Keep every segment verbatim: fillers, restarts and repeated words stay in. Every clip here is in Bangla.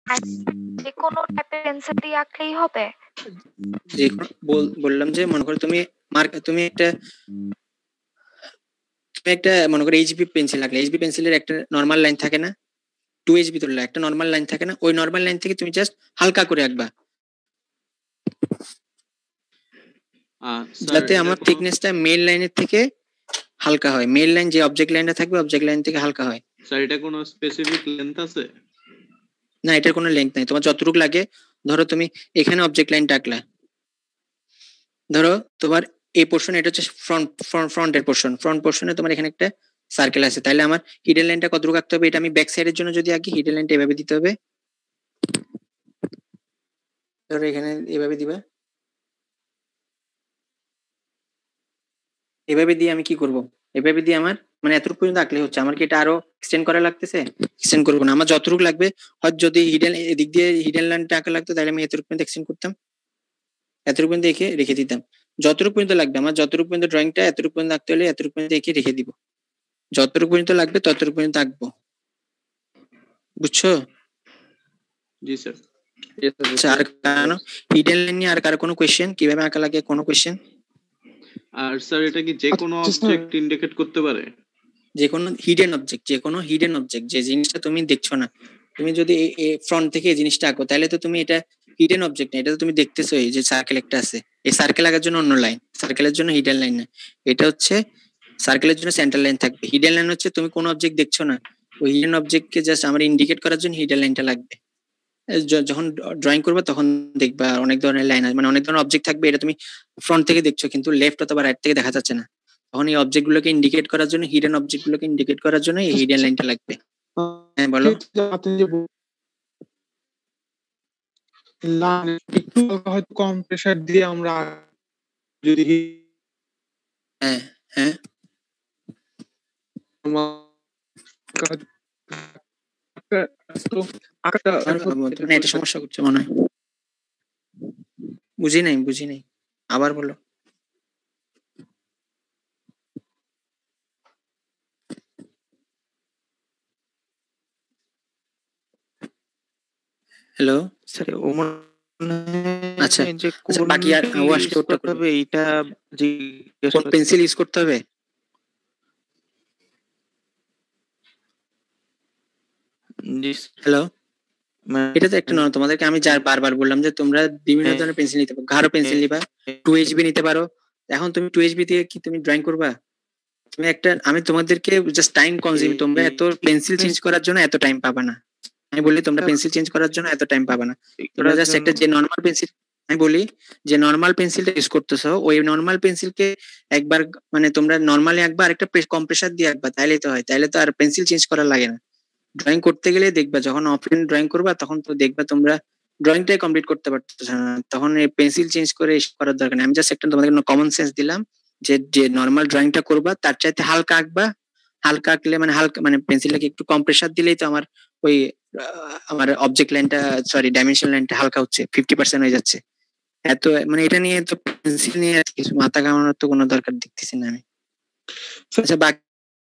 যে কোনো টাইপের পেন্সিল দিয়ে আঁকলেই হবে? যে বললাম যে মনে করো তুমি মার্ক তুমি একটা তুমি একটা মনে করো এইচবি পেন্সিল আঁকলে, এইচবি পেন্সিলের একটা নর্মাল লাইন থাকে না, টু এইচবি তুললে একটা নর্মাল লাইন থাকে না, ওই নর্মাল লাইন থেকে তুমি জাস্ট হালকা করে আঁকবা যাতে আমার থিকনেসটা মেইন লাইনের থেকে হালকা হয়, মেইন লাইন যে অবজেক্ট লাইনটা থাকবে অবজেক্ট লাইন থেকে হালকা হয়। স্যার এটা কোনো স্পেসিফিক লেন্থ আছে? না, এটার কোনো লেন্থ নাই, তোমার যতটুকু লাগে। ধরো তুমি এখানে অবজেক্ট লাইনটা আঁকলা, ধরো তোমার এই পোর্শন, এটা হচ্ছে ফ্রন্ট ফ্রন্টের পোর্শন, ফ্রন্ট পোর্শনে তোমার এখানে একটা সার্কেল আছে, তাহলে আমার হিডেন লাইনটা কতটুকু আঁকতে হবে? এটা আমি ব্যাক সাইডের জন্য যদি আঁকি হিডেন লাইনটা এভাবে দিতে হবে, ধরো এখানে এভাবে দিবা, এভাবে দিয়ে আমি কি করব, এভাবে দিয়ে আমার মানে এতটুকু পর্যন্ত আঁকলে হচ্ছে। আমার কি এটা আরো এক্সটেন্ড করা লাগতেছে? এক্সটেন্ড করবো না, আমার যতটুকু লাগবে, হয়তো যদি হিডেন এদিক দিয়ে হিডেন লাইনটা আঁকা লাগতো তাহলে আমি এতটুকু পর্যন্ত এক্সটেন্ড করতাম, এতটুকু পর্যন্ত এঁকে রেখে দিতাম। যতটুকু পর্যন্ত লাগবে আমার, যতটুকু পর্যন্ত ড্রয়িংটা এতটুকু পর্যন্ত আঁকতে হলে এতটুকু পর্যন্ত এঁকে রেখে দিব, যতটুকু পর্যন্ত লাগবে ততটুকু পর্যন্ত আঁকবো, বুঝছো? জি স্যার। আচ্ছা, আর কারণ হিডেন লাইন নিয়ে আর কারো কোনো কোশ্চেন, কিভাবে আঁকা লাগে কোনো কোশ্চেন? আর স্যার এটা কি যে কোনো অবজেক্ট ইন্ডিকেট করতে পারে? যে কোনো হিডেন অবজেক্ট, যে কোনো হিডেন অবজেক্ট, যে জিনিসটা তুমি দেখছো না, তুমি যদি এই ফ্রন্ট থেকে এই জিনিসটা আঁকো তাহলে তো তুমি এটা হিডেন অবজেক্ট না, এটা তো তুমি দেখতেছো এই যে সার্কেল একটা আছে, এই সার্কেল আঁকার জন্য অন্য লাইন, সার্কেলের জন্য হিডেন লাইন না, এটা হচ্ছে সার্কেলের জন্য সেন্টার লাইন থাকবে। হিডেন লাইন হচ্ছে তুমি কোনো অবজেক্ট দেখছো না, ওই হিডেন অবজেক্টকে জাস্ট আমার ইন্ডিকেট করার জন্য হিডেন লাইনটা লাগবে। যখন ড্রয়িং করবে তখন দেখবা অনেক ধরনের লাইন আছে, মানে অনেক ধরনের অবজেক্ট থাকবে, এটা তুমি ফ্রন্ট থেকে দেখছো কিন্তু লেফট অথবা রাইট থেকে দেখা যাচ্ছে না, তখন এই অবজেক্ট গুলোকে ইন্ডিকেট করার জন্য, হিডেন অবজেক্ট গুলোকে ইন্ডিকেট করার জন্য এই হিডেন লাইনটা লাগবে। হ্যাঁ বলো। একটু হয়তো কম প্রেসার দিয়ে আমরা যদি হ্যাঁ হ্যাঁ এটা সমস্যা করছে মনে হয়, বুঝি নাই বুঝি নাই আবার বলো। হ্যালো স্যার ওমন আচ্ছা আচ্ছা বাকি আর ওয়াশ করতে হবে, এইটা কোন পেন্সিল ইউজ করতে হবে? হ্যালো, এটা তো একটা নয়, তোমাদেরকে আমি যার বারবার বললাম যে তোমরা বিভিন্ন ধরনের পেন্সিল নিতে পারো, গাঢ় পেন্সিল নিবা, টু এইচবি নিতে পারো। এখন তুমি টু এইচবি দিয়ে কি তুমি ড্রয়িং করবা? তুমি একটা, আমি তোমাদেরকে জাস্ট টাইম কনজিউম, তোমরা এত পেন্সিল চেঞ্জ করার জন্য এত টাইম পাবা না, আমি বলি তোমরা পেন্সিল চেঞ্জ করার জন্য এত টাইম পাবা না, তোমরা জাস্ট একটা যে নরমাল পেন্সিল, আমি বলি যে নরমাল পেন্সিলটা ইউজ করতেছো, ওই নরমাল পেন্সিলকে একবার মানে তোমরা নরমালি একবার একটা কম্প্রেসার দিয়ে একবার, তাইলেই তো হয়, তাইলে তো আর পেন্সিল চেঞ্জ করা লাগে না। ড্রয়িং করতে গেলে দেখবা যখন অফলাইন ড্রয়িং করবা তখন তো দেখবা তোমরা ড্রয়িংটাই কমপ্লিট করতে পারতেছ না, তখন এই পেন্সিল চেঞ্জ করে করার দরকার নেই। আমি জাস্ট একটা তোমাদের কমন সেন্স দিলাম যে যে নরমাল ড্রয়িংটা করবা তার চাইতে হালকা আঁকবা, হালকা আঁকলে মানে হালকা মানে পেন্সিলটাকে একটু কম প্রেসার দিলেই তো আমার ওই আমার অবজেক্ট লাইনটা সরি ডাইমেনশন লাইনটা হালকা হচ্ছে, ফিফটি পার্সেন্ট হয়ে যাচ্ছে। এত মানে এটা নিয়ে তো পেন্সিল নিয়ে কিছু মাথা ঘামানোর তো কোনো দরকার দেখতেছি না আমি। আচ্ছা বাকি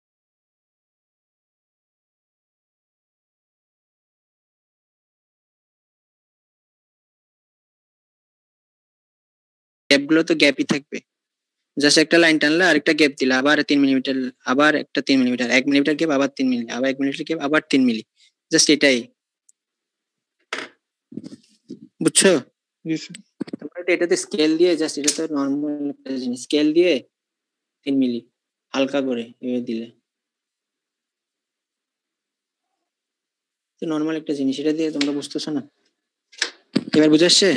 গ্যাপগুলো তো গ্যাপই থাকবে, জাস্ট একটা লাইন টানলে আরেকটা গ্যাপ দিলে আবার তিন মিলিমিটার, আবার একটা তিন মিলিমিটার, এক মিলিমিটার গ্যাপ আবার তিন মিলি, আবার এক মিলিমিটার গ্যাপ আবার তিন মিলি, জাস্ট এটাই, বুঝছো? তোমরা এটাতে স্কেল দিয়ে জাস্ট, এটা তো নরমাল একটা জিনিস, স্কেল দিয়ে তিন মিলি হালকা করে এভাবে দিলে তো নরমাল একটা জিনিস, এটা দিয়ে তোমরা বুঝতেছো না? এবার বুঝে আসছে?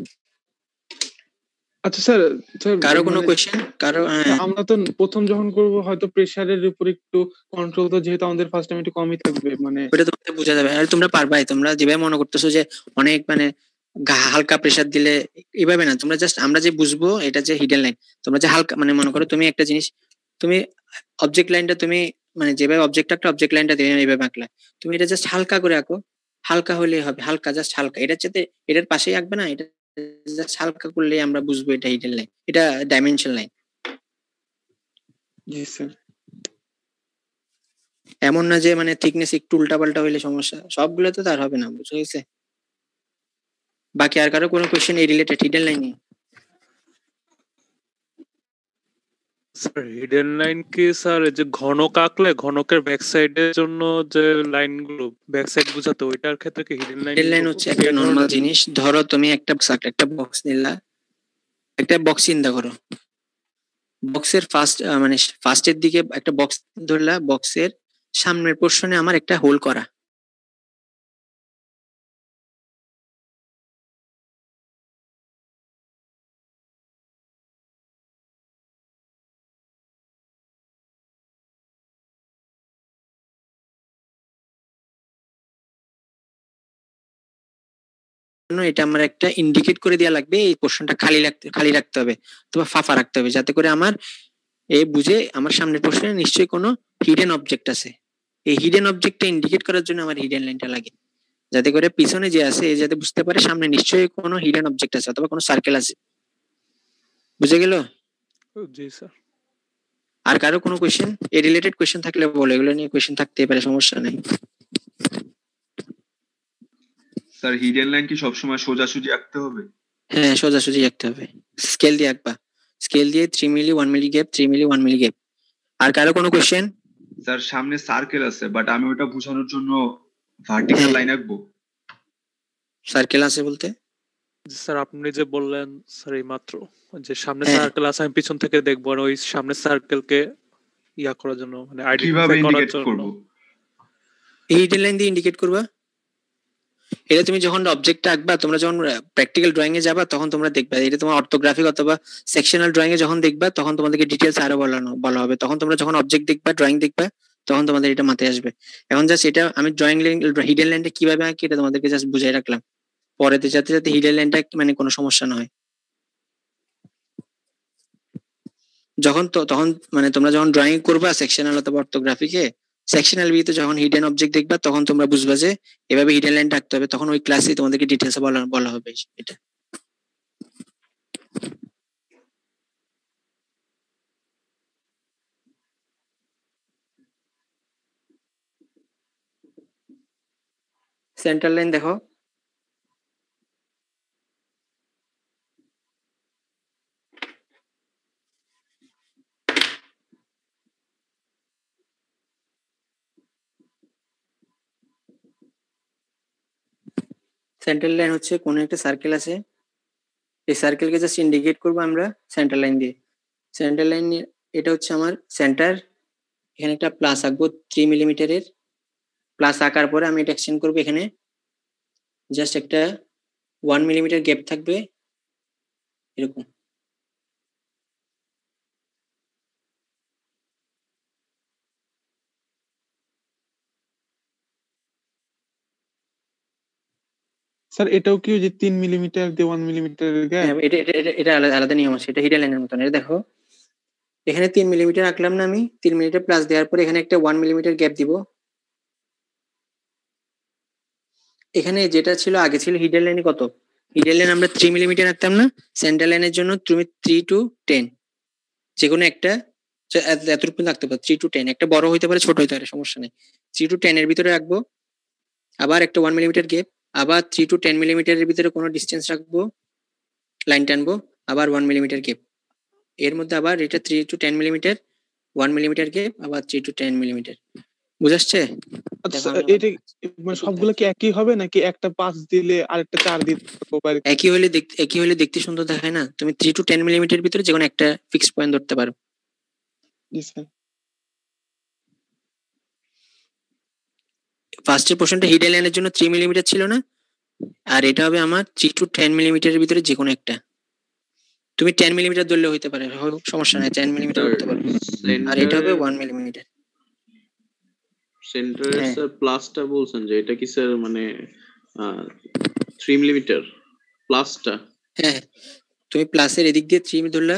আচ্ছা স্যার, কারো কোনো কোশ্চেন? কারো? আমরা তো প্রথম যখন করব হয়তো প্রেসারের উপর একটু কন্ট্রোল, তো যেহেতু আমাদের ফার্স্ট টাইম একটু কমই থাকবে, মানে ওটা তোমাদের বোঝা যাবে, আর তোমরা পারবাই, তোমরা যেভাবে মনে করতেছো যে অনেক মানে হালকা প্রেসার দিলে, এইভাবে না, তোমরা জাস্ট আমরা যে বুঝবো এটা যে হিডেন লাইন, তোমরা যে হালকা মানে মনে করো তুমি একটা জিনিস, তুমি অবজেক্ট লাইনটা তুমি মানে যেভাবে অবজেক্ট একটা অবজেক্ট লাইনটা দেবে এইভাবে আঁকলা, তুমি এটা জাস্ট হালকা করে আঁকো, হালকা হলেই হবে, হালকা জাস্ট হালকা, এটার সাথে এটার পাশেই আঁকবে না, এটা জাস্ট হালকা করলেই আমরা বুঝবো এটা হিডেন লাইন, এটা ডাইমেনশন লাইন। জি স্যার। এমন না যে মানে থিকনেস একটু উল্টা পাল্টা হইলে সমস্যা, সবগুলো তো তার হবে না, বুঝতে গেছে? বাকি আর কারো কোনো কোশ্চেন এই রিলেটেড হিডেন লাইনে? স্যার হিডেন লাইন কি স্যার এই যে ঘনক আঁকলে ঘনকের ব্যাক সাইডের জন্য যে লাইনগুলো ব্যাক সাইড বোঝাতে ওইটার ক্ষেত্রে কি হিডেন লাইন? হিডেন লাইন হচ্ছে একটা নরমাল জিনিস। ধরো তুমি একটা একটা বক্স নিলা, একটা বক্স চিন্তা করো, বক্সের ফার্স্ট মানে ফার্স্টের দিকে একটা বক্স ধরলা, বক্সের সামনের পোর্শনে আমার একটা হোল করা, এটা আমার একটা ইন্ডিকেট করে দেওয়া লাগবে এই পোর্শনটা খালি রাখতে খালি রাখতে হবে অথবা ফাঁপা রাখতে হবে, যাতে করে আমার এই বুঝে আমার সামনের পোর্শনে নিশ্চয়ই কোনো হিডেন অবজেক্ট আছে। এই হিডেন অবজেক্টটা ইন্ডিকেট করার জন্য আমার হিডেন লাইনটা লাগে, যাতে করে পিছনে যে আছে এই যাতে বুঝতে পারে সামনে নিশ্চয়ই কোনো হিডেন অবজেক্ট আছে অথবা কোনো সার্কেল আছে। বুঝে গেল? জি স্যার। আর কারো কোনো কোশ্চেন এই রিলেটেড কোশ্চেন থাকলে বলো, এগুলো নিয়ে কোশ্চেন থাকতেই পারে, সমস্যা নেই। স্যার হিডেন লাইন কি সবসময় সোজাসুজি আঁকতে হবে? হ্যাঁ সোজাসুজি আঁকতে হবে, স্কেল দিয়ে আঁকবা, স্কেল দিয়ে three milli one milli gap three milli one milli gap. আর কারো কোনো কোশ্চেন? স্যার সামনে সার্কেল আছে বাট আমি ওটা বোঝানোর জন্য ভার্টিক্যাল লাইন আঁকবো। সার্কেল আছে বলতে স্যার আপনি যে বললেন স্যার এই মাত্র যে সামনে সার্কেল আছে আমি পিছন থেকে দেখবো, আর ওই সামনে সার্কেলকে ইয়া করার জন্য মানে কিভাবে ইন্ডিকেট করব? এই হিডেন লাইন দিয়ে ইন্ডিকেট করবা। এটা তুমি যখন অবজেক্টটা আঁকবা, তোমরা যখন প্র্যাকটিক্যাল ড্রয়িং এ যাবা তখন তোমরা দেখবা, এটা তোমার অর্থোগ্রাফিক অথবা সেকশনাল ড্রয়িং এ যখন দেখবা তখন তোমাদেরকে ডিটেইলস আরো বলানো বলা হবে। তখন তোমরা যখন অবজেক্ট দেখবা, ড্রয়িং দেখবা, তখন তোমাদের এটা মাথায় আসবে। এখন জাস্ট এটা আমি ড্রয়িং লাইন হিডেন লাইনটা কিভাবে আঁকি এটা তোমাদেরকে জাস্ট বুঝাই রাখলাম, পরেতে যাতে যাতে হিডেন লাইনটা মানে কোনো সমস্যা না হয়। যখন তো তখন মানে তোমরা যখন ড্রয়িং করবা সেকশনাল অথবা অর্থোগ্রাফিকে, সেকশনাল ভিউতে যখন হিডেন অবজেক্ট দেখবা তখন তোমরা বুঝবা যে এভাবে হিডেন লাইন রাখতে হবে, তখন ওই ক্লাসে তোমাদেরকে ডিটেইলসে বলা বলা হবে এটা। সেন্টার লাইন দেখো, সেন্টার লাইন হচ্ছে কোন একটা সার্কেল আছে, এই সার্কেলকে জাস্ট ইন্ডিকেট করবো আমরা সেন্টার লাইন দিয়ে। সেন্টার লাইন এটা হচ্ছে আমার সেন্টার, এখানে একটা প্লাস আঁকবো থ্রি মিলিমিটারের, প্লাস আঁকার পরে আমি এটা এক্সটেন্ড করবো, এখানে জাস্ট একটা ওয়ান মিলিমিটার গ্যাপ থাকবে এরকম। স্যার এটাও কি ওই যে তিন মিলিমিটার দিয়ে ওয়ান মিলিমিটারের গ্যাপ? এটা এটা এটা- এটা আলাদা আলাদা নিয়ম আছে, এটা হিডেন লাইনের মতন। এটা দেখো এখানে তিন মিলিমিটার আঁকলাম না আমি, তিন মিলিমিটার প্লাস দেওয়ার পরে এখানে একটা ওয়ান মিলিমিটার গ্যাপ দিব। এখানে যেটা ছিল আগে ছিল হিডেন লাইনে কত, হিডেন লাইন আমরা থ্রি মিলিমিটার রাখতাম না, সেন্টার লাইনের জন্য তুমি থ্রি টু টেন যে কোনো একটা এতটুকু রাখতে পারো, থ্রি টু টেন, একটা বড় হইতে পারে ছোট হইতে পারে সমস্যা নেই। থ্রি টু টেন এর ভিতরে রাখবো, আবার একটা ওয়ান মিলিমিটার গ্যাপ, আবার থ্রি টু টেন মিলিমিটারের ভিতরে কোনো ডিস্টেন্স রাখবো, লাইন টানবো, আবার ওয়ান মিলিমিটার গ্যাপ, এর মধ্যে আবার এটা three to ten millimetre, one millimetre gap, আবার থ্রি টু টেন মিলিমিটার। বুঝাচ্ছে? আচ্ছা এটা মানে সবগুলো কি একই হবে নাকি একটা পাঁচ দিলে আরেকটা চার দিতে পারে? একই হলে দেখতে একই হলে দেখতে সুন্দর দেখায় না? তুমি থ্রি টু টেন মিলিমিটার ভিতরে যে কোনো একটা ফিক্স পয়েন্ট ধরতে পারো। জি স্যার। ফার্স্টের পোর্শনটা হিডেন লাইনের জন্য থ্রি মিলিমিটার ছিল না, আর এটা হবে আমার থ্রি টু টেন মিলিমিটারের ভিতরে যে কোনো একটা। তুমি টেন মিলিমিটার ধরলে হইতে পারে, সমস্যা নাই, টেন মিলিমিটার ধরতে পারো, আর এটা হবে ওয়ান মিলিমিটার। সেন্টারের স্যার প্লাসটা বলছেন যে এটা কি স্যার মানে থ্রি মিলিমিটার প্লাসটা? হ্যাঁ তুমি প্লাসের এদিক দিয়ে থ্রি ধরলা,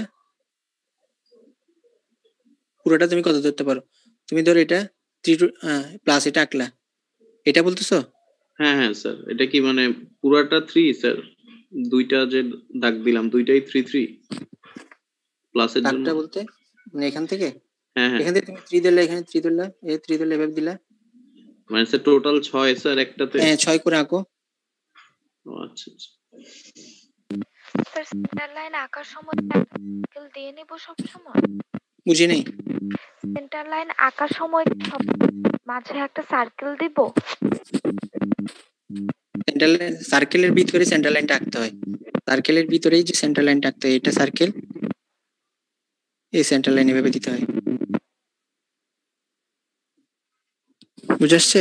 পুরোটা তুমি কত ধরতে পারো, তুমি ধরো এটা থ্রি টু প্লাস এটা আঁকলা, এটা বলতেছো? হ্যাঁ হ্যাঁ স্যার, এটা কি মানে পুরাটা থ্রি স্যার? দুইটা যে দাগ দিলাম দুইটাই থ্রি থ্রি প্লাসের জন্য দাগটা বলতে মানে এখান থেকে? হ্যাঁ হ্যাঁ এখান থেকে তুমি থ্রি ধরলে, এখানে থ্রি ধরলা, এই থ্রি ধরলে এভাবে দিলা, মানে স্যার টোটাল ছয় স্যার একটাতে? হ্যাঁ ছয় করে আঁকো, ও আচ্ছা আচ্ছা স্যার সেন্টার লাইন আঁকার সময় সার্কেল দিয়ে নিব সব সময়। বুঝি নাই। সেন্টার লাইন আঁকার সময় সব মাঝে একটা সার্কেল দিব। সেন্টার লাইন সার্কেলের ভিতরে সেন্টার লাইনটা আঁকতে হয়। সার্কেলের ভিতরেই যে সেন্টার লাইনটা আঁকতে হয়, এটা সার্কেল, এই সেন্টার লাইন এভাবে দিতে হয়। বুঝে আসছে?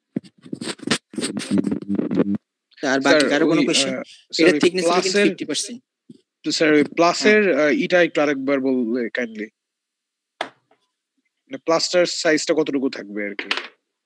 আর বাকি কারো কোনো কোশ্চেন? এটা থিকনেস হলো কিন্তু ফিফটি পার্সেন্ট। তো স্যার ওই প্লাসের এটা একটু আরেকবার বললে কাইন্ডলি, মানে প্লাস্টার সাইজটা কতটুকু থাকবে আর কি?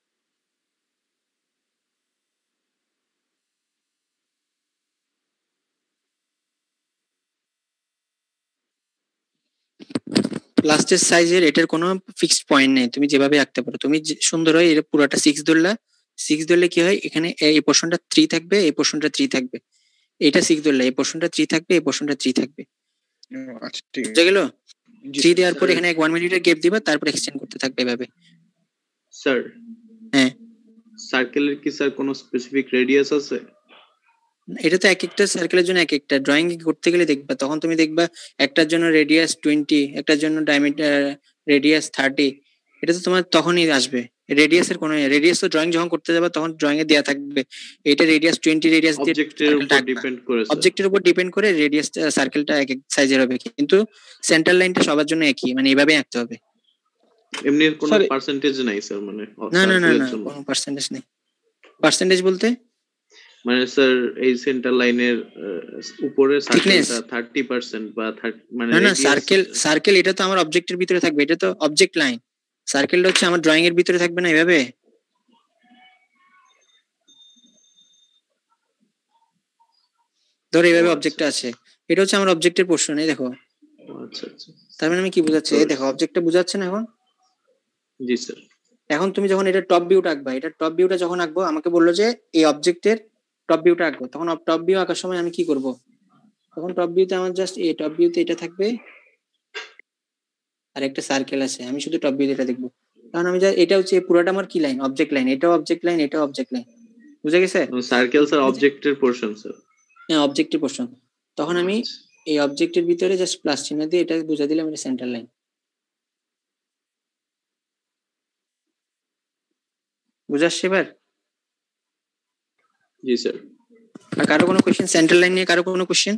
প্লাস্টের সাইজের এটার কোনো ফিক্সড পয়েন্ট নেই, তুমি যেভাবে আঁকতে পারো। তুমি যে- সুন্দর হয় এটা পুরোটা সিক্স ধরলা, সিক্স ধরলে কি হয়, এখানে এই পোর্শনটা থ্রি থাকবে, এই পোর্শনটা থ্রি থাকবে। এটা সিক্স ধরলে এই পোর্শনটা থ্রি থাকবে, এই পোর্শনটা থ্রি থাকবে। ও, আচ্ছা ঠিক বুঝা আছে। গেল? জি থ্রি স্যার। দেওয়ার পর এখানে এক ওয়ান মিনিটের গ্যাপ দিবা, তারপর এক্সটেন্ড করতে থাকবে এভাবে। স্যার হ্যাঁ, সার্কেলের কি স্যার কোনো স্পেসিফিক রেডিয়াস আছে? এটা তো এক একটা সার্কেলের জন্য এক একটা। ড্রয়িং করতে গেলে দেখবা, তখন তুমি দেখবা একটার জন্য রেডিয়াস টোয়েন্টি, একটার জন্য ডায়ামিটার রেডিয়াস থার্টি। এটা তো তোমার তখনই আসবে। রেডিয়াসের কোনো রেডিয়াস তো ড্রয়িং যখন করতে যাবে তখন ড্রয়িং এ দেয়া থাকবে, এটা রেডিয়াস টোয়েন্টি রেডিয়াস দিয়ে অবজেক্টের উপর ডিপেন্ড করে স্যার। অবজেক্টের উপর ডিপেন্ড করে রেডিয়াস সার্কেলটা এক এক সাইজের হবে, কিন্তু সেন্টার লাইনটা সবার জন্য একই, মানে এইভাবে আঁকতে হবে। এমনি কোনো স্যার, পার্সেন্টেজ নাই স্যার, মানে না না না সার্কেলের না জন্য? কোনো পার্সেন্টেজ নেই। পার্সেন্টেজ বলতে মানে স্যার এই সেন্টার লাইনের উপরে Thickness? সার্কেলটা থার্টি পার্সেন্ট বা thirty মানে না না radius- সার্কেল সার্কেল এটা তো আমার অবজেক্টের ভিতরে থাকবে, এটা তো অবজেক্ট লাইন। সার্কেলটা হচ্ছে আমার ড্রয়িং এর ভিতরে থাকবে না এভাবে। ধর এইভাবে ও, অবজেক্টটা আছে, এটা হচ্ছে আমার অবজেক্টের পোর্শন। এই দেখো, ও, আচ্ছা আচ্ছা তার মানে আমি কি বোঝাচ্ছি, এই দেখো অবজেক্টটা বোঝাচ্ছে না এখন? জি স্যার। এখন তুমি যখন এটা টপ ভিউটা আঁকবা, এটা টপ ভিউটা যখন আঁকবো, আমাকে বললো যে এই অবজেক্টের টপ ভিউটা আঁকবো, তখন টপ ভিউ আঁকার সময় আমি কি করব? তখন টপ ভিউতে আমার জাস্ট এই টপ ভিউতে এটা থাকবে আর একটা সার্কেল আছে, আমি শুধু টপ ভিউতে এটা দেখবো। কারণ আমি যা এটা হচ্ছে এই পুরোটা আমার কি লাইন, অবজেক্ট লাইন, এটাও অবজেক্ট লাইন, এটাও অবজেক্ট লাইন। বুঝা গেছে? সার্কেল স্যার অবজেক্টের পোরশন স্যার। হ্যাঁ, অবজেক্টের পোর্শন। তখন আমি এই অবজেক্টের ভিতরে জাস্ট প্লাস চিহ্ন দিয়ে এটা বুঝা দিলাম এটা সেন্টার লাইন। বুঝাচ্ছি এবার? জি স্যার। আর কারো কোনো কোশ্চেন সেন্টার লাইন নিয়ে? কারো কোনো কোশ্চেন?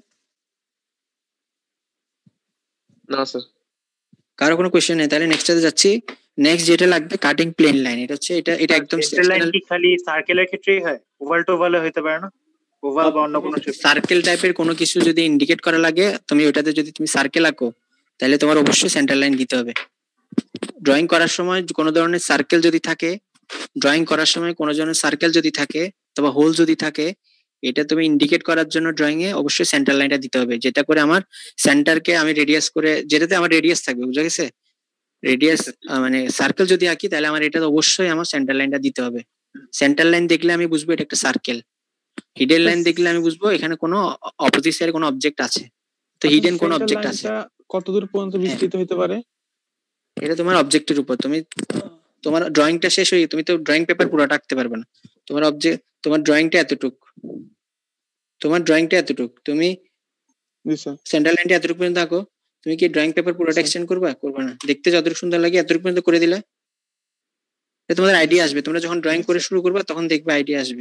না স্যার। কারো কোনো কোশ্চেন নেই? তাহলে নেক্সটটাতে যাচ্ছি। নেক্সট যেটা লাগবে কাটিং প্লেন লাইন। এটা হচ্ছে এটা এটা একদম সেন্টার লাইন কি খালি সার্কেলের ক্ষেত্রেই হয়? ওভাল টোভালে হতে পারে না? ওভাল বা অন্য কোনো শেপ? সার্কেল টাইপের কোনো কিছু যদি ইন্ডিকেট করা লাগে, তুমি ওটাতে যদি তুমি সার্কেল আঁকো, তাহলে তোমার অবশ্যই সেন্টার লাইন দিতে হবে। ড্রয়িং করার সময় কোনো ধরনের সার্কেল যদি থাকে, ড্রয়িং করার সময় কোনো ধরনের সার্কেল যদি থাকে অথবা হোল যদি থাকে, এটা তুমি ইন্ডিকেট করার জন্য ড্রয়িং এ অবশ্যই সেন্টার লাইনটা দিতে হবে, যেটা করে আমার সেন্টারকে আমি রেডিয়াস করে, যেটাতে আমার রেডিয়াস থাকবে। বুঝা গেছে? রেডিয়াস মানে সার্কেল যদি আঁকি, তাহলে আমার এটা অবশ্যই আমার সেন্টার লাইনটা দিতে হবে। সেন্টার লাইন দেখলে আমি বুঝবো এটা একটা সার্কেল। হিডেন লাইন দেখলে আমি বুঝবো এখানে কোনো অপোজিট সাইডে কোনো অবজেক্ট আছে, তো হিডেন কোনো অবজেক্ট আছে। কতদূর পর্যন্ত বিস্তৃত হতে পারে? এটা তোমার অবজেক্টের উপর। তুমি তোমার ড্রয়িংটা শেষ হয়ে, তুমি তো ড্রয়িং পেপার পুরোটা আঁকতে পারবে না। তোমার অবজেক্ট, তোমার ড্রয়িংটা এতটুক, তোমার ড্রয়িংটা এতটুক, তুমি সেন্টার লাইনটা এতটুকু পর্যন্ত আঁকো। তুমি কি ড্রয়িং পেপার পুরোটা এক্সটেন্ড করবা? করবে না। দেখতে যতটুকু সুন্দর লাগে এতটুকু পর্যন্ত করে দিলে তোমাদের আইডিয়া আসবে। তোমরা যখন ড্রয়িং করে শুরু করবে তখন দেখবে আইডিয়া আসবে।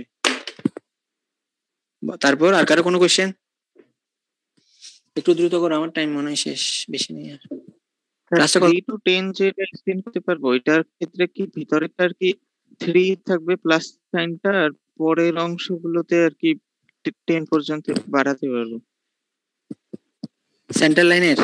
তারপর আর কারো কোনো কোশ্চেন? একটু দ্রুত করো, আমার টাইম মনে হয় শেষ, বেশি নেই আর। থ্রি টু টেন যেটা এক্সটেন্ড করতে পারবো, এটার ক্ষেত্রে কি ভিতরেটার কি থ্রি থাকবে প্লাস সাইনটা, আর পরের অংশগুলোতে আর কি টেন পর্যন্ত বাড়াতে পারবো? সেন্টার লাইনের?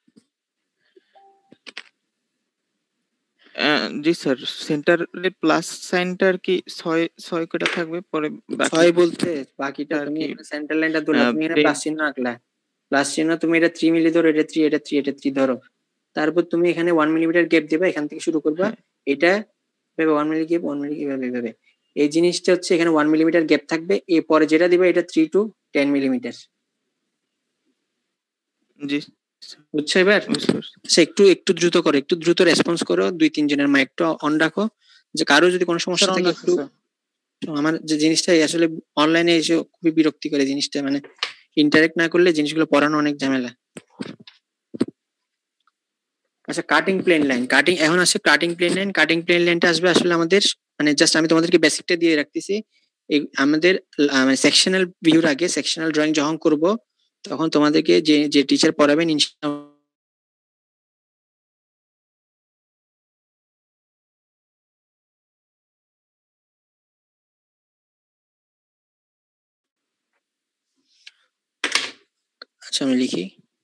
জি স্যার, সেন্টারে প্লাস সাইনটা আর কি ছয় ছয় কটা থাকবে, পরে ছয় বলতে বাকিটা তুমি সেন্টার লাইনটা ধরলা, তুমি এখানে প্লাস চিহ্ন আঁকলা, প্লাস চিহ্ন তুমি এটা থ্রি মিলি ধরো, এটা থ্রি, এটা থ্রি, এটা থ্রি ধরো। তারপর তুমি এখানে ওয়ান মিলিমিটার গ্যাপ দিবা, এখান থেকে শুরু করবা। এটা ভেবে one milli gap, one milli gap এভাবে। এই জিনিসটা হচ্ছে এখানে ওয়ান মিলিমিটার গ্যাপ থাকবে, এরপরে যেটা দিবা এটা থ্রি টু টেন মিলিমিটার। জি বুঝছো এবার? আচ্ছা, একটু একটু দ্রুত করো, একটু দ্রুত রেসপন্স করো। দুই তিন জনের মাইকটা অন রাখো, যে কারো যদি কোনো সমস্যা থাকে একটু তো আমার যে জিনিসটা আসলে অনলাইনে এসে খুবই বিরক্তি করে জিনিসটা, মানে ইন্টারেক্ট না করলে জিনিসগুলো পড়ানো অনেক ঝামেলা। আচ্ছা, কাটিং প্লেন লাইন, কাটিং এখন আসছে cutting plane line. Cutting plane লাইনটা আসবে আসলে আমাদের মানে জাস্ট আমি তোমাদেরকে বেসিকটা দিয়ে রাখতেছি। এই আমাদের মানে সেকশনাল ভিউর আগে সেকশনাল ড্রয়িং যখন করব তখন তোমাদেরকে যে যে টিচার পড়াবেন ইনশাআল্লাহ আচ্ছা আমি লিখি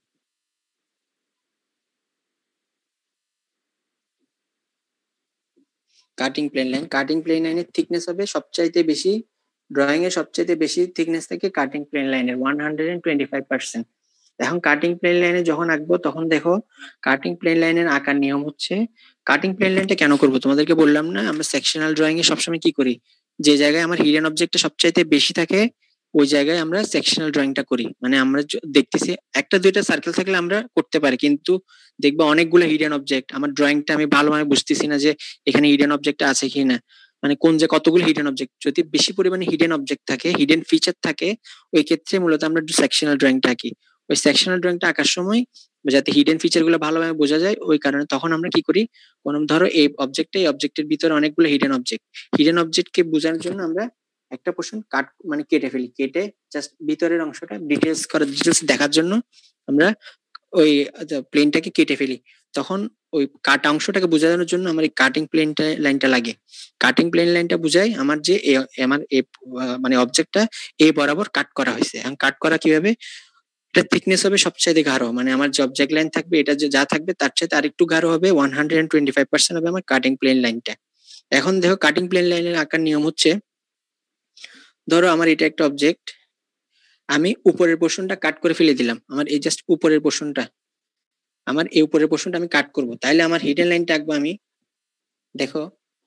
cutting plane line. Cutting plane লাইনের থিকনেস হবে সবচাইতে বেশি, ড্রয়িং এর সবচাইতে বেশি থিকনেস থাকে কাটিং প্লেন লাইনের one hundred twenty five percent. এখন কাটিং প্লেন লাইনে যখন আঁকবো তখন দেখো কাটিং প্লেন লাইনের আঁকার নিয়ম হচ্ছে, কাটিং প্লেন লাইনটা কেন করবো তোমাদেরকে বললাম না, আমরা সেকশনাল ড্রয়িং এ সবসময় কি করি, যে জায়গায় আমার হিডেন অবজেক্টটা সবচাইতে বেশি থাকে ওই জায়গায় আমরা সেকশনাল ড্রয়িংটা করি। মানে আমরা দেখতেছি একটা দুইটা সার্কেল থাকলে আমরা করতে পারি, কিন্তু দেখবো অনেকগুলো হিডেন অবজেক্ট, আমার ড্রয়িংটা আমি ভালোভাবে বুঝতেছি না যে এখানে হিডেন অবজেক্ট আছে কি না, মানে কোন যে কতগুলো হিডেন অবজেক্ট। যদি বেশি পরিমাণে হিডেন অবজেক্ট থাকে, হিডেন ফিচার থাকে, ওই ক্ষেত্রে মূলত আমরা সেকশনাল ড্রয়িংটা আঁকি। ওই সেকশনাল ড্রয়িংটা আঁকার সময় যাতে হিডেন ফিচার গুলো ভালোভাবে বোঝা যায় ওই কারণে তখন আমরা কি করি, কোন ধরো এই অবজেক্টটা এই অবজেক্টের ভিতরে অনেকগুলো হিডেন অবজেক্ট, হিডেন অবজেক্টকে বোঝানোর জন্য আমরা একটা পোর্শন কাট মানে কেটে ফেলি, কেটে জাস্ট ভিতরের অংশটা ডিটেলস করার ডিটেলস দেখার জন্য আমরা ওই প্লেনটাকে কেটে ফেলি। তখন ওই কাটা অংশটাকে বোঝানোর জন্য আমার এই কাটিং প্লেনটা লাইনটা লাগে। কাটিং প্লেন লাইনটা বুঝায় আমার যে আমার মানে অবজেক্টটা এই বরাবর কাট করা হয়েছে। এখন কাট করা কিভাবে, এটা থিকনেস হবে সবচাইতে গাঢ়, মানে আমার যে অবজেক্ট লাইন থাকবে এটা যে যা থাকবে তার চাইতে আরেকটু গাঢ় হবে, one hundred twenty five percent হবে আমার কাটিং প্লেন লাইনটা। এখন দেখো কাটিং প্লেন লাইনের আঁকার নিয়ম হচ্ছে, ধরো আমার এটা একটা অবজেক্ট, আমি উপরের পোর্শনটা কাট করে ফেলে দিলাম, আমার এই জাস্ট উপরের পোর্শনটা, আমার এই উপরের পোর্শনটা আমি কাট করব, তাইলে আমার হিডেন লাইনটা আঁকবো আমি, দেখো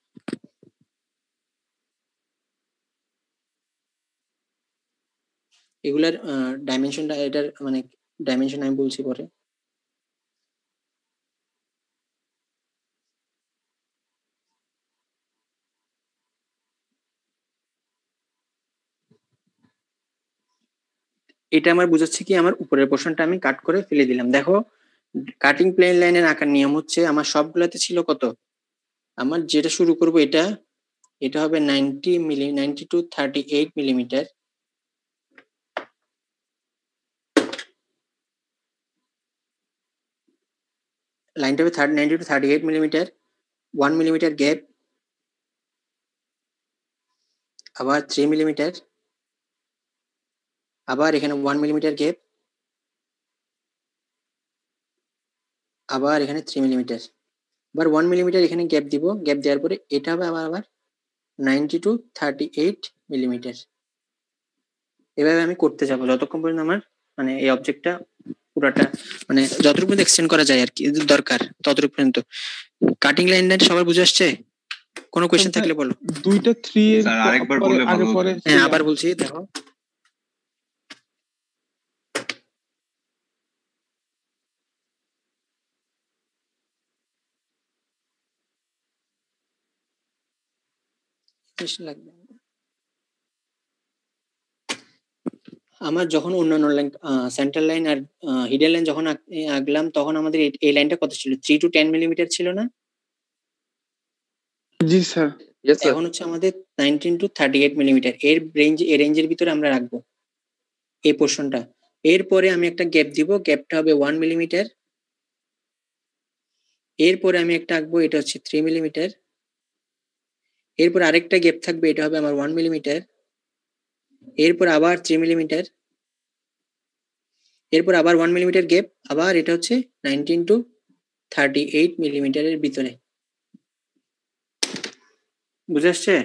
এগুলার ডাইমেনশনটা, এটার মানে ডাইমেনশন আমি বলছি পরে। এটা আমার বুঝাচ্ছে কি আমার উপরের পোর্শনটা আমি কাট করে ফেলে দিলাম। দেখো কাটিং প্লেন লাইনের আঁকার নিয়ম হচ্ছে, আমার সবগুলাতে ছিল কত, আমার যেটা শুরু করব এটা এটা হবে ninety milli ninety to thirty eight millimetre, লাইনটা হবে ninety to thirty eight millimetre, one millimetre gap, আবার থ্রি মিলিমিটার, আবার এখানে ওয়ান মিলিমিটার গ্যাপ, আবার এখানে থ্রি মিলিমিটার, আবার ওয়ান মিলিমিটার এখানে গ্যাপ দিব, গ্যাপ দেওয়ার পরে এটা হবে আবার আবার ninety to thirty eight millimetre. এভাবে আমি করতে যাবো যতক্ষণ পর্যন্ত আমার মানে এই অবজেক্টটা পুরাটা মানে যতটুকু পর্যন্ত এক্সটেন্ড করা যায় আর কি দরকার ততটুকু পর্যন্ত। কাটিং লাইনটা সবার বুঝে আসছে? কোনো কোয়েশ্চেন থাকলে বলো। দুইটা থ্রি এর স্যার আরেকবার বললে আগে ভালো হতো। পরে হ্যাঁ আবার বলছি, দেখো লাগবে আমার যখন অন্যান্য লাইন সেন্টার লাইন আর হিডেন লাইন যখন আঁকলাম তখন আমাদের এই লাইনটা কত ছিল, থ্রি টু টেন মিলিমিটার ছিল না? জি স্যার। এখন হচ্ছে আমাদের nineteen two thirty eight millimetre, এর রেঞ্জ এই রেঞ্জের ভিতরে আমরা রাখবো এই পোর্শনটা। এরপরে আমি একটা গ্যাপ দিব, গ্যাপটা হবে ওয়ান মিলিমিটার, এরপরে আমি একটা আঁকবো এটা হচ্ছে থ্রি মিলিমিটার, এরপর আরেকটা গ্যাপ থাকবে এটা হবে আমার ওয়ান মিলিমিটার, এরপর আবার থ্রি মিলিমিটার, এরপর আবার ওয়ান মিলিমিটার গ্যাপ, আবার এটা হচ্ছে নাইনটিন টু থার্টি এইট মিলিমিটারের ভিতরে। বুঝে আসছে?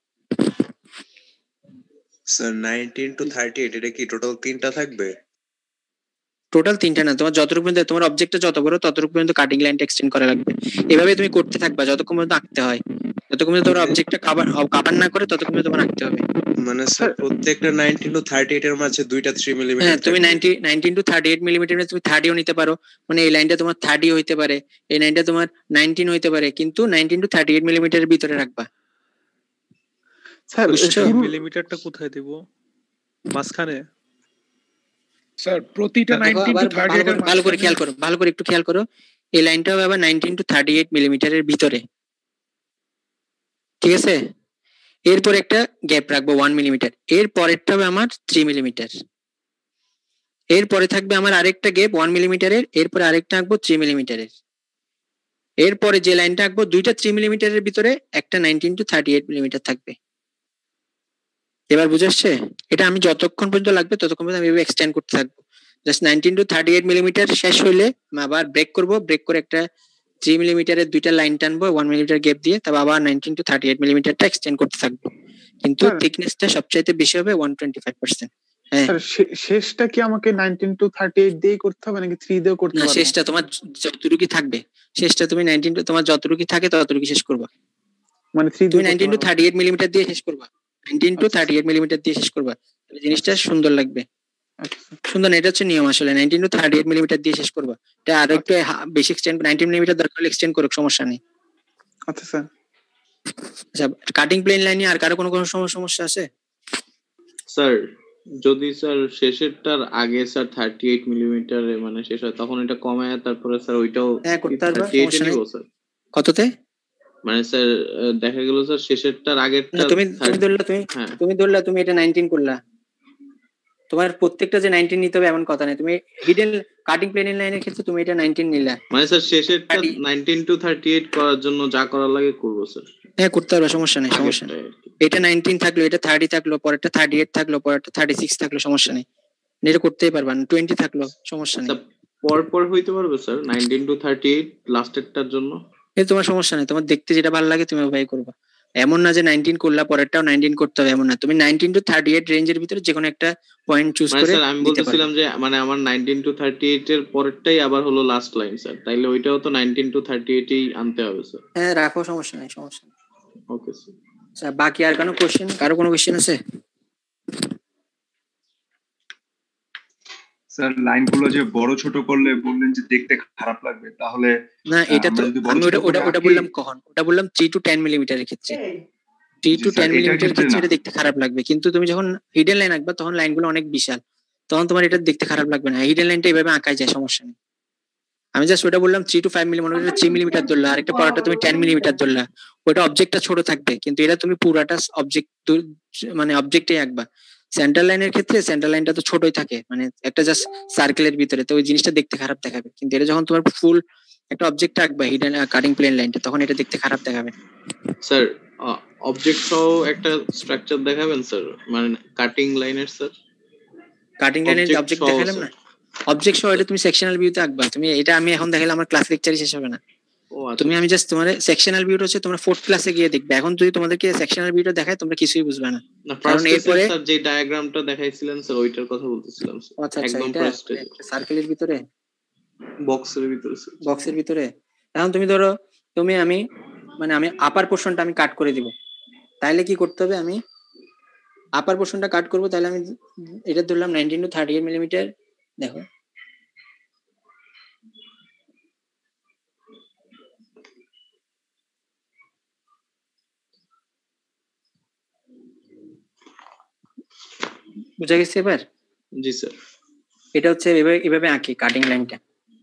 Sir nineteen two thirty eight এটা কি টোটাল তিনটা থাকবে? টোটাল তিনটা না, তোমার যতটুকু পর্যন্ত তোমার অবজেক্টটা যত বড় ততটুকু পর্যন্ত কাটিং লাইনটা এক্সটেন্ড করা লাগবে। এভাবে তুমি করতে থাকবা যতক্ষণ পর্যন্ত আঁকতে হয়, যতক্ষণ পর্যন্ত তোমার অবজেক্টটা কভার কভার না করে ততক্ষণ পর্যন্ত তোমার আঁকতে হবে। মানে স্যার প্রত্যেকটা নাইনটিন টু থার্টি এইট এর মাঝে দুইটা থ্রি মিলিমিটার। হ্যাঁ তুমি ninety nineteen two thirty eight millimetre তুমি থার্টিও নিতে পারো, মানে এই লাইনটা তোমার থার্টি হইতে পারে, এই লাইনটা তোমার নাইনটিন হইতে পারে, কিন্তু নাইনটিন টু থার্টি এইট মিলিমিটারের ভিতরে রাখবা। স্যার বুঝছো? শুরু মিলিমিটারটা কোথায় দিব? মাঝখানে? স্যার প্রতিটা দেখো নাইনটিন আবার টু থার্টি ভালো এইট করে এর ভালো করে মাঝখানে খেয়াল করো ভালো করে একটু খেয়াল করো এই লাইনটা হবে আবার নাইনটিন টু থার্টি এইট মিলিমিটারের ভিতরে, ঠিক আছে? এরপর একটা গ্যাপ রাখবো ওয়ান মিলিমিটার, এর পরেরটা হবে আমার থ্রি মিলিমিটার, এরপরে থাকবে আমার আরেকটা গ্যাপ ওয়ান মিলিমিটারের, এরপরে আরেকটা আঁকবো থ্রি মিলিমিটারের, এরপরে যে লাইনটা আঁকবো দুইটা থ্রি মিলিমিটারের ভিতরে একটা nineteen two thirty eight millimetre থাকবে। এবার বুঝে আসছে? এটা আমি যতক্ষণ পর্যন্ত লাগবে ততক্ষণ পর্যন্ত আমি এভাবে এক্সটেন্ড করতে থাকবো। Just nineteen two thirty eight millimetre শেষ হইলে আমি আবার ব্রেক করবো, ব্রেক করে একটা থ্রি মিলিমিটারের দুইটা লাইন টানবো ওয়ান মিলিমিটার গ্যাপ দিয়ে, তারপর আবার নাইনটিন টু থার্টি এইট মিলিমিটারটা এক্সটেন্ড করতে থাকবো, কিন্তু স্যার থিকনেসটা সবচাইতে বেশি হবে ওয়ান টোয়েন্টি ফাইভ পার্সেন্ট। হ্যাঁ স্যার শে- শেষটা কি আমাকে নাইনটিন টু থার্টি এইট দিয়েই করতে হবে নাকি থ্রি দিয়েও করতে না, পারবো? শেষটা তোমার যতটুকু থাকবে, শেষটা তুমি নাইনটিন টু তোমার যতটুকু থাকে ততটুকু শেষ করবা। মানে থ্রি তুমি দিয়ে করতে নাইনটিন টু পারবো? থার্টি এইট মিলিমিটার দিয়ে শেষ করবা, নাইনটিন টু আচ্ছা থার্টি এইট মিলিমিটার দিয়ে শেষ করবা, তাহলে জিনিসটা আচ্ছা সুন্দর লাগবে। আচ্ছা সুন্দর না, এটা হচ্ছে নিয়ম আসলে। Nineteen two thirty eight millimetre দিয়ে শেষ করবা, এটা আরো একটু আচ্ছা হা- বেশি এক্সটেন্ড নাইনটিন মিলিমিটার দরকার হলে এক্সটেন্ড করুক, সমস্যা নেই। আচ্ছা স্যার। আচ্ছা, কাটিং প্লেন লাইনে আর কারো কোনো কোনো সম- সমস্যা আছে? স্যার যদি স্যার শেষেরটার আগে স্যার থার্টি এইট মিলিমিটারে মানে শেষ হয় তখন এটা কমায় তারপরে স্যার ওইটাও হ্যাঁ করতে পারবা, থার্টি এইটে সমস্যা নেই। নিব স্যার? কততে? মানে স্যার আহ, দেখা গেল স্যার শেষেরটার না আগেরটা তুমি তুমি থার্টি ধরলা তুমি হ্যাঁ তুমি ধরলা তুমি এটা নাইনটিন করলা, তোমার প্রত্যেকটা যে নাইনটিন নিতে হবে এমন কথা নেই। তুমি হিডেন কাটিং প্লেন লাইনের ক্ষেত্রে তুমি এটা নাইনটিন নিলা, মানে স্যার শেষেরটা thirty nineteen two thirty eight করার জন্য যা করা লাগে করবো স্যার হ্যাঁ করতে পারবা, সমস্যা নেই সমস্যা নেই। আগেরটাই আর কি। এটা নাইনটিন থাকলো, এটা থার্টি থাকলো, পরেরটা থার্টি এইট থাকলো, পরেরটা থার্টি সিক্স থাকলো, সমস্যা নেই, এটা করতেই পারবা। টোয়েন্টি থাকলো, সমস্যা নেই। স্যার পর পর হইতে পারবে sir nineteen two thirty eight লাস্টেরটার জন্য? এই তোমার সমস্যা নেই, তোমার দেখতে যেটা ভালো লাগে তুমি ওভাবে করবা। এমন না যে নাইনটিন করলা পরেরটাও নাইনটিন করতে হবে, এমন না। তুমি নাইনটিন টু থার্টি এইট রেঞ্জের ভিতরে যে কোনো একটা পয়েন্ট চুজ মানে করে স্যার আমি দিতে পারবে। বলতেছিলাম যে মানে আমার নাইনটিন টু থার্টি এইট এর পরেরটাই আবার হলো লাস্ট লাইন স্যার, তাইলে ওইটাও তো নাইনটিন টু থার্টি এইট এই আনতে হবে স্যার। হ্যাঁ রাখো, সমস্যা নেই সমস্যা নেই। Okay sir. আচ্ছা, বাকি আর কোনো কোশ্চেন, কারো কোনো কোশ্চেন আছে? স্যার লাইনগুলো যে বড় ছোট করলে বললেন যে দেখতে খারাপ লাগবে, তাহলে না আহ, এটা তো আমরা যদি বড় আমি ছোট ওটা করে ওটা ওটা আঁকি, বললাম কখন, ওটা বললাম থ্রি টু টেন মিলিমিটারের ক্ষেত্রে। থ্রি জি টু স্যার টেন এটার মিলিমিটারের ক্ষেত্রে ক্ষেত্রে না। এটা দেখতে খারাপ লাগবে, কিন্তু তুমি যখন হিডেন লাইন আঁকবা তখন লাইনগুলো অনেক বিশাল, তখন তোমার এটা দেখতে খারাপ লাগবে না। হিডেন লাইনটা এইভাবে আঁকাই যায়, সমস্যা নেই। আমি জাস্ট ওটা বললাম three two five millimeter, three millimeter ধরলা, আরেকটা পরেরটা তুমি টেন মিলিমিটার ধরলা, ওটা অবজেক্টটা ছোট থাকবে, কিন্তু এটা তুমি পুরাটা অবজেক্ট মানে অবজেক্টে আঁকবা। সেন্টার লাইনের ক্ষেত্রে সেন্টার লাইনটা তো ছোটই থাকে, মানে একটা জাস্ট সার্কেলের ভিতরে, তো ওই জিনিসটা দেখতে খারাপ দেখাবে। কিন্তু এটা যখন তোমার ফুল একটা অবজেক্ট আঁকবা হিডেন কাটিং প্লেন লাইনটা, তখন এটা দেখতে খারাপ দেখাবে। স্যার অবজেক্ট সহ একটা স্ট্রাকচার দেখাবেন স্যার, মানে কাটিং লাইনের স্যার? কাটিং লাইনের Object অবজেক্ট সহ, দেখালাম না, অবজেক্ট সহ এটা তুমি সেকশনাল ভিউতে আঁকবা। তুমি এটা আমি এখন দেখালাম, আমার ক্লাস লেকচারই শেষ হবে না। ও আচ্ছা তুমি আমি জাস্ট তোমার সেকশনাল ভিউটা হচ্ছে তোমরা ফোর্থ ক্লাসে গিয়ে দেখবে। এখন যদি তোমাদেরকে সেকশনাল ভিউটা দেখায় তোমরা কিছুই বুঝবে না, না কারণ ফার্স্ট এরপরে স্যার যে ডায়াগ্রামটা দেখাইছিলেন স্যার ওইটার কথা বলতেছিলাম স্যার, আচ্ছা আচ্ছা একদম এটা ফার্স্টে সার্কেলের ভিতরে বক্সের ভিতরে স্যার। বক্সের ভিতরে। এখন তুমি ধরো তুমি আমি মানে আমি আপার পোর্শনটা আমি কাট করে দিব, তাইলে কি করতে হবে, আমি আপার পোর্শনটা কাট করব, তাহলে আমি এটা ধরলাম nineteen two thirty eight millimeter. দেখো বুঝা গেছে এবার? জি স্যার। এটা হচ্ছে এভাবে এভাবে আঁকি কাটিং লাইনটা,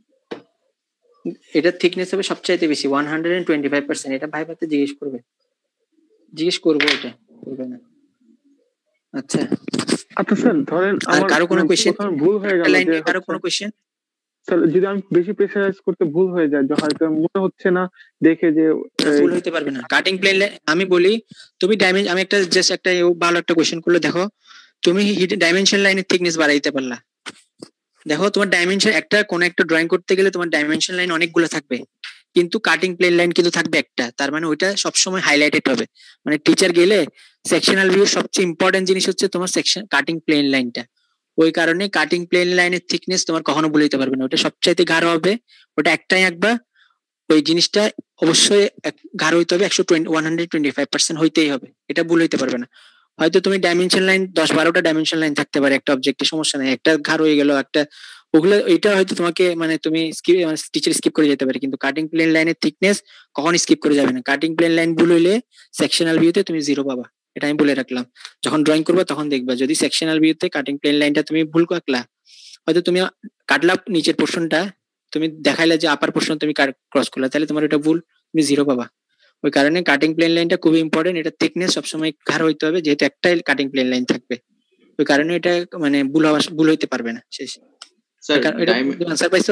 এটার থিকনেস হবে সবচাইতে বেশি one hundred twenty five percent. এটা ভাইবাতে জিজ্ঞেস করবে, জিজ্ঞেস করবো, এটা করবে না। আচ্ছা আচ্ছা স্যার ধরেন আর আমার কারো কোনো মানে কোশ্চেন প্রথমে ভুল হয়ে গেল লাইন যে নিয়ে কারো হচ্ছে- কোনো কোশ্চেন? স্যার যদি আমি বেশি প্রেসারাইজ করতে ভুল হয়ে যায়, যে হয়তো মনে হচ্ছে না দেখে যে এই, ফুল হইতে পারবে না কাটিং প্লেন। আমি বলি তুমি ডাইমেনশন, আমি একটা জাস্ট একটা ভালো একটা কোশ্চেন করলে দেখো, তুমি ডাইমেনশন লাইনের থিকনেস বাড়াই দিতে পারলা। দেখো তোমার ডাইমেনশন একটা কোন একটা ড্রয়িং করতে গেলে তোমার ডাইমেনশন লাইন অনেকগুলো থাকবে, কিন্তু কাটিং প্লেন লাইন কিন্তু থাকবে একটা, তার মানে ওইটা সবসময় হাইলাইটেড হবে। মানে টিচার গেলে সেকশনাল ভিউ সবচেয়ে ইম্পর্টেন্ট জিনিস হচ্ছে তোমার সেকশন কাটিং প্লেন লাইনটা। ওই কারণে কাটিং প্লেন লাইনের থিকনেস তোমার কখনো বলে দিতে পারবে না, ওটা সবচাইতে গাঢ় হবে, ওটা একটাই আঁকবা। ওই জিনিসটা অবশ্যই গাঢ় হইতে হবে, একশো twenty one hundred twenty five percent হইতেই হবে, এটা ভুল হইতে পারবে না। হয়তো তুমি ডাইমেনশন লাইন দশ বারোটা ডাইমেনশন লাইন থাকতে পারে একটা অবজেক্টে, সমস্যা নেই, একটা গাঢ় হয়ে গেল একটা, ওগুলো ওইটা হয়তো তোমাকে মানে তুমি টিচার স্কিপ করে যেতে পারে, কিন্তু কাটিং প্লেন লাইনের থিকনেস কখন স্কিপ করে যাবে না। কাটিং প্লেন লাইন ভুল হইলে সেকশনাল ভিউতে তুমি জিরো পাবা, এটা আমি বলে রাখলাম। যখন ড্রয়িং করবে তখন দেখবা যদি সেকশনাল ভিউতে কাটিং প্লেন লাইনটা তুমি ভুল আঁকলা, হয়তো তুমি কাটলা নিচের পোর্শনটা, তুমি দেখাইলে যে আপার পোর্শন তুমি ক্রস করলা, তাহলে তোমার এটা ভুল, তুমি জিরো পাবা। ওই কারণে কাটিং প্লেন লাইনটা খুবই ইম্পর্টেন্ট, এটা থিকনেস সবসময় ঘাড় হইতে হবে, যেহেতু একটাই কাটিং প্লেন লাইন থাকবে। ওই কারণে এটা মানে ভুল হওয়া ভুল হইতে পারবে না। শেষ স্যার এটা আনসার পাইছো?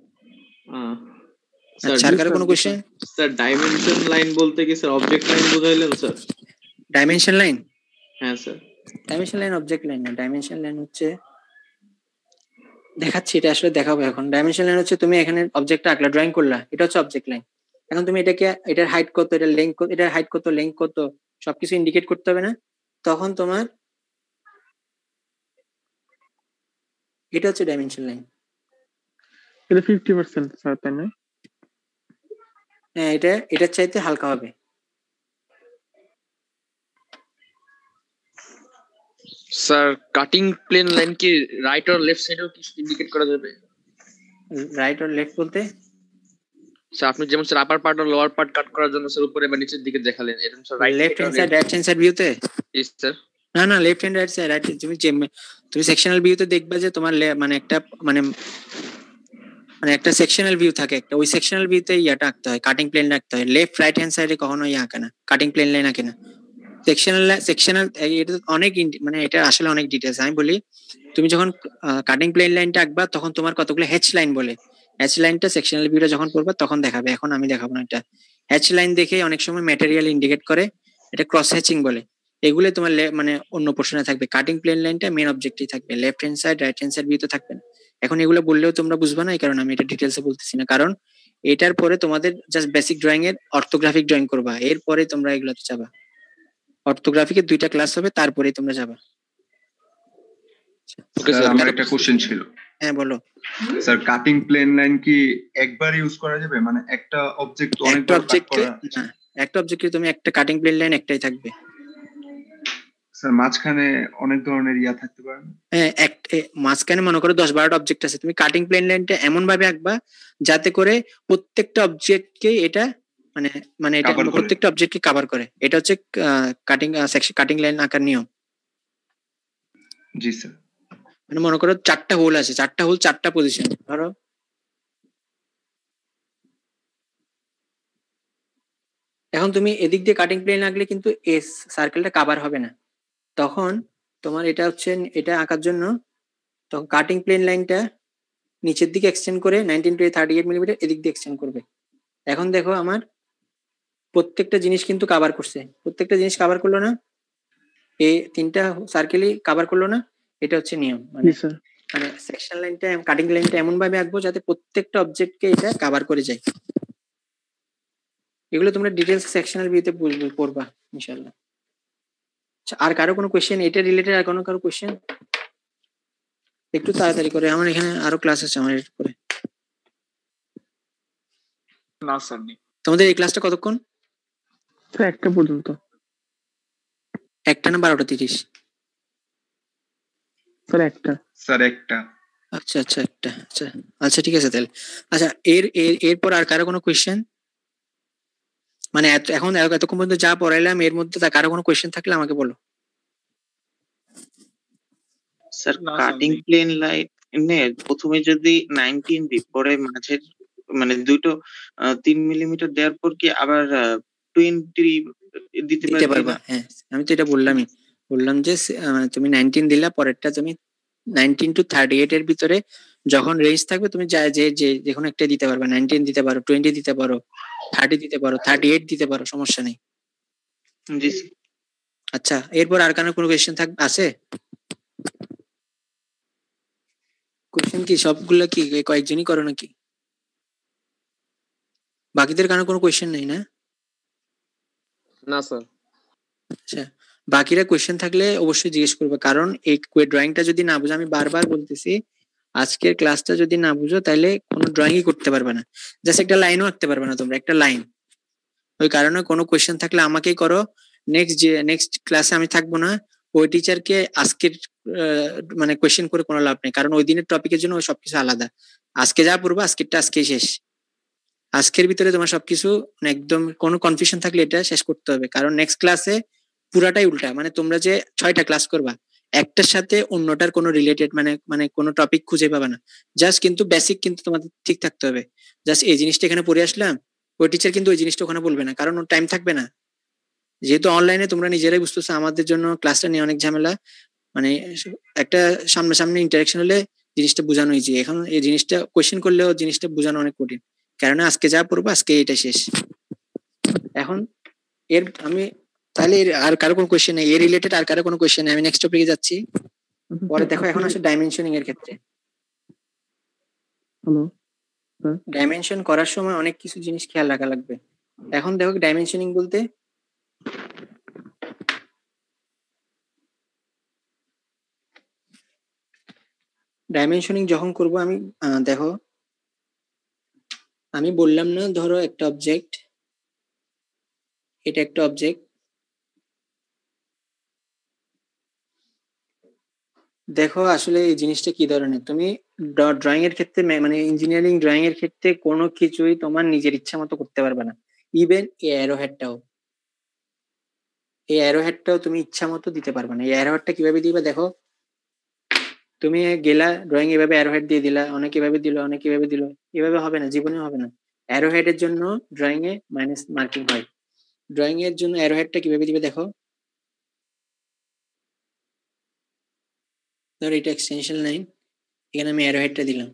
আচ্ছা, আর কারো কোনো কোশ্চেন? স্যার ডাইমেনশন লাইন বলতে কি স্যার অবজেক্ট লাইন বুঝাইলেন স্যার? Dimension line? হ্যাঁ sir. Dimension line object line না, ডাইমেনশন লাইন হচ্ছে দেখাচ্ছি, এটা আসলে দেখাবো এখন। ডাইমেনশন লাইন হচ্ছে তুমি এখানে অবজেক্টটা আঁকলা, ড্রয়িং করলা, এটা হচ্ছে অবজেক্ট লাইন। এখন তুমি এটাকে এটার হাইট কত, এটার লেন্থ কত, এটার হাইট কত, লেন্থ কত, সবকিছু ইন্ডিকেট করতে হবে না? তখন তোমার এটা হচ্ছে ডাইমেনশন লাইন। এটা ফিফটি পার্সেন্ট স্যার, তাই না? হ্যাঁ, এটা এটার চাইতে হালকা হবে। স্যার কাটিং প্লেন লাইন কি রাইট আর লেফট সাইডেও কি ইন্ডিকেট করা যাবে? রাইট আর লেফট বলতে স্যার আপনি যেমন স্যার আপার পার্ট আর লোয়ার পার্ট কাট করার জন্য স্যার উপরে বা নিচের দিকে দেখালেন, এরকম sir right left hand side right hand side ভিউতে? Yes sir. না না, left hand right side right, তুমি তুমি সেকশনাল ভিউতে দেখবা যে তোমার মানে একটা মানে মানে একটা সেকশনাল ভিউ থাকে একটা, ওই সেকশনাল ভিউতে ইয়াটা আঁকতে হয়, কাটিং প্লেন আঁকতে হয়। লেফট রাইট হ্যান্ড সাইডে কখনো ইয়া আঁকে না, কাটিং প্লেন লাইন আঁকে না। সেকশনাল সেকশনাল এটা অনেক মানে এটা আসলে অনেক ডিটেইলস। আমি বলি, তুমি যখন কাটিং প্লেন লাইনটা আঁকবা তখন তোমার কতগুলো হ্যাচ লাইন বলে, হ্যাচ লাইনটা সেকশনাল ভিউটা যখন করবা তখন দেখাবে, এখন আমি দেখাবো না। এটা হ্যাচ লাইন দেখে অনেক সময় ম্যাটেরিয়াল ইন্ডিকেট করে, এটা ক্রস হ্যাচিং বলে। এগুলো তোমার মানে অন্য পোর্শনে থাকবে, কাটিং প্লেন লাইনটা মেন অবজেক্টই থাকবে, left hand side right hand side ভিউতে থাকবে না। এখন এগুলো বললেও তোমরা বুঝবা না, এই কারণে আমি এটা ডিটেলসে বলতেছি না, কারণ এটার পরে তোমাদের জাস্ট বেসিক ড্রয়িং এর অর্থোগ্রাফিক ড্রয়িং করবা, এরপরে তোমরা এগুলোতে যাবা। অর্থোগ্রাফিকের দুইটা ক্লাস হবে, তারপরে তোমরা যাবা। আমার একটা কোশ্চেন ছিল। হ্যাঁ বলো স্যার, কাটিং প্লেন লাইন কি একবার ইউজ করা যাবে, মানে একটা অবজেক্ট অনেকবার কাট করা? না, একটা অবজেক্টে তুমি একটা কাটিং প্লেন লাইন একটাই থাকবে। স্যার মাঝখানে অনেক ধরনের ইয়া থাকতে পারে না? হ্যাঁ, মাঝখানে মনে করো দশ বারোটা অবজেক্ট আছে, তুমি কাটিং প্লেন লাইনটা এমন ভাবে আঁকবা যাতে করে প্রত্যেকটা অবজেক্টকে এটা মানে মানে এটা প্রত্যেকটা অবজেক্টকে কভার করে। এটা হচ্ছে কাটিং সেকশন কাটিং লাইন আঁকার নিয়ম। জি স্যার। মানে মনে করো চারটা হোল আছে, চারটা হোল চারটা পজিশন, ধরো এখন তুমি এদিক দিয়ে কাটিং প্লেন আঁকলে কিন্তু এস সার্কেলটা কভার হবে না, তখন তোমার এটা হচ্ছে এটা আঁকার জন্য তখন কাটিং প্লেন লাইনটা নিচের দিকে এক্সটেন্ড করে nineteen two thirty eight millimeter এদিক দিয়ে এক্সটেন্ড করবে। এখন দেখো আমার প্রত্যেকটা জিনিস কিন্তু কভার করছে, প্রত্যেকটা জিনিস কভার করলো না, এই তিনটা সার্কেলই কভার করলো না। এটা হচ্ছে নিয়ম, মানে মানে সেকশন লাইনটা কাটিং লাইনটা এমন ভাবে আঁকবো যাতে প্রত্যেকটা অবজেক্টকে এটা কভার করে যায়। এগুলো তোমরা ডিটেইলস সেকশনাল ভিউতে পড়বা ইনশাআল্লাহ। আচ্ছা, আর কারো কোনো কোশ্চেন এটা রিলেটেড? আর কোনো কারো কোশ্চেন? একটু তাড়াতাড়ি করে, আমার এখানে আরো ক্লাস আছে আমার এর পরে। না স্যার নেই। তোমাদের এই ক্লাসটা কতক্ষণ? স্যার একটা পর্যন্ত। একটা না বারোটা তিরিশ? স্যার একটা। স্যার একটা। আচ্ছা আচ্ছা একটা, আচ্ছা আচ্ছা ঠিক আছে তাহলে। আচ্ছা, এর এরপর আর কারো কোনো কোশ্চেন? মানে এখন এতক্ষণ পর্যন্ত যা পড়াইলাম এর মধ্যে তা কারো কোনো কোশ্চেন থাকলে আমাকে বলো। স্যার কাটিং প্লেন লাইনে প্রথমে যদি নাইনটিন দিই, পরে মাঝের মানে দুটো তিন মিলিমিটার দেওয়ার পর কি আবার টোয়েন্টি দিতে পারবা? হ্যাঁ, আমি তো এটা বললামই, বললাম যে তুমি নাইনটিন দিলা, পরেরটা তুমি নাইনটিন টু থার্টি এইট এর ভিতরে যখন রেঞ্জ থাকবে তুমি যা যে যে কোনো একটা দিতে পারবে, নাইনটিন দিতে পারো, টোয়েন্টি দিতে পারো, থার্টি দিতে পারো, থার্টি এইট দিতে পারো, সমস্যা নেই। আচ্ছা, এরপর আর কারো কোনো কোয়েশ্চেন থাকবে আছে? কোয়েশ্চেন কি সবগুলা কি কয়েকজনই করো নাকি? বাকিদের কারো কোনো কোয়েশ্চেন নেই না? না স্যার। আচ্ছা, বাকিরা কোয়েশ্চেন থাকলে অবশ্যই জিজ্ঞেস করবে, কারণ এই ড্রয়িংটা যদি না বুঝো, আমি বারবার বলতেছি আজকের ক্লাসটা যদি না বুঝো তাহলে কোনো ড্রয়িংই করতে পারবে না, জাস্ট একটা লাইনও আঁকতে পারবে না তোমরা, একটা লাইন। ওই কারণে কোনো কোয়েশ্চেন থাকলে আমাকেই করো। নেক্সট যে নেক্সট ক্লাসে আমি থাকবো না, ওই টিচারকে আজকের মানে কোয়েশ্চেন করে কোনো লাভ নেই, কারণ ওই দিনের টপিকের জন্য ওই সবকিছু আলাদা। আজকে যা পড়বো আজকেরটা আজকেই শেষ, আজকের ভিতরে তোমার সবকিছু একদম কোনো কনফিউশন থাকলে এটা শেষ করতে হবে, কারণ নেক্সট ক্লাসে পুরাটাই উল্টা, মানে তোমরা যে ছয়টা ক্লাস করবা একটার সাথে অন্যটার কোনো রিলেটেড মানে মানে কোনো টপিক খুঁজে পাবে না। জাস্ট কিন্তু বেসিক কিন্তু তোমাদের ঠিক থাকতে হবে। জাস্ট এই জিনিসটা এখানে পড়ে আসলাম, ওই টিচার কিন্তু ওই জিনিসটা ওখানে বলবে না, কারণ ওর টাইম থাকবে না। যেহেতু অনলাইনে তোমরা নিজেরাই বুঝতেছো আমাদের জন্য ক্লাসটা নিয়ে অনেক ঝামেলা, মানে একটা সামনাসামনি ইন্টারাকশন হলে জিনিসটা বোঝানো ইজি। এখন এই জিনিসটা কোয়েশ্চেন করলেও জিনিসটা বোঝানো অনেক কঠিন, কারণ আজকে যা পড়বো আজকে এটা শেষ। এখন এর আমি তাহলে এর আর কারো কোনো কোয়েশ্চেন নেই, এর রিলেটেড আর কারো কোনো কোয়েশ্চেন নেই, আমি নেক্সট টপিকে যাচ্ছি। পরে দেখো এখন আসে ডাইমেনশনিং এর ক্ষেত্রে। হ্যালো ডাইমেনশন করার সময় অনেক কিছু জিনিস খেয়াল রাখা লাগবে। এখন দেখো ডাইমেনশনিং বলতে ডাইমেনশনিং যখন করব আমি আহ, দেখো আমি বললাম না, ধরো একটা অবজেক্ট, এটা একটা অবজেক্ট, দেখো আসলে এই জিনিসটা কি ধরনের। তুমি ড্রয়িং এর ক্ষেত্রে মে- মানে ইঞ্জিনিয়ারিং ড্রয়িং এর ক্ষেত্রে কোনো কিছুই তোমার নিজের ইচ্ছা মতো করতে পারবে না। ইভেন এই অ্যারো হেডটাও, এই অ্যারো হেডটাও তুমি ইচ্ছা মতো দিতে পারবে না। এই অ্যারো হেডটা কিভাবে দিবে দেখো, তুমি গেলা ড্রয়িং এভাবে অ্যারো হেড দিয়ে দিলা, অনেক এভাবে দিল, অনেক এভাবে দিল, এভাবে হবে না, জীবনে হবে না। অ্যারো হেডের জন্য ড্রয়িং এ মাইনাস মার্কিং হয়। ড্রয়িং এর জন্য অ্যারো হেডটা কিভাবে দিবে দেখো, ধর এটা এক্সটেনশন লাইন, এখানে আমি অ্যারো হেডটা দিলাম,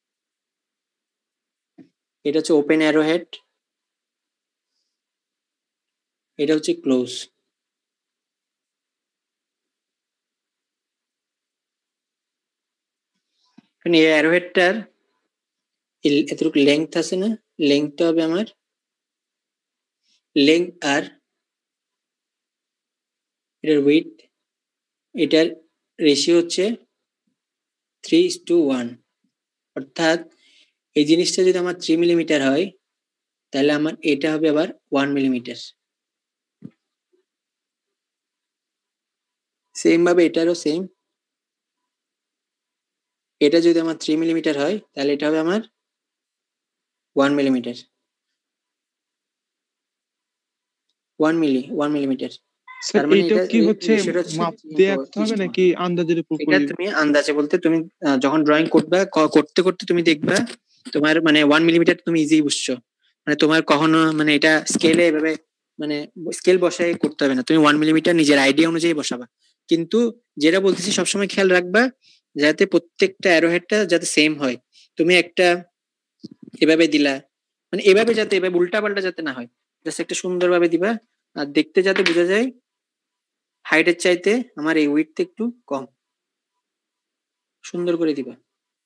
এটা হচ্ছে ওপেন অ্যারো হেড, এটা হচ্ছে ক্লোজ। এই অ্যারো হেডটার এতটুকু লেংথ আছে না, লেংথটা হবে আমার লেংথ, আর এটার উইডথ, এটার রেশিও হচ্ছে থ্রি টু ওয়ান। অর্থাৎ এই জিনিসটা যদি আমার থ্রি মিলিমিটার হয় তাহলে আমার এটা হবে আবার ওয়ান মিলিমিটার। সেম ভাবে এটারও সেম, এটা যদি আমার থ্রি মিলিমিটার হয় তাহলে এটা হবে আমার one millimeter, one milli one millimeter. Sir তার মানে এইটা এটা কি হচ্ছে রেশিওটা হচ্ছে মাপ দিয়ে আঁকতে হবে ত্রিশ। নাকি আন্দাজের উপর এটা তুমি আন্দাজে বলতে তুমি আহ, যখন ড্রয়িং করবে ক- করতে করতে তুমি দেখবা তোমার মানে ওয়ান মিলিমিটার তুমি ইজি বুঝছো, মানে তোমার কখনো মানে এটা স্কেলে এভাবে মানে স্কেল বসায় করতে হবে না, তুমি ওয়ান মিলিমিটার নিজের আইডিয়া অনুযায়ী বসাবা। কিন্তু যেটা বলতেছি সবসময় খেয়াল রাখবা যাতে প্রত্যেকটা অ্যারোহেডটা যাতে সেম হয়। তুমি একটা এভাবে দিলা, মানে এভাবে যাতে এভাবে উল্টা পাল্টা যাতে না হয়, জাস্ট একটা সুন্দরভাবে দিবা, আর দেখতে যাতে বোঝা যায় হাইটের চাইতে আমার এই উইডথ একটু কম, সুন্দর করে দিবা।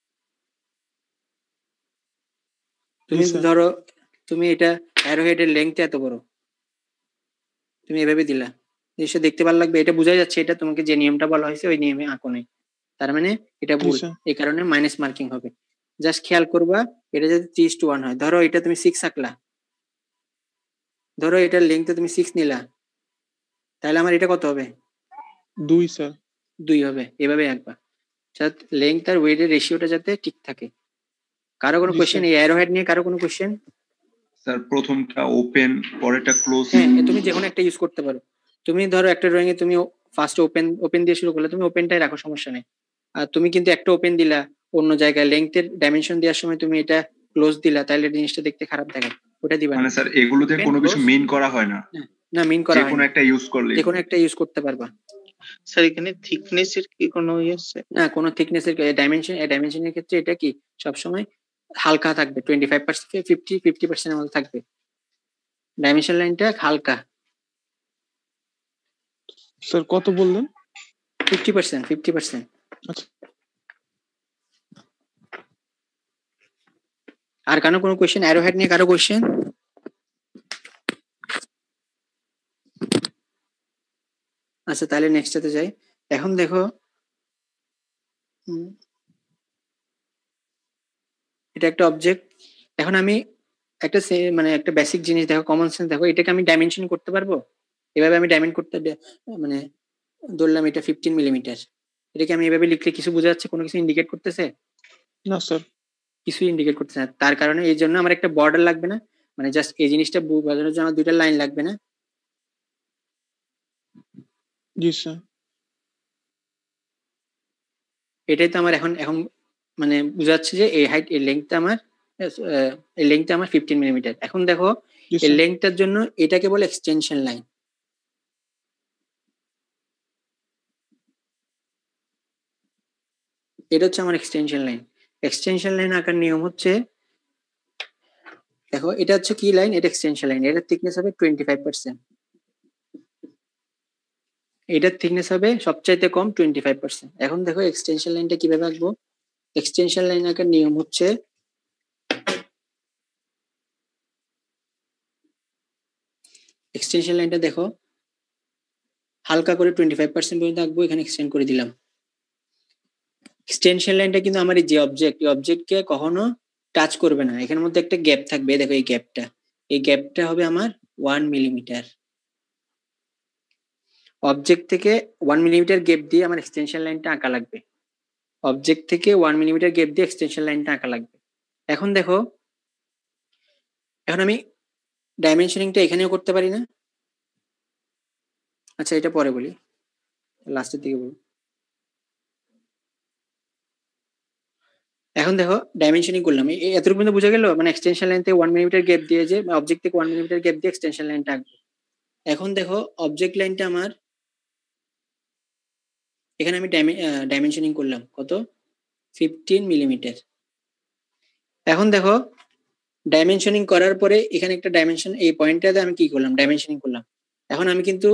তুমি স্যার। ধরো তুমি এটা অ্যারোহেডের লেংথ এত বড়, তুমি এভাবে দিলা, জিনিসটা দেখতে ভালো লাগবে, এটা বোঝা যাচ্ছে এটা তোমাকে যে নিয়মটা বলা হয়েছে ওই নিয়মে আঁকো নাই, তার মানে এটা ভুল, স্যার। এই কারণে মাইনাস মার্কিং হবে। জাস্ট খেয়াল করবা এটা যদি ত্রিশ টু ওয়ান হয়, ধরো এটা তুমি সিক্স আঁকলা, ধরো এটার লেংথে তুমি সিক্স নিলা, তাহলে আমার এটা কত হবে, দুই স্যার। দুই হবে। এভাবে আঁকবা যাতে লেংথ আর ওয়েটের রেশিওটা যাতে ঠিক থাকে। কারো কোনো জি, কোশ্চেন এই অ্যারোহেড নিয়ে, কারো কোনো কোশ্চেন? স্যার প্রথমটা ওপেন, পরেরটা ক্লোজ। হ্যাঁ তুমি যে কোনো একটা ইউজ করতে পারো। তুমি ধরো একটা ড্রয়িং এ তুমি ফার্স্ট ওপেন ওপেন দিয়ে শুরু করলে তুমি ওপেনটাই রাখো, সমস্যা নেই। আর তুমি কিন্তু একটা ওপেন দিলা অন্য জায়গায় লেংথের ডাইমেনশন দেওয়ার সময় তুমি এটা ক্লোজ দিলা, তাহলে জিনিসটা দেখতে খারাপ দেখায়, ওটা দিবা না। মানে স্যার এগুলোতে Open, কোনো কিছু close? মিন করা হয় না, না, না মিন করা যে হয় কোনো না, একটা ইউজ করলে যে কোনো একটা ইউজ করতে পারবা। স্যার এখানে থিকনেস এর কি কোনো ইয়ে আছে? না কোনো থিকনেস এর ডাইমেনশন ডাইমেনশনের ক্ষেত্রে এটা কি সবসময় হালকা থাকবে, twenty five percent fifty fifty পার্সেন্টের মধ্যে থাকবে, ডাইমেনশন লাইনটা হালকা। স্যার কত বললেন? Fifty percent fifty percent. আচ্ছা। আর কারো কোনো কোয়েশ্চেন অ্যারোহেড নিয়ে, কারো কোয়েশ্চেন? আচ্ছা তাহলে নেক্সটটাতে যাই। এখন দেখো হুম, এটা একটা অবজেক্ট। এখন আমি একটা সে- মানে একটা বেসিক জিনিস দেখো, কমন সেন্স দেখো, এটাকে আমি ডাইমেনশন করতে পারবো? এভাবে আমি ডাইমেন্ড করতে দে- মানে ধরলাম এটা ফিফটিন মিলিমিটার, এটাকে আমি এভাবে লিখলে কিছু বোঝা যাচ্ছে, কোনো কিছু ইন্ডিকেট করতেছে? না স্যার। কিছুই ইন্ডিকেট করতেছে না। তার কারণে এই জন্য আমার একটা বর্ডার লাগবে না, মানে জাস্ট এই জিনিসটা বোঝানোর জন্য আমার দুইটা লাইন লাগবে না, জি স্যার। এটাই তো আমার এখন এখন মানে বুঝাচ্ছে যে এই হাইট এই লেন্থটা আমার আহ, এই লেন্থটা আমার ফিফটিন মিলিমিটার। এখন দেখো জি এই স্যার। লেন্থটার জন্য এটাকে বলে এক্সটেনশন লাইন। এটা হচ্ছে আমার এক্সটেনশন লাইন। এক্সটেনশন লাইন আঁকার নিয়ম হচ্ছে, দেখো এটা হচ্ছে কি লাইন, এটা এক্সটেনশন লাইন, এটার থিকনেস হবে টোয়েন্টি ফাইভ পার্সেন্ট, এটার থিকনেস হবে সবচাইতে কম টোয়েন্টি ফাইভ পার্সেন্ট। এখন দেখো এক্সটেনশন লাইনটা কিভাবে আঁকবো। এক্সটেনশন লাইন আঁকার নিয়ম হচ্ছে, এক্সটেনশন লাইনটা দেখো হালকা করে টোয়েন্টি ফাইভ পার্সেন্ট পর্যন্ত আঁকবো, এখানে এক্সটেন্ড করে দিলাম। এক্সটেনশন লাইনটা কিন্তু আমার এই যে অবজেক্ট, এই অবজেক্টকে কখনো টাচ করবে না, এখানের মধ্যে একটা গ্যাপ থাকবে, দেখো এই গ্যাপটা, এই গ্যাপটা হবে আমার ওয়ান মিলিমিটার। অবজেক্ট থেকে ওয়ান মিলিমিটার গ্যাপ দিয়ে আমার এক্সটেনশন লাইনটা আঁকা লাগবে, অবজেক্ট থেকে ওয়ান মিলিমিটার গ্যাপ দিয়ে এক্সটেনশন লাইনটা আঁকা লাগবে। এখন দেখো, এখন আমি ডাইমেনশনিংটা এখানেও করতে পারি না? আচ্ছা এটা পরে বলি, লাস্টের দিকে বলি। এখন দেখো ডাইমেনশনিং করলাম, এই এতটুকু পর্যন্ত বোঝা গেল, মানে এক্সটেনশন লাইন থেকে ওয়ান মিলিমিটার গ্যাপ দিয়ে যে অবজেক্ট থেকে ওয়ান মিলিমিটার গ্যাপ দিয়ে এক্সটেনশন লাইনটা আঁকবো। এখন দেখো অবজেক্ট লাইনটা আমার, এখানে আমি ডাইমেনশনিং করলাম কত, ফিফটিন মিলিমিটার। এখন দেখো ডাইমেনশনিং করার পরে এখানে একটা ডাইমেনশন, এই পয়েন্টটাতে আমি কি করলাম, ডাইমেনশনিং করলাম। এখন আমি কিন্তু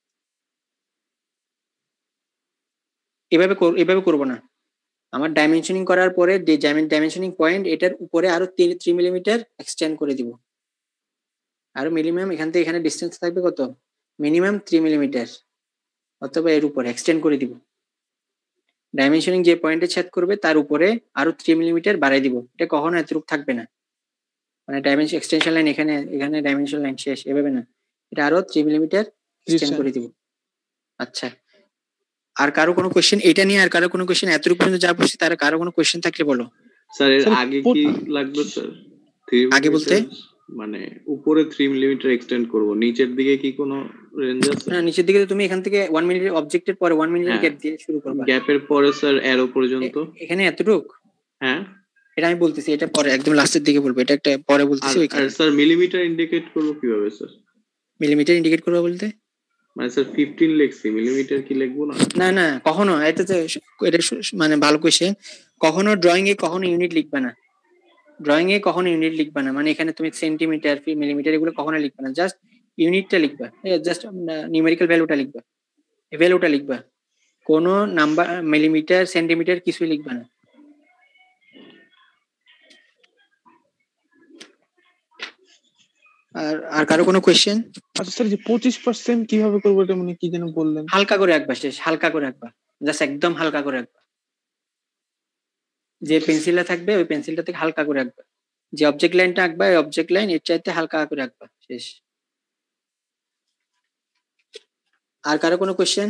এভাবে এভাবে করবো না, আমার ডাইমেনশনিং করার পরে ডাইমেনশনিং পয়েন্ট এটার উপরে আরো থ্রি মিলিমিটার এক্সটেন্ড করে দিব, আরো মিনিমাম এখান থেকে এখানে ডিস্টেন্স থাকবে কত, মিনিমাম থ্রি মিলিমিটার, অথবা এর উপরে এক্সটেন্ড করে দিব। ডাইমেনশনিং যে পয়েন্টে ছেদ করবে তার উপরে আরো থ্রি মিলিমিটার বাড়াই দিব, এটা কখনো এতটুকু থাকবে না, মানে ডাইমেনশন এক্সটেনশন লাইন এখানে এখানে ডাইমেনশন লাইন শেষ, এভাবে না, এটা আরো থ্রি মিলিমিটার এক্সটেন্ড করে দিব। আচ্ছা, আর কারো কোনো কোশ্চেন এটা নিয়ে, আর কারো কোনো কোশ্চেন এতটুকু পর্যন্ত যা বলছি, তার কারো কোনো কোশ্চেন থাকলে বলো। স্যার এর আগে কি লাগবে স্যার? আগে বলতে মানে উপরে থ্রি মিলিমিটার এক্সটেন্ড করব, নিচের দিকে কি কোনো রেঞ্জ আছে? না, নিচের দিকে তুমি এখান থেকে ওয়ান মিলিমিটার অবজেক্টের পরে ওয়ান মিলিমিটার গ্যাপ দিয়ে শুরু করবে, গ্যাপের পরে স্যার অ্যারো পর্যন্ত এখানে এতটুক। হ্যাঁ এটা আমি বলতেছি, এটা পরে একদম লাস্টের দিকে বলবো, এটা একটা পরে বলতেছি। আর স্যার মিলিমিটার ইন্ডিকেট করব কিভাবে স্যার? মিলিমিটার ইন্ডিকেট করব বলতে মানে স্যার ফিফটিন লিখছি, মিলিমিটার কি লিখবো না? না না, কখনো এটা এটা মানে ভালো কোশ্চেন, কখনো ড্রয়িং এ কখনো ইউনিট লিখবে না, ড্রয়িং এ কখনো ইউনিট লিখবে না, মানে এখানে তুমি সেন্টিমিটার মিলিমিটার এগুলো কখনো লিখবে না, জাস্ট ইউনিটটা লিখবা, জাস্ট নিউমেরিক্যাল ভ্যালুটা লিখবা, এই ভ্যালুটা লিখবা, কোনো নাম্বার মিলিমিটার সেন্টিমিটার কিছুই লিখবা না। আর আর কারো কোনো কোশ্চেন? আচ্ছা স্যার, যে পঁচিশ পার্সেন্ট কিভাবে করবো, এটা মানে কি যেন বললেন? হালকা করে আঁকবা, শেষ হালকা করে আঁকবা, জাস্ট একদম হালকা করে আঁকবা, যে পেন্সিলটা থাকবে ওই পেন্সিলটা থেকে হালকা করে আঁকবা, যে অবজেক্ট লাইনটা আঁকবা এই অবজেক্ট লাইন এর চাইতে হালকা করে আঁকবা, শেষ। আর কারো কোনো কোশ্চেন?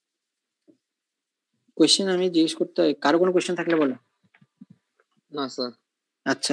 কোশ্চেন আমি জিজ্ঞেস করতে হয়, কারো কোনো কোশ্চেন থাকলে বলো। না স্যার। আচ্ছা,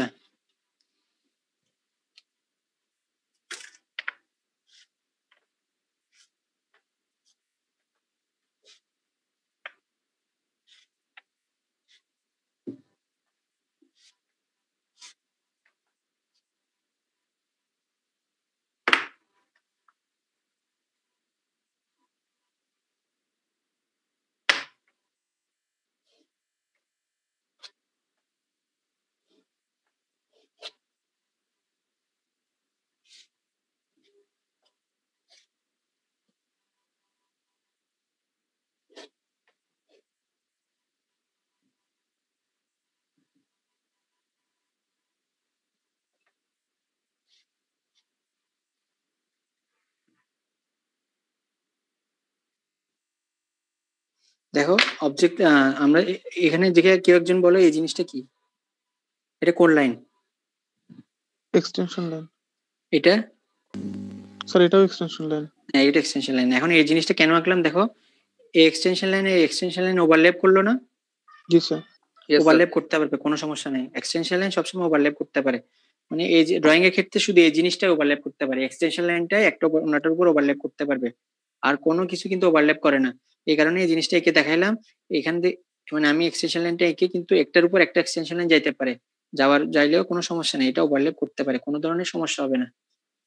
দেখো অবজেক্ট আমরা এখানে দেখে কেউ একজন বলো এই জিনিসটা কি, এটা কোন লাইন? Extension line. এটা স্যার এটাও এক্সটেনশন লাইন। হ্যাঁ এটা এক্সটেনশন লাইন। এখন এই জিনিসটা কেন আঁকলাম দেখো, এই এক্সটেনশন লাইনে এক্সটেনশন লাইন ওভারল্যাপ করলো না? জি স্যার। ওভারল্যাপ করতে পারবে, কোনো সমস্যা নেই, এক্সটেনশন লাইন সবসময় ওভারল্যাপ করতে পারে, মানে এই যে ড্রয়িং এর ক্ষেত্রে শুধু এই জিনিসটা ওভারল্যাপ করতে পারে, এক্সটেনশন লাইনটাই একটা অন্যটার উপর ওভারল্যাপ করতে পারবে, আর কোনো কিছু কিন্তু ওভারল্যাপ করে না। এই কারণে এই জিনিসটা এঁকে দেখাইলাম। এখান থেকে মানে আমি এক্সটেনশন লাইনটা এঁকে কিন্তু একটার উপর একটা এক্সটেনশন লাইন যাইতে পারে, যাওয়ার যাইলেও কোনো সমস্যা নেই, এটা ওভারল্যাপ করতে পারে, কোনো ধরনের সমস্যা হবে না।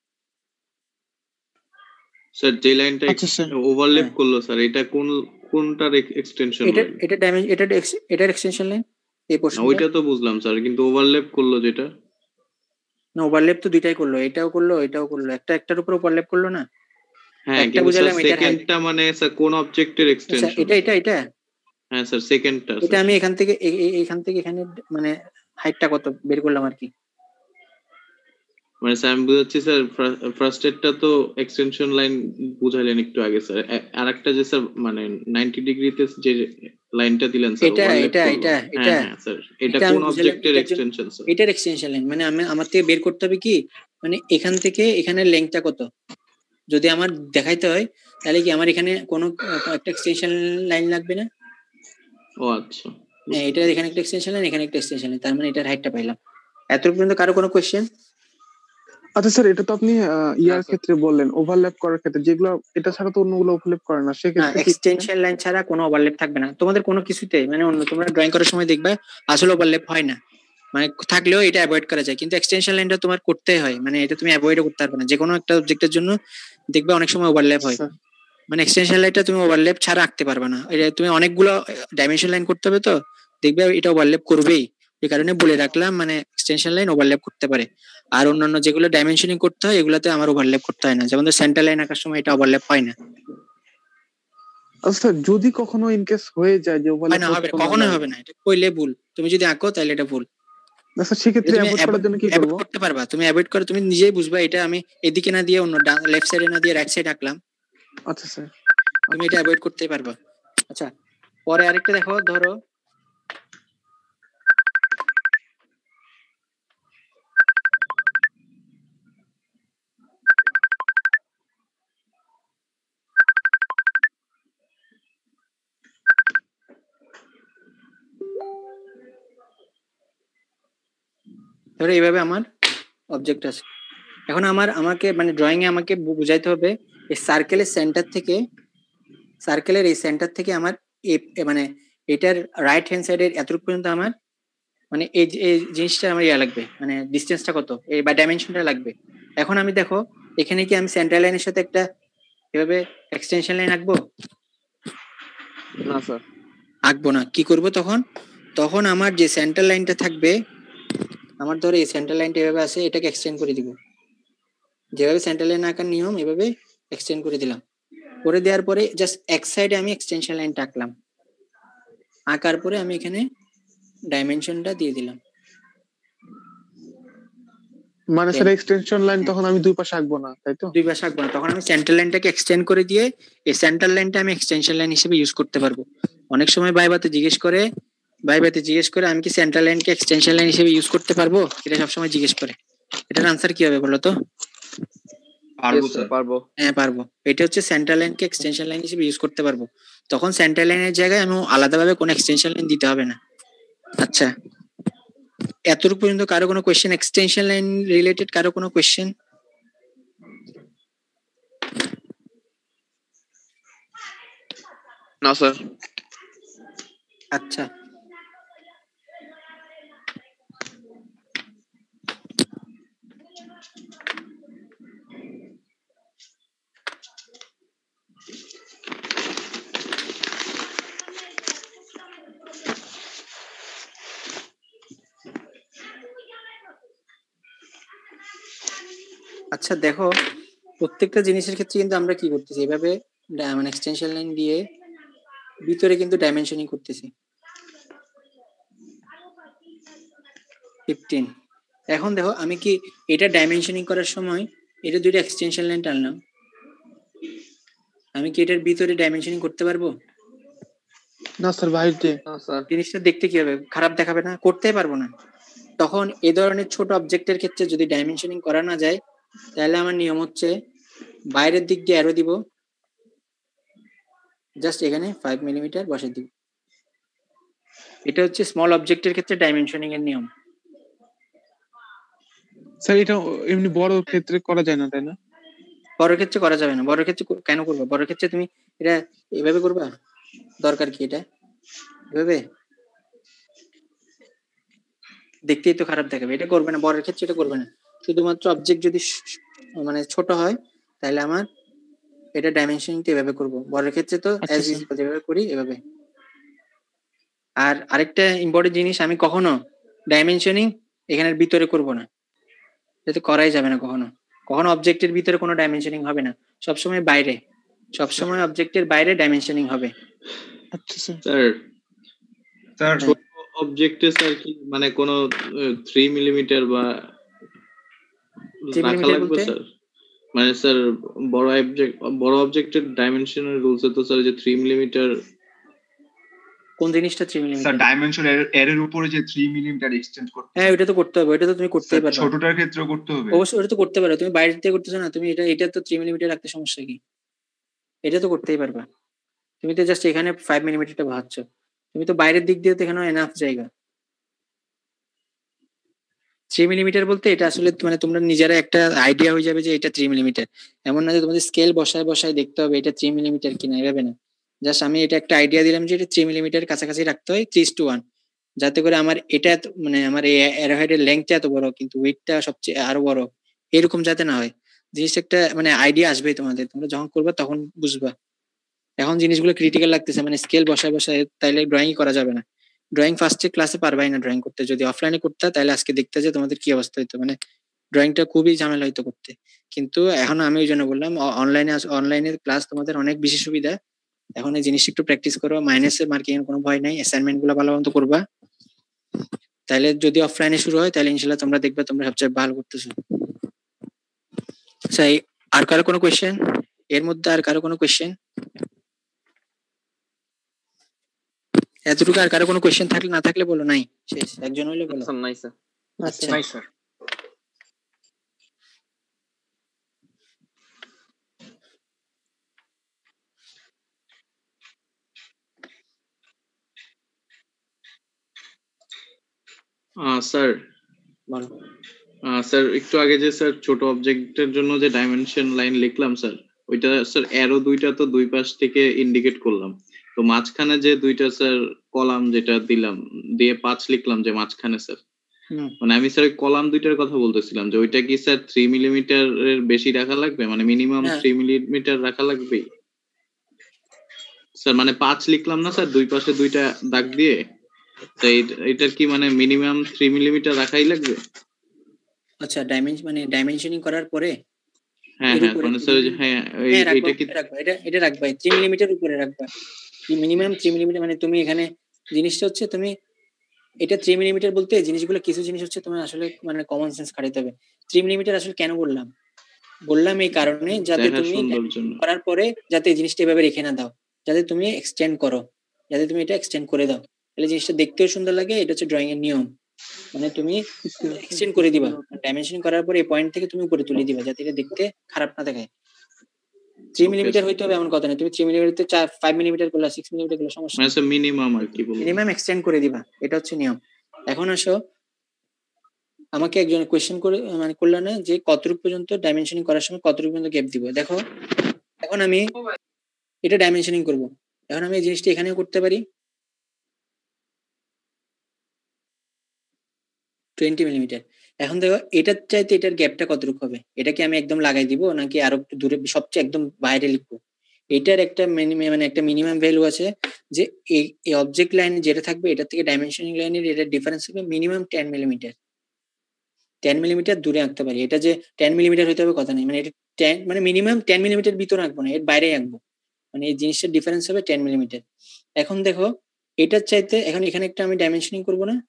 স্যার যে লাইনটা আচ্ছা স্যার ওভারল্যাপ হ্যাঁ করলো স্যার, এটা কোন কোনটার এক্সটেনশন এটা লাইন? এটা ড্যামেজ এটা ex- এটার এক্সটেনশন লাইন এই না পোর্শনটা। ওইটা তো বুঝলাম স্যার, কিন্তু ওভারল্যাপ করলো যেটা। না ওভারল্যাপ তো দুইটাই করলো, এটাও করলো এটাও করলো, একটা একটার উপর ওভারল্যাপ করলো না। হ্যাঁ একটা কিন্তু স্যার বুঝালাম এটার হাইট। সেকেন্ডটা মানে স্যার কোন অবজেক্টের আচ্ছা এক্সটেনশন এটা এটা স্যার? এটা হ্যাঁ স্যার সেকেন্ডটা এটা স্যার। আমি এখান থেকে এ- এ- এখান থেকে এখানে মানে হাইটটা কত বের করলাম আর কি। মানে স্যার আমি বুঝাচ্ছি স্যার, ফার্স্ট এডটা তো এক্সটেনশন লাইন বুঝাইলেন একটু আগে স্যার, আর একটা যে স্যার মানে নাইনটি ডিগ্রিতে যে লাইনটা দিলেন স্যার এটা ওভারল্যাপ এটা করলো। এটা হ্যাঁ এটা হ্যাঁ স্যার, এটা এটা আমি কোন বুঝালাম অবজেক্টের এটার জন্য, এক্সটেনশন স্যার? এটার এক্সটেনশন লাইন মানে আমি আমার থেকে বের করতে হবে কি মানে এখান থেকে এখানে লেংথটা কত যদি আমার দেখাইতে হয়, তাহলে কি আমার এখানে কোনো আহ, একটা এক্সটেনশন লাইন লাগবে না? ও আচ্ছা হ্যাঁ বুঝতে এটা এখানে একটা এক্সটেনশন লাইন এখানে একটা এক্সটেনশন লাইন, তার মানে এটার হাইটটা পাইলাম। এতটুকু পর্যন্ত কারো কোনো কোয়েশ্চেন? আচ্ছা স্যার এটা তো আপনি আহ, না ইয়ার স্যার। ক্ষেত্রে বললেন ওভারল্যাপ করার ক্ষেত্রে, যেগুলো এটা ছাড়া তো অন্যগুলো ওভারল্যাপ করে না না সেক্ষেত্রে কি? এক্সটেনশন লাইন ছাড়া কোনো ওভারল্যাপ থাকবে না তোমাদের কোনো কিছুতে, মানে অন্য তোমরা ড্রয়িং করার সময় দেখবে আসলে ওভারল্যাপ হয় না, মানে থাকলেও এটা অ্যাভয়েড করা যায়, কিন্তু এক্সটেনশন লাইনটা তোমার করতেই হয়, মানে এটা তুমি অ্যাভয়েড করতে পারবে না, যে কোনো একটা অবজেক্টের জন্য দেখবে অনেক সময় ওভারল্যাপ হয়, স্যার মানে এক্সটেনশন লাইনটা তুমি ওভারল্যাপ ছাড়া আঁকতে পারবে না, এটা তুমি অনেকগুলো ডাইমেনশন লাইন করতে হবে, তো দেখবে এটা ওভারল্যাপ করবেই, এই কারণে বলে রাখলাম মানে এক্সটেনশন লাইন ওভারল্যাপ করতে পারে। আর অন্যান্য যেগুলো ডাইমেনশনিং করতে হয় এগুলোতে আমার ওভারল্যাপ করতে হয় না, যেমন সেন্টার লাইন আঁকার সময় এটা ওভারল্যাপ হয় না। আচ্ছা স্যার যদি কখনো ইনকেস হয়ে যায় যে হয় ওভারল্যাপ না, হবে না, হচ্ছে না কখনোই বা হবে না, এটা কইলে ভুল, তুমি যদি আঁকো তাহলে এটা ভুল। না স্যার সেক্ষেত্রে তুমি অ্যাভয়েড করার জন্য কি করব? অ্যাভয়েড করতে পারবা, তুমি অ্যাভয়েড করে তুমি নিজেই বুঝবা এটা আমি এদিকে না দিয়ে অন্য লেফট সাইডে না দিয়ে রাইট সাইড আঁকলাম, আচ্ছা স্যার তুমি এটা অ্যাভয়েড করতেই পারবা। আচ্ছা পরে আরেকটা দেখো, ধরো ধরো এইভাবে আমার অবজেক্ট আছে, এখন আমার আমাকে মানে ড্রয়িং এ আমাকে বু- বুঝাইতে হবে এই সার্কেলের সেন্টার থেকে, সার্কেলের এই সেন্টার থেকে আমার এ- এ মানে এটার রাইট হ্যান্ড সাইডের এতটুকু পর্যন্ত আমার মানে এই যে- এই জিনিসটা আমার ইয়া লাগবে, মানে ডিস্টেন্সটা কত এই বা ডাইমেনশনটা লাগবে। এখন আমি দেখো এখানে কি আমি সেন্টার লাইনের সাথে একটা এভাবে এক্সটেনশন লাইন আঁকবো? না স্যার। আঁকবো না। কি করব তখন? তখন আমার যে সেন্টার লাইনটা থাকবে, আমার ধরো এই সেন্টার লাইনটা এভাবে আছে, এটাকে এক্সটেন্ড করে দিব, যেভাবে সেন্টার লাইন আঁকার নিয়ম এভাবে এক্সটেন্ড করে দিলাম, করে দেওয়ার পরে জাস্ট এক সাইডে আমি এক্সটেনশন লাইনটা আঁকলাম, আঁকার পরে আমি এখানে ডাইমেনশনটা দিয়ে দিলাম। মানে স্যার এক্সটেনশন লাইন তখন আমি দুই পাশে আঁকবো না তাই তো? দুই পাশে আঁকবো না, তখন আমি সেন্টার লাইনটাকে এক্সটেন্ড করে দিয়ে এই সেন্টার লাইনটা আমি এক্সটেনশন লাইন হিসেবে ইউজ করতে পারবো। অনেক সময় ভাইবাতে জিজ্ঞেস করে ভাইবাতে জিজ্ঞেস করে আমি কি সেন্টার লাইনকে এক্সটেনশন লাইন হিসেবে ইউজ করতে পারবো, এটা সবসময় জিজ্ঞেস করে, এটার আনসার কি হবে বলো তো? পারবো Yes, sir, স্যার। পারবো। হ্যাঁ পারবো, এটা হচ্ছে সেন্টার লাইনকে এক্সটেনশন লাইন হিসেবে ইউজ করতে পারবো, তখন সেন্টার লাইনের জায়গায় আমি আলাদাভাবে কোনো এক্সটেনশন লাইন দিতে হবে না। আচ্ছা এতটুকু পর্যন্ত কারো কোনো কোয়েশ্চেন এক্সটেনশন লাইন রিলেটেড, কারো কোনো কোয়েশ্চেন? না স্যার। আচ্ছা আচ্ছা দেখো প্রত্যেকটা জিনিসের ক্ষেত্রে কিন্তু আমরা কি করতেছি এভাবে ডা- মানে এক্সটেনশন লাইন দিয়ে ভিতরে কিন্তু ডাইমেনশনিং করতেছি। ফিফটিন। এখন দেখো আমি কি এটা ডাইমেনশনিং করার সময় এটা দুইটা এক্সটেনশন লাইন টানলাম, আমি কি এটার ভিতরে ডাইমেনশনিং করতে পারবো? না স্যার বাইরে। না স্যার। জিনিসটা দেখতে কি হবে, খারাপ দেখাবে না, করতেই পারবো না। তখন এই ধরনের ছোট অবজেক্টের ক্ষেত্রে যদি ডাইমেনশনিং করা না যায়, তাহলে আমার নিয়ম হচ্ছে বাইরের দিক দিয়ে অ্যারো দিব, জাস্ট এখানে ফাইভ মিলিমিটার বসে দিব। এটা হচ্ছে স্মল অবজেক্টের ক্ষেত্রে ডাইমেনশনিং এর নিয়ম। স্যার এটা এমনি বড় ক্ষেত্রে করা যায় না তাই না? বড় ক্ষেত্রে করা যাবে না। বড় ক্ষেত্রে কেন করবা? বড় ক্ষেত্রে তুমি এটা এভাবে করবা, দরকার কি এটা এভাবে? দেখতেই তো খারাপ দেখাবে, এটা করবে না। বড়ের ক্ষেত্রে এটা করবে না। শুধুমাত্র অবজেক্ট যদি মানে ছোট হয় তাহলে আমার এটা ডাইমেনশনিংটা এভাবে করব। বড়ের ক্ষেত্রে তো অ্যাজ ইউজুয়াল যেভাবে করি এভাবে। আর আরেকটা ইম্পর্টেন্ট জিনিস, আমি কখনো ডাইমেনশনিং এখানের ভিতরে করব না, এটা করাই যাবে না কখনো। কখনো অবজেক্টের ভিতরে কোনো ডাইমেনশনিং হবে না, সবসময় বাইরে, সবসময় অবজেক্টের বাইরে ডাইমেনশনিং হবে। আচ্ছা স্যার। স্যার স্যার ছোট অবজেক্টে স্যার কি মানে কোনো থ্রি মিলিমিটার বা থ্রি রাখা মিলিমিটার লাগবে বলতে স্যার? মানে স্যার বড় অবজেক্ট বড় অবজেক্টের ডাইমেনশনের রুলস তো স্যার যে থ্রি মিলিমিটার। কোন জিনিসটা থ্রি স্যার মিলিমিটার? ডাইমেনশন এর এর উপরে যে থ্রি মিলিমিটার এক্সটেন্ড করতে হ্যাঁ ওইটা তো করতে হবে, ওইটা তো তুমি করতেই স্যার পারবে। ছোটটার ক্ষেত্রেও করতে হবে? অবশ্যই ওটা তো করতে পারো, তুমি বাইরে থেকে করতেছো না, তুমি এটা এটা তো থ্রি মিলিমিটার রাখতে সমস্যা কি? এটা তো করতেই পারবা। তুমি তো জাস্ট এখানে ফাইভ মিলিমিটারটা ভাবছ, তুমি তো বাইরের দিক দিয়ে তো এখানে এনাফ জায়গা। থ্রি মিলিমিটার বলতে এটা আসলে মানে তোমরা নিজেরা একটা আইডিয়া হয়ে যাবে যে এটা থ্রি মিলিমিটার। এমন না যে তোমাদের স্কেল বসায় বসায় দেখতে হবে এটা থ্রি মিলিমিটার কিনা, এভাবে না। জাস্ট আমি এটা একটা আইডিয়া দিলাম যে এটা থ্রি মিলিমিটার কাছাকাছি রাখতে হয়, থ্রি টু ওয়ান, যাতে করে আমার এটা এত- মানে আমার এই অ্যারোহেডের লেন্থটা এত বড় কিন্তু ওয়েটটা সবচেয়ে আরো বড়, এরকম যাতে না হয়। জিনিসটা একটা মানে আইডিয়া আসবে তোমাদের, তোমরা যখন করবা তখন বুঝবা। এখন জিনিসগুলো ক্রিটিক্যাল লাগতেছে, মানে স্কেল বসায় বসায় তাইলে ড্রয়িং করা যাবে না। ড্রয়িং ফার্স্টে ক্লাসে পারবাই না ড্রয়িং করতে, যদি অফলাইনে করতে তাহলে আজকে দেখতে যে তোমাদের কি অবস্থা হইতো, মানে ড্রয়িংটা খুবই ঝামেলা হইতো করতে। কিন্তু এখন আমি ওই জন্য বললাম অনলাইনে অনলাইনের ক্লাস তোমাদের অনেক বেশি সুবিধা। এখন এই জিনিসটা একটু প্র্যাকটিস করো, মাইনাসে মার্কিং এর কোনো ভয় নাই, অ্যাসাইনমেন্ট গুলো ভালো মতো করবা। তাহলে যদি অফলাইনে শুরু হয় তাহলে ইনশাল্লাহ তোমরা দেখবে তোমরা সবচেয়ে ভালো করতেছো। আচ্ছা, আর কারো কোনো কোয়েশ্চেন? এর মধ্যে আর কারো কোনো কোয়েশ্চেন? এতটুকু আর কারো কোনো কোয়েশ্চেন থাকলে না থাকলে বলো, নাই শেষ, একজন হইলে বলো। নাই স্যার। আচ্ছা নাই স্যার। স্যার বলো। স্যার একটু আগে যে স্যার ছোট অবজেক্টের জন্য যে ডাইমেনশন লাইন লিখলাম স্যার, ওইটা স্যার অ্যারো দুইটা তো দুই পাশ থেকে ইন্ডিকেট করলাম, তো মাঝখানে যে দুইটা স্যার কলাম যেটা দিলাম দিয়ে পাঁচ লিখলাম যে মাঝখানে স্যার, মানে আমি স্যার কলাম দুইটার কথা বলতেছিলাম যে ওইটা কি স্যার থ্রি মিলিমিটার এর বেশি রাখা লাগবে, মানে মিনিমাম থ্রি মিলিমিটার রাখা লাগবে স্যার? মানে পাঁচ লিখলাম না স্যার দুই পাশে দুইটা দাগ দিয়ে, তো এটার কি মানে মিনিমাম থ্রি মিলিমিটার রাখাই লাগবে? আচ্ছা, ডাইমেনশন মানে ডাইমেনশনিং করার পরে হ্যাঁ হ্যাঁ মানে স্যার হ্যাঁ এটা কি রাখবা, এটা এটা রাখবা থ্রি মিলিমিটার উপরে রাখবা, মিনিমাম থ্রি মিলিমিটার। মানে তুমি এখানে জিনিসটা হচ্ছে তুমি এটা থ্রি মিলিমিটার বলতে জিনিসগুলো কিছু জিনিস হচ্ছে তোমার আসলে মানে কমন সেন্স খাটাইতে হবে। থ্রি মিলিমিটার আসলে কেন বললাম বললাম এই কারণে যাতে তুমি করার পরে যাতে এই জিনিসটা এভাবে রেখে না দাও, যাতে তুমি এক্সটেন্ড করো, যাতে তুমি এটা এক্সটেন্ড করে দাও, তাহলে জিনিসটা দেখতেও সুন্দর লাগে। এটা হচ্ছে ড্রয়িং এর নিয়ম, মানে তুমি এক্সটেন্ড করে দিবা, ডাইমেনশন করার পরে এই পয়েন্ট থেকে তুমি উপরে তুলে দিবা যাতে এটা দেখতে খারাপ না দেখায়। থ্রি মিলিমিটার হইতে হবে এমন কথা না, তুমি থ্রি মিলিমিটার চার ফাইভ মিলিমিটার করলে সিক্স মিলিমিটার করলে সমস্যা মানে স্যার মিনিমাম আর কি বলবো, মিনিমাম এক্সটেন্ড করে দিবা, এটা হচ্ছে নিয়ম। এখন আসো আমাকে একজন কোয়েশ্চেন করে মানে করলো না যে কতটুকু পর্যন্ত ডাইমেনশনিং করার সময় কতটুকু পর্যন্ত গ্যাপ দিব। দেখো এখন আমি এটা ডাইমেনশনিং করব, এখন আমি এই জিনিসটা এখানেও করতে পারি টোয়েন্টি মিলিমিটার। এখন দেখো এটার চাইতে এটার গ্যাপটা কতটুকু হবে, এটা কি আমি একদম লাগাই দিব নাকি আরো একটু দূরে সবচেয়ে একদম বাইরে লিখবো? এটার একটা মানে একটা মিনিমাম ভ্যালু আছে যে এই অবজেক্ট লাইন যেটা থাকবে এটা থেকে ডাইমেনশনিং লাইনের এটা ডিফারেন্স হবে minimum ten millimeter. Ten millimeter দূরে আঁকতে পারি, এটা যে টেন মিলিমিটার হইতে হবে কথা নেই, মানে এটা টেন মানে মিনিমাম টেন মিলিমিটার ভিতরে আঁকবো না, এর বাইরে আঁকবো, মানে এই জিনিসটার ডিফারেন্স হবে টেন মিলিমিটার। এখন দেখো এটার চাইতে এখন এখানে একটা আমি ডাইমেনশনিং করবো না,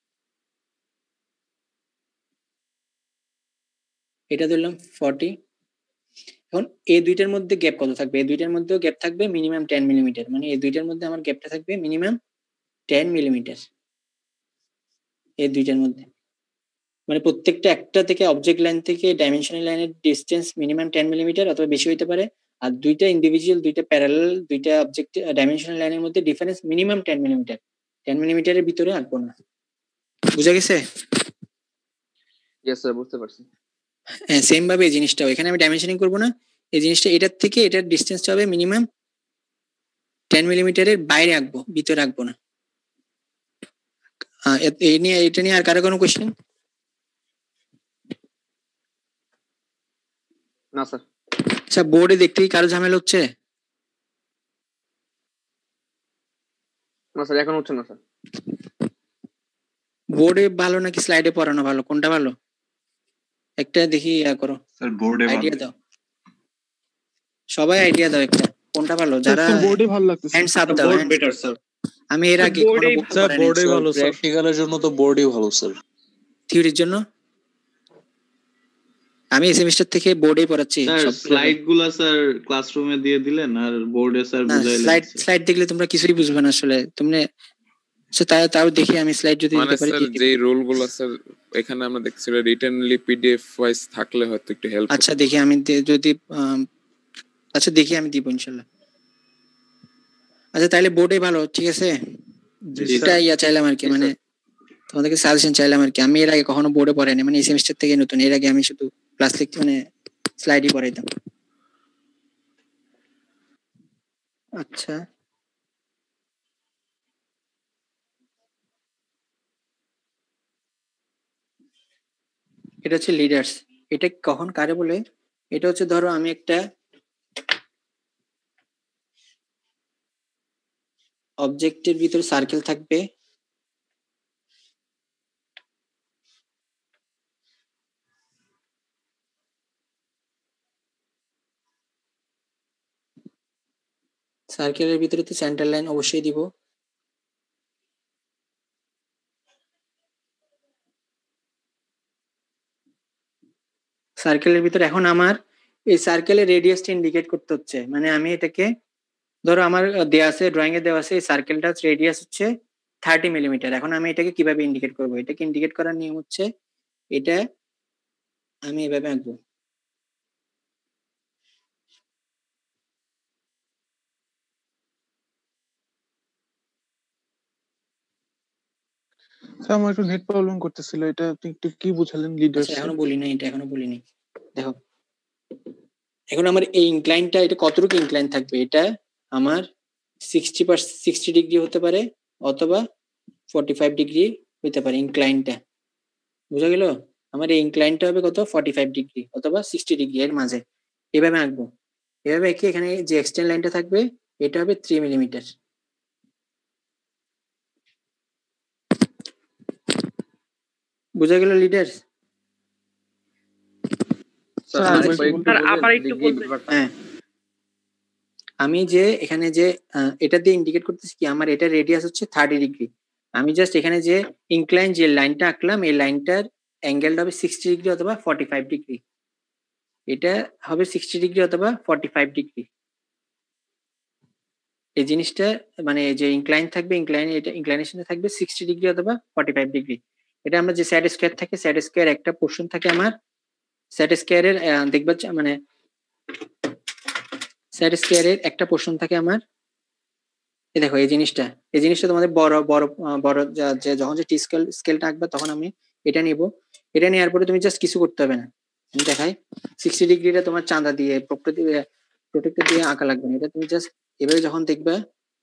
এটা ধরলাম ফর্টি। এখন এই দুইটার মধ্যে গ্যাপ কত থাকবে? এই দুইটার মধ্যেও গ্যাপ থাকবে মিনিমাম টেন মিলিমিটার, মানে এই দুইটার মধ্যে আমার গ্যাপটা থাকবে মিনিমাম টেন মিলিমিটার এই দুইটার মধ্যে, মানে প্রত্যেকটা একটা থেকে অবজেক্ট লাইন থেকে ডাইমেনশনাল লাইনের ডিসটেন্স মিনিমাম টেন মিলিমিটার অথবা বেশি হইতে পারে। আর দুইটা ইন্ডিভিজুয়াল দুইটা প্যারালাল দুইটা অবজেক্ট ডাইমেনশনাল লাইনের মধ্যে difference minimum ten millimeter, ten মিলিমিটারের ভিতরে আঁকবো না। বুঝা গেছে? ইয়েস স্যার বুঝতে পারছি। হ্যাঁ সেম ভাবে এই জিনিসটাও এখানে আমি ডাইমেনশনিং করবো না, এই জিনিসটা এটার থেকে এটার ডিস্টেন্সটা হবে মিনিমাম টেন মিলিমিটারের বাইরে রাখবো, ভিতরে রাখবো না। আহ, এ- এই নিয়ে এটা নিয়ে আর কারো কোনো কোয়েশ্চেন? না স্যার। আচ্ছা, বোর্ডে দেখতে কি কারো ঝামেলা হচ্ছে? না স্যার, এখন হচ্ছে না স্যার। বোর্ডে ভালো নাকি স্লাইডে পড়ানো ভালো, কোনটা ভালো? একটা দেখি ইয়া করো, স্যার বোর্ডে ভালো। আইডিয়া দাও, সবাই আইডিয়া দাও একটা, কোনটা ভালো? যারা বোর্ডে ভালো লাগতেছে। হ্যান্ডস আপ দাও, board hands up। Better sir. আমি এর আগে কোনো বোর্ডেই board স্যার, পড়াইনি। বোর্ডেই ভালো স্যার। প্র্যাকটিক্যালের জন্য তো বোর্ডই ভালো স্যার। থিওরির জন্য আমি এই সেমিস্টার থেকে বোর্ডেই পড়াচ্ছি। স্যার সব স্লাইড গুলা স্যার ক্লাসরুমে দিয়ে দিলেন আর বোর্ডে স্যার না, বুঝাইলেন। স্লাইড স্লাইড দেখলে তোমরা কিছুই বুঝবে না আসলে। তুমি আচ্ছা, তাও তাও দেখি আমি স্লাইড যদি মানে দিতে পারি স্যার দিয়ে দিবো। যে রোল গুলো স্যার এখানে আমরা দেখছি রিটেনলি পিডিএফ ওয়াইজ থাকলে হয়তো একটু হেল্প। আচ্ছা দেখি আমি দে- যদি আম, আচ্ছা দেখি আমি দিব ইনশাল্লাহ। আচ্ছা তাহলে বোর্ডে ভালো, ঠিক আছে। জি জি স্যার। এটা ইয়া চাইলাম আর কি, মানে তোমাদেরকে সাজেশন চাইলাম আর কি। আমি এর আগে কখনো বোর্ডে পড়াইনি, মানে এই সেমিস্টার থেকে নতুন। এর আগে আমি শুধু ক্লাস লিখতে মানে স্লাইডই পড়াইতাম। আচ্ছা এটা হচ্ছে লিডার্স। এটা কখন কারে বলে? এটা হচ্ছে ধরো আমি একটা অবজেক্টের ভিতরে সার্কেল থাকবে, সার্কেলের ভিতরে তো সেন্টার লাইন অবশ্যই দিব। সার্কেলের ভিতরে এখন আমার এই সার্কেলের রেডিয়াসটা ইন্ডিকেট করতে হচ্ছে, মানে আমি এটাকে ধরো আমার দেওয়া আছে, ড্রয়িং এ দেওয়া আছে এই সার্কেলটা রেডিয়াস হচ্ছে থার্টি মিলিমিটার। এখন আমি এটাকে কিভাবে ইন্ডিকেট করবো? এটাকে ইন্ডিকেট করার নিয়ম হচ্ছে এটা আমি এভাবে আঁকবো। স্যার আমার একটু নেট প্রবলেম করতেছিল, এটা আপনি একটু কি বুঝালেন আচ্ছা লিডারশিপ? এখনো বলি না, এটা এখনো বলিনি। দেখো এখন আমার এই ইনক্লাইনটা এটা কতটুকু ইনক্লাইন থাকবে? এটা আমার সিক্সটি পার্সেন্ট সিক্সটি ডিগ্রি হতে পারে অথবা ফর্টি ফাইভ ডিগ্রি হতে পারে ইনক্লাইনটা। বুঝা গেল? আমার এই ইনক্লাইনটা হবে কত? ফর্টি ফাইভ ডিগ্রি অথবা সিক্সটি ডিগ্রি এর মাঝে। এভাবে আঁকবো। এভাবে এঁকে এখানে যে এক্সটেন্ড লাইনটা থাকবে এটা হবে থ্রি মিলিমিটার। বুঝা গেল লিডার্স? স্যার আবার একটু বলবেন? হ্যাঁ, আমি যে এখানে যে আহ, এটা দিয়ে ইন্ডিকেট করতেছি কি আমার এটা রেডিয়াস হচ্ছে থার্টি ডিগ্রি। আমি জাস্ট এখানে যে ইনক্লাইন যে লাইনটা আঁকলাম এই লাইনটার অ্যাঙ্গেলটা হবে সিক্সটি ডিগ্রি অথবা ফর্টি ফাইভ ডিগ্রি। এটা হবে সিক্সটি ডিগ্রি অথবা ফর্টি ফাইভ ডিগ্রি। এই জিনিসটা মানে যে ইনক্লাইন থাকবে ইনক্লাইন এটা ইনক্লাইনেশনে থাকবে সিক্সটি ডিগ্রি অথবা ফর্টি ফাইভ ডিগ্রি। এটা আমরা যে স্যাড স্কোয়ার থাকে স্যাড স্কোয়ার একটা পোর্শন থাকে আমার স্যাড স্কোয়ারের দেখবা মানে স্যাড স্কোয়ারের একটা পোর্শন থাকে আমার। এই দেখো এই জিনিসটা এই জিনিসটা তোমাদের বড় বড় আহ, বড় যা- যে যখন যে টি স্কেল স্কেলটা আঁকবে তখন আমি এটা নিব। এটা নেওয়ার পরে তুমি জাস্ট কিছু করতে হবে না। আমি দেখাই সিক্সটি ডিগ্রিটা তোমার চাঁদা দিয়ে প্রকৃতি প্রোটেক্টর দিয়ে আঁকা লাগবে না। এটা তুমি জাস্ট এভাবে যখন দেখবে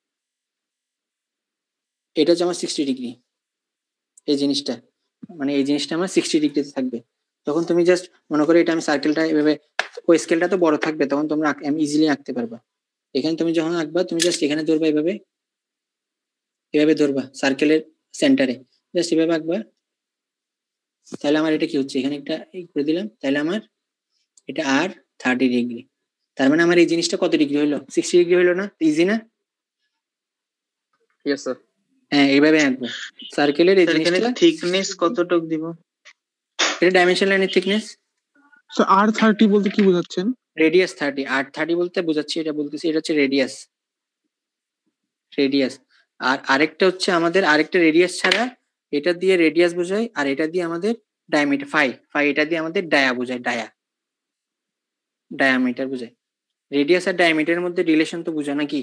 এটা হচ্ছে আমার সিক্সটি ডিগ্রি। এই জিনিসটা মানে এই জিনিসটা আমার সিক্সটি ডিগ্রিতে থাকবে। তখন তুমি জাস্ট মনে করো এটা আমি সার্কেলটা এভাবে ওই স্কেলটা তো বড় থাকবে তখন তোমরা আঁক- আমি ইজিলি আঁকতে পারবা। এখানে তুমি যখন আঁকবা তুমি জাস্ট এখানে ধরবা এভাবে এভাবে ধরবা সার্কেলের সেন্টারে জাস্ট এভাবে আঁকবা। তাহলে আমার এটা কি হচ্ছে এখানে একটা এই করে দিলাম, তাহলে আমার এটা আর থার্টি ডিগ্রি। তার মানে আমার এই জিনিসটা কত ডিগ্রি হইলো? সিক্সটি ডিগ্রি হইলো না? ইজি না? Yes sir. হ্যাঁ এইভাবে আঁকবো সার্কেলের এই স্যার এখানে জিনিসটা। থিকনেস কতটুক দিব? এটা ডাইমেনশন লাইনের থিকনেস। স্যার আর থার্টি বলতে কি বোঝাচ্ছেন? Radius thirty. আর থার্টি বলতে বোঝাচ্ছি এটা বলতেছি এটা হচ্ছে রেডিয়াস রেডিয়াস। আর আরেকটা হচ্ছে আমাদের আরেকটা রেডিয়াস ছাড়া এটা দিয়ে রেডিয়াস বোঝায় আর এটা দিয়ে আমাদের ডায়ামিটার ফাই ফাই এটা দিয়ে আমাদের ডায়া বোঝায় ডায়া ডায়ামিটার বোঝায়। রেডিয়াস আর ডায়ামিটারের মধ্যে রিলেশন তো বুঝা নাকি?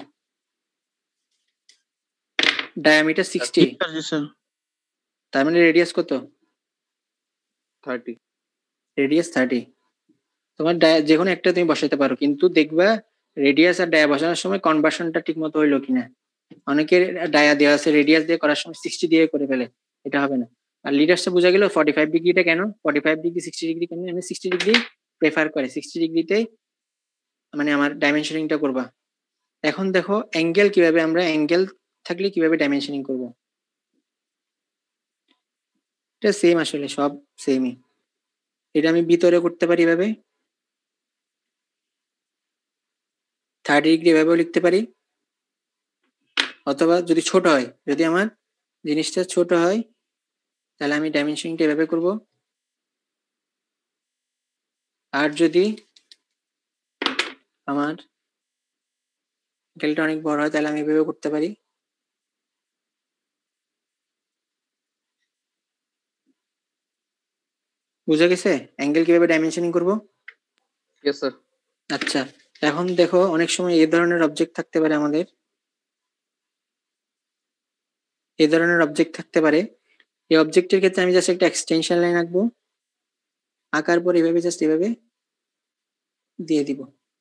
ডায়ামিটার সিক্সটি তার মানে রেডিয়াস কত? থার্টি। Radius thirty. তোমার ডায়া যে কোনো একটা তুমি বসাতে পারো, কিন্তু দেখবা রেডিয়াস আর ডায়া বসানোর সময় কনভার্সনটা ঠিক মতো হইলো কিনা। অনেকের ডায়া দেওয়া আছে, রেডিয়াস দিয়ে করার সময় সিক্সটি দিয়ে করে ফেলে, এটা হবে না। আর লিডার্সটা বোঝা গেল ফর্টি ফাইভ ডিগ্রিটা কেন, forty five degree sixty degree কেন, আমি সিক্সটি ডিগ্রি প্রেফার করে, সিক্সটি ডিগ্রিতেই মানে আমার ডাইমেনশনিংটা করবা। এখন দেখো অ্যাঙ্গেল কিভাবে, আমরা অ্যাঙ্গেল থাকলে কিভাবে ডাইমেনশনিং করব, এটা সেম, আসলে সব সেমই। এটা আমি ভিতরে করতে পারি এভাবে, থার্টি ডিগ্রি এভাবেও লিখতে পারি, অথবা যদি ছোট হয়, যদি আমার জিনিসটা ছোট হয় তাহলে আমি ডাইমেনশনিংটা এভাবে করব। আর যদি আমার অ্যাঙ্গেলটা অনেক বড় হয় তাহলে আমি এভাবে করতে পারি। বুঝা গেছে অ্যাঙ্গেল কিভাবে ডাইমেনশনিং করব? Yes sir. আচ্ছা, এখন দেখো অনেক সময় এই ধরনের অবজেক্ট থাকতে পারে, আমাদের এই ধরনের অবজেক্ট থাকতে পারে। এই অবজেক্টের ক্ষেত্রে আমি জাস্ট একটা এক্সটেনশন লাইন আঁকবো, আঁকার পর এভাবে জাস্ট এভাবে দিয়ে দিব।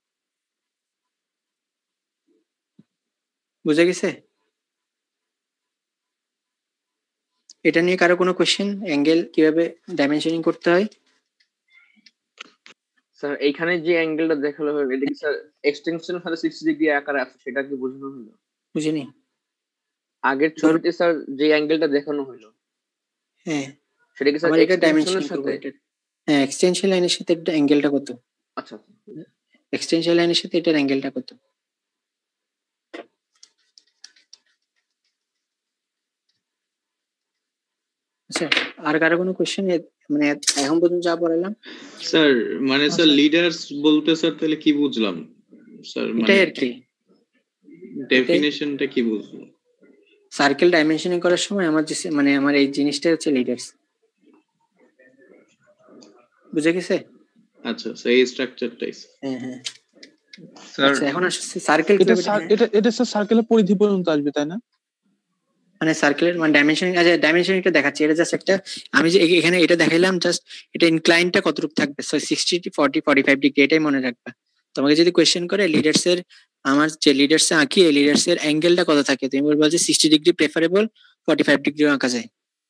বুঝা গেছে? এটা নিয়ে কারো কোনো কোশ্চেন, অ্যাঙ্গেল কিভাবে ডাইমেনশনিং করতে হয়? স্যার এইখানে যে অ্যাঙ্গেলটা দেখালো হলো এটা কি স্যার এক্সটেনশন হলে সিক্সটি ডিগ্রি আকারে আছে, সেটা কি বোঝানো হলো? বুঝিনি। আগের ছবিতে স্যার যে অ্যাঙ্গেলটা দেখানো হলো, হ্যাঁ সেটা কি স্যার আমার এটা ডাইমেনশনিং এক্সটেনশনের করব সাথে? এটা। হ্যাঁ, এক্সটেনশন লাইনের সাথে এটা অ্যাঙ্গেলটা কত? আচ্ছা, এক্সটেনশন লাইনের সাথে এটার অ্যাঙ্গেলটা কত? আচ্ছা, আর কারো কোনো কোশ্চেন, মানে এখন পর্যন্ত যা পড়ালাম? স্যার মানে স্যার লিডার্স বলতে স্যার তাহলে কি বুঝলাম স্যার, মানে এটাই আর কি ডেফিনিশনটা কি বুঝলাম? সার্কেল ডাইমেনশনিং করার সময় আমার যে মানে আমার এই জিনিসটা হচ্ছে লিডার্স। বুঝে গেছে? আচ্ছা, সেই স্ট্রাকচারটাই। হ্যাঁ হ্যাঁ স্যার আচ্ছা, এখন আসছে সার্কেল এটা কিভাবে, সার- এটা এটা স্যার সার্কেলের পরিধি পর্যন্ত আসবে তাই না? মানে সার্কেলের মানে ডাইমেনশনিং। আচ্ছা, ডাইমেনশনিংটা দেখাচ্ছি, এটা জাস্ট একটা, আমি যে এ- এখানে এটা দেখাইলাম জাস্ট, এটা ইনক্লাইনটা কতটুকু থাকবে, so sixty to forty forty five degree, এটাই মনে রাখবা। তোমাকে যদি কোয়েশ্চেন করে লিডার্স এর, আমার যে লিডার্স এ আঁকি, এই লিডার্স এর অ্যাঙ্গেলটা কত থাকে, তুমি বলবা যে sixty degree preferable, forty five ডিগ্রিও আঁকা যায়।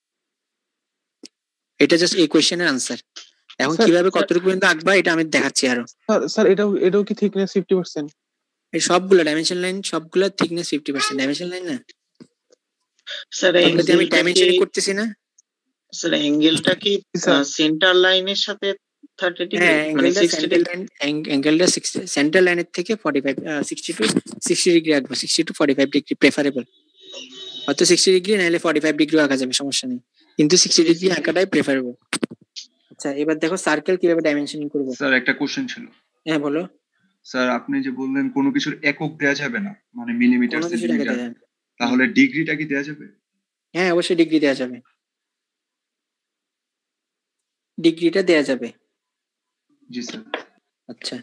এটা জাস্ট এই কোয়েশ্চেনের আনসার। এখন স্যার, কিভাবে কতটুকু পর্যন্ত আঁকবা এটা আমি দেখাচ্ছি আরো। স্যার স্যার এটাও এটাও কি থিকনেস ফিফটি পার্সেন্ট? এই সবগুলো ডাইমেনশন লাইন, সবগুলো thickness fifty percent dimension line না। স্যার আপনাদের আমি ডাইমেনশনিং করতেছি না। স্যার অ্যাঙ্গেলটা কি সেন্টার লাইনের সাথে থার্টি ডিগ্রি হ্যাঁ, মানে অ্যাঙ্গেলটা সিক্সটি সেন্টার ডিগ্রি? লাইন, অ্যাঙ্গেলটা সেন্টার লাইনের থেকে forty five sixty to sixty degree আঁকবো, sixty to forty five degree preferable. হয়তো সিক্সটি ডিগ্রি নাহলে ফর্টি ফাইভ ডিগ্রি আঁকা যাবে, সমস্যা নেই, কিন্তু সিক্সটি ডিগ্রি আঁকাটাই প্রেফারেবল। আচ্ছা, এবার দেখো সার্কেল কিভাবে ডাইমেনশনিং করবো। স্যার একটা কোশ্চেন ছিল। হ্যাঁ বলো। স্যার আপনি যে বললেন কোনো কিছুর একক দেয়া যাবে না, মানে মিলিমিটার কোনো কিছু টাকা সেন্টিমিটার, দেওয়া যাবে। তাহলে ডিগ্রিটা কি দেয়া যাবে? হ্যাঁ অবশ্যই ডিগ্রি দেওয়া যাবে, ডিগ্রিটা দেওয়া যাবে। জি স্যার। আচ্ছা,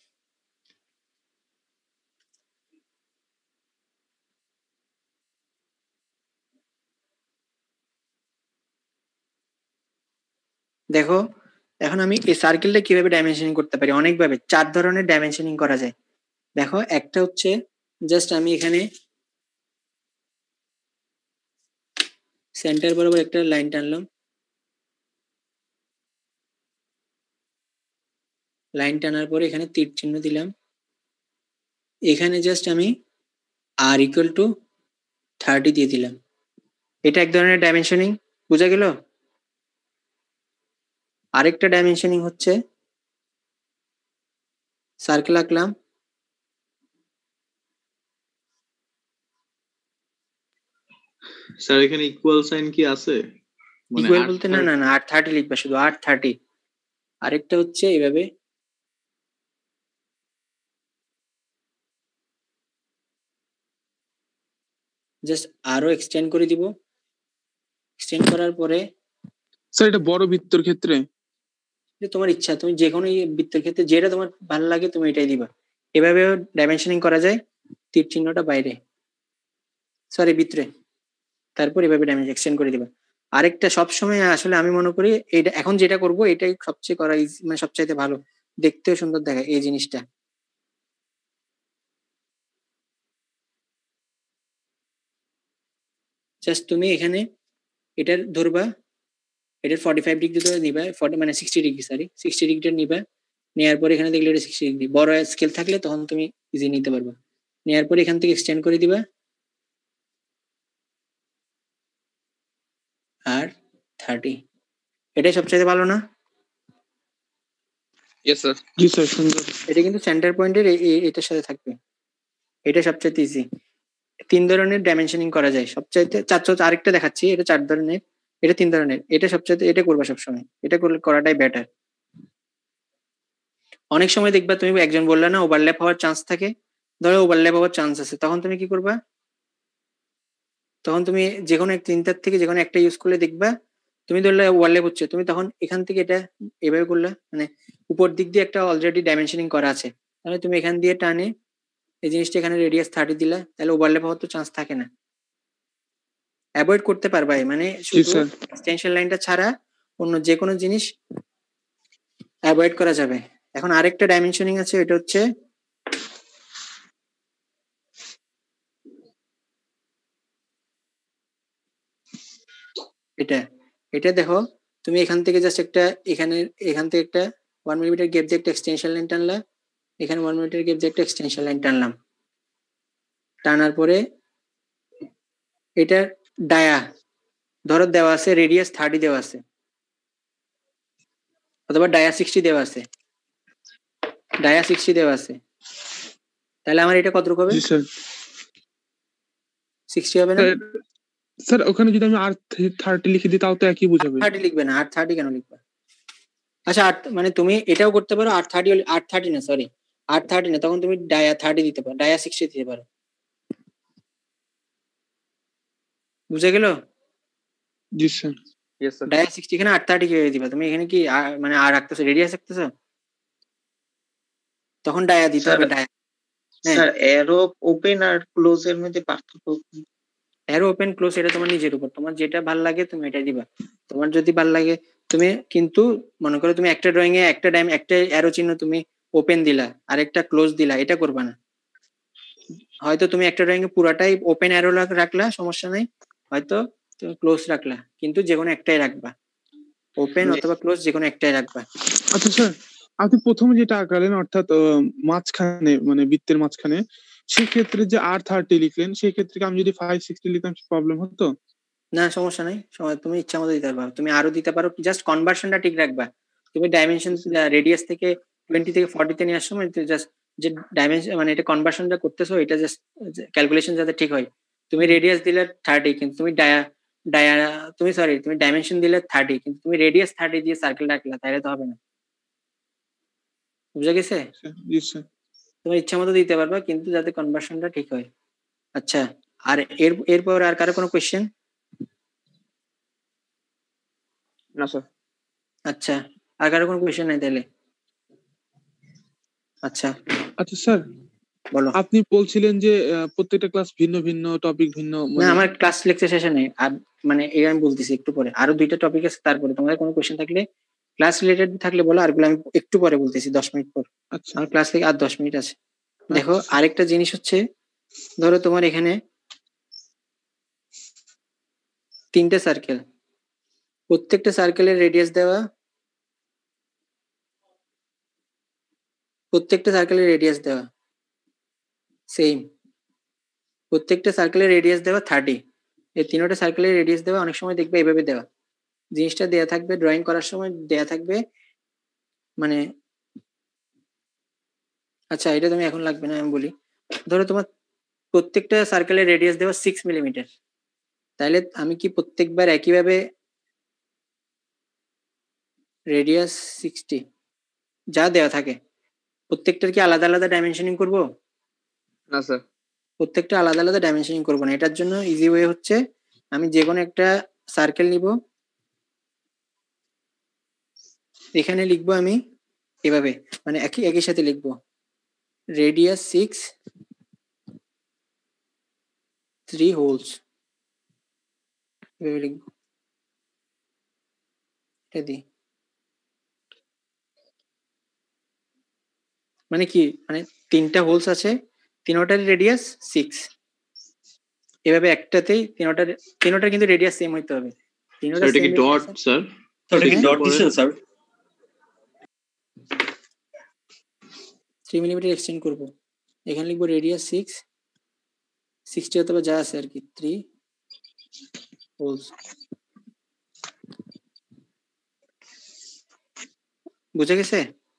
দেখো এখন আমি এই সার্কেলটা কিভাবে ডাইমেনশনিং করতে পারি, অনেকভাবে, চার ধরনের ডাইমেনশনিং করা যায়। দেখো একটা হচ্ছে জাস্ট আমি এখানে সেন্টার বরাবর একটা লাইন টানলাম, লাইন টানার পরে এখানে তীর চিহ্ন দিলাম, এখানে জাস্ট আমি আর ইকুয়াল টু থার্টি দিয়ে দিলাম। এটা এক ধরনের ডাইমেনশনিং, বোঝা গেল? আরেকটা ডাইমেনশনিং হচ্ছে সার্কেল আঁকলাম, স্যার এখানে ইকুয়াল সাইন কি আছে? মানে ইকুয়াল আট বলতে না না না আট থার্টি লিখবা, শুধু আট থার্টি। আরেকটা হচ্ছে এভাবে, জাস্ট আরো এক্সটেন্ড করে দিব, এক্সটেন্ড করার পরে স্যার এটা বড় বৃত্তর ক্ষেত্রে যে তোমার ইচ্ছা, তুমি যে কোনো বৃত্তের ক্ষেত্রে যেটা তোমার ভালো লাগে তুমি এটাই দিবা। এভাবে ডাইমেনশনিং করা যায়, তীর চিহ্নটা বাইরে, সরি ভিতরে, তারপর এভাবে ডাইমেনশন এক্সটেন্ড করে দিবা। আরেকটা সবসময় আসলে আমি মনে করি এইটা এখন যেটা করব এটাই সবচেয়ে করা ইজি, মানে সবচাইতে ভালো। দেখতেও সুন্দর দেখায় এই জিনিসটা। জাস্ট তুমি এখানে এটার ধরবা, এটার ফর্টি ফাইভ ডিগ্রি ধরে নিবা, ফর্টি মানে sixty degree sorry sixty degree নিবা। নেওয়ার পর এখানে দেখলে এটা সিক্সটি ডিগ্রি, বড় স্কেল থাকলে তখন তুমি ইজি নিতে পারবা। নেওয়ার পর এখান থেকে এক্সটেন্ড করে দিবা আর থার্টি, এটাই সবচেয়ে ভালো না? Yes sir. জি স্যার সুন্দর। এটা কিন্তু সেন্টার পয়েন্টের এটার সাথে থাকবে, এটা সবচেয়ে ইজি। তিন ধরনের ডাইমেনশনিং করা যায় সবচাইতে, চার আরেকটা দেখাচ্ছি, এটা চার ধরনের, এটা তিন ধরনের। এটা সবচাইতে এটা করবা সবসময়, এটা করলে করাটাই বেটার। অনেক সময় দেখবা তুমি একজন বললে না ওভারল্যাপ হওয়ার চান্স থাকে, ধরো ওভারল্যাপ হওয়ার চান্স আছে, তখন তুমি কি করবা, তখন তুমি যে কোনো এক তিনটার থেকে যে কোনো একটা ইউজ করলে দেখবা তুমি ধরলে ওভারল্যাপ হচ্ছে, তুমি তখন এখান থেকে এটা এভাবে করলে, মানে উপর দিক দিয়ে একটা অলরেডি ডাইমেনশনিং করা আছে, তাহলে তুমি এখান দিয়ে টানে এই জিনিসটা এখানে রেডিয়াস থার্টি দিলা, তাহলে ওভারল্যাপ হওয়ার তো চান্স থাকে না, অ্যাভয়েড করতে পারবা। মানে শুধু এক্সটেনশন লাইনটা ছাড়া অন্য যে কোনো জিনিস অ্যাভয়েড করা যাবে। এখন আরেকটা ডাইমেনশনিং আছে, এটা হচ্ছে এটা। এটা দেখো তুমি এখান থেকে জাস্ট একটা এখানে এখান থেকে একটা ওয়ান মিলিমিটার গ্যাপ দিয়ে একটা এক্সটেনশন লাইন টানলা, এখানে ওয়ান মিলিমিটার গ্যাপ দিয়ে একটা এক্সটেনশন লাইন টানলাম, টানার পরে এটা ডায়া ধরো দেওয়া আছে রেডিয়াস থার্টি দেওয়া আছে, অথবা ডায়া সিক্সটি দেওয়া আছে, ডায়া সিক্সটি দেওয়া আছে, তাহলে আমার এটা কত হবে? সিক্সটি হবে না স্যার? ওখানে যদি আমি আর থার্টি লিখে দিই তাও তো একই বুঝাবে। থার্টি লিখবে না, আর থার্টি কেন লিখবে? আচ্ছা আট মানে তুমি এটাও করতে পারো, আর থার্টি আর থার্টি না সরি আর থার্টি না, তখন তুমি ডায়া থার্টি দিতে পারো, ডায়া সিক্সটি দিতে পারো। বুঝে গেল? জি sir. Yes sir. Dia sixty এখানে আর থার্টি কিভাবে দিবা? তুমি এখানে কি মানে আর রাখতেছো, রেডিয়াস রাখতেছো, তখন ডায়া দিতে হবে। ডায়া স্যার এরো ওপেন আর ক্লোজ এর মধ্যে পার্থক্য? অ্যারো ওপেন ক্লোজ এটা তোমার নিজের উপর, তোমার যেটা ভালো লাগে তুমি এটা দিবা। তোমার যদি ভালো লাগে তুমি, কিন্তু মনে করো তুমি একটা ড্রয়িং এ একটা ডাইম একটা অ্যারো চিহ্ন তুমি ওপেন দিলা আর একটা ক্লোজ দিলা, এটা করবা না। হয়তো তুমি একটা ড্রয়িং এ পুরাটাই ওপেন অ্যারো রাখলা, সমস্যা নাই, হয়তো তুমি ক্লোজ রাখলা, কিন্তু যে কোনো একটাই রাখবা, ওপেন অথবা ক্লোজ যে কোনো একটাই রাখবা। আচ্ছা স্যার, আপনি প্রথমে যেটা আঁকালেন অর্থাৎ মাঝখানে মানে বৃত্তের মাঝখানে, সেক্ষেত্রে যে আর থার্টি লিখলেন, সেক্ষেত্রে আমি যদি ফাইভ সিক্সটি লিখতাম প্রবলেম হতো? না সমস্যা নাই, তুমি ইচ্ছা মতো দিতে পারবা, তুমি আরো দিতে পারো, জাস্ট কনভার্সনটা ঠিক রাখবা। তুমি ডাইমেনশন রেডিয়াস থেকে টোয়েন্টি থেকে ফর্টি তে নিয়ে আসছো, মানে জাস্ট যে ডাইমেনশন মানে এটা কনভার্সনটা করতেছো, এটা জাস্ট ক্যালকুলেশন যাতে ঠিক হয়। তুমি রেডিয়াস দিলে থার্টি, কিন্তু তুমি ডায়া ডায়া তুমি সরি তুমি ডাইমেনশন দিলে থার্টি, কিন্তু তুমি রেডিয়াস থার্টি দিয়ে সার্কেল রাখলা, তাহলে তো হবে না। বুঝে গেছে? তুমি ইচ্ছা মতো দিতে পারবা, কিন্তু যাতে কনভার্সনটা ঠিক হয়। আচ্ছা, আর এর এরপর আর কারো কোনো কোয়েশ্চেন? না স্যার। আচ্ছা, আর কারো কোনো কোয়েশ্চেন নাই তাহলে? আচ্ছা আচ্ছা স্যার, বলো। আপনি বলছিলেন যে প্রত্যেকটা ক্লাস ভিন্ন ভিন্ন টপিক ভিন্ন, না আমার ক্লাস লেকচার শেষে নেই, আর মানে এই আমি বলতেছি একটু পরে আরো দুইটা টপিক আছে, তারপরে তোমাদের কোনো কোয়েশ্চেন থাকলে ক্লাস রিলেটেড থাকলে বলো, আরগুলো আমি একটু পরে বলতেছি, দশ মিনিট পর। আচ্ছা আমার ক্লাস থেকে আর দশ মিনিট আছে। দেখো আরেকটা জিনিস হচ্ছে, ধরো তোমার এখানে তিনটে সার্কেল, প্রত্যেকটা সার্কেলের রেডিয়াস দেওয়া, প্রত্যেকটা সার্কেলের রেডিয়াস দেওয়া সেম, প্রত্যেকটা সার্কেলের রেডিয়াস দেওয়া থার্টি, এই তিনটা সার্কেলের রেডিয়াস দেওয়া, অনেক সময় দেখবে এভাবে দেওয়া, জিনিসটা দেয়া থাকবে ড্রয়িং করার সময় দেয়া থাকবে, মানে আচ্ছা এটা তুমি এখন লাগবে না, আমি বলি। ধরো তোমার প্রত্যেকটা সার্কেলের রেডিয়াস দেওয়া সিক্স মিলিমিটার, তাহলে আমি কি প্রত্যেকবার একইভাবে রেডিয়াস সিক্সটি যা দেওয়া থাকে প্রত্যেকটার কি আলাদা আলাদা ডাইমেনশনিং করব? না স্যার, প্রত্যেকটা আলাদা আলাদা ডাইমেনশনিং করব না। এটার জন্য ইজি ওয়ে হচ্ছে, আমি যে কোনো একটা সার্কেল নিব, এখানে লিখবো আমি এভাবে, মানে একই একই সাথে লিখবো রেডিয়াস সিক্স থ্রি হোলস, এভাবে লিখবো, এটা দিই। মানে কি, মানে তিনটা হোলস আছে, তিনোটার রেডিয়াস সিক্স, এভাবে একটাতেই তিনোটার তিনোটার কিন্তু রেডিয়াস সেম হইতে হবে। তিনোটা স্যার এটা কি সেম ডট স্যার? এটা কি ডট দিছেন স্যার? থ্রি মিলিমিটার এক্সটেন্ড করব, এখানে লিখবো রেডিয়াস সিক্স, সিক্সটি অথবা যা আছে আর কি, থ্রি হোলস। বুঝে গেছে?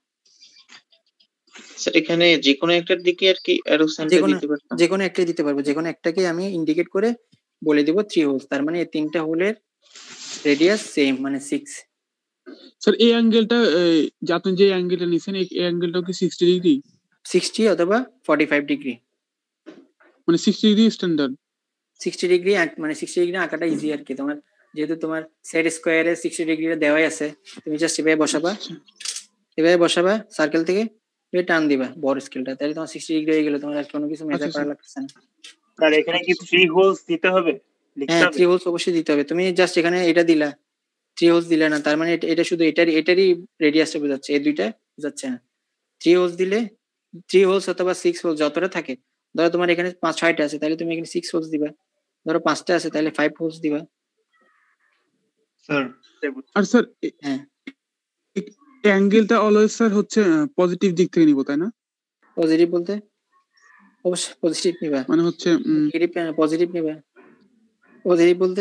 স্যার এখানে যে কোনো একটার দিকে আর কি অ্যারো সাইনটা যেকোনো দিতে পারতাম। যেকোনো একটাই দিতে পারবো, যেকোনো একটাকে আমি ইন্ডিকেট করে বলে দিব থ্রি হোলস, তার মানে এই তিনটা হোলের রেডিয়াস সেম মানে সিক্স। স্যার এই অ্যাঙ্গেলটা যে আপনি যে অ্যাঙ্গেলটা নিছেন এই অ্যাঙ্গেলটা কি সিক্সটি ডিগ্রি? সিক্সটি অথবা ফর্টি ফাইভ ডিগ্রি, মানে sixty degree standard. Sixty degree মানে সিক্সটি ডিগ্রি আঁকাটা ইজি আর কি, তোমার যেহেতু তোমার সেট স্কোয়ারে সিক্সটি ডিগ্রিটা দেওয়াই আছে, তুমি জাস্ট এভাবে বসাবা, এভাবে বসাবা সার্কেল থেকে এভাবে টান দিবা বড় স্কেলটা, তাহলে তোমার সিক্সটি ডিগ্রি হয়ে গেল, তোমার আর কোনো কিছু মেজার করা লাগছে না। স্যার এখানে কি থ্রি হোলস দিতে হবে? হ্যাঁ থ্রি হোলস অবশ্যই দিতে হবে, তুমি জাস্ট এখানে এটা দিলা, থ্রি হোলস দিলে না, তার মানে এটা শুধু এটার এটারই রেডিয়াসটা বোঝাচ্ছে, এই দুইটা বোঝাচ্ছে না। থ্রি হোলস দিলে থ্রি হোলস অথবা সিক্স হোলস যতটা থাকে, ধরো তোমার এখানে পাঁচ ছয়টা আছে তাহলে তুমি এখানে সিক্স হোলস দিবা, ধরো পাঁচটা আছে তাহলে ফাইভ হোলস দিবা। স্যার আর স্যার হ্যাঁ অ্যাঙ্গেলটা অলওয়েজ স্যার হচ্ছে পজিটিভ দিক থেকে নিব তাই না? পজিটিভ বলতে অবশ্যই পজিটিভ নিবা, মানে হচ্ছে নেগেটিভ পজিটিভ নিবা। পজিটিভ বলতে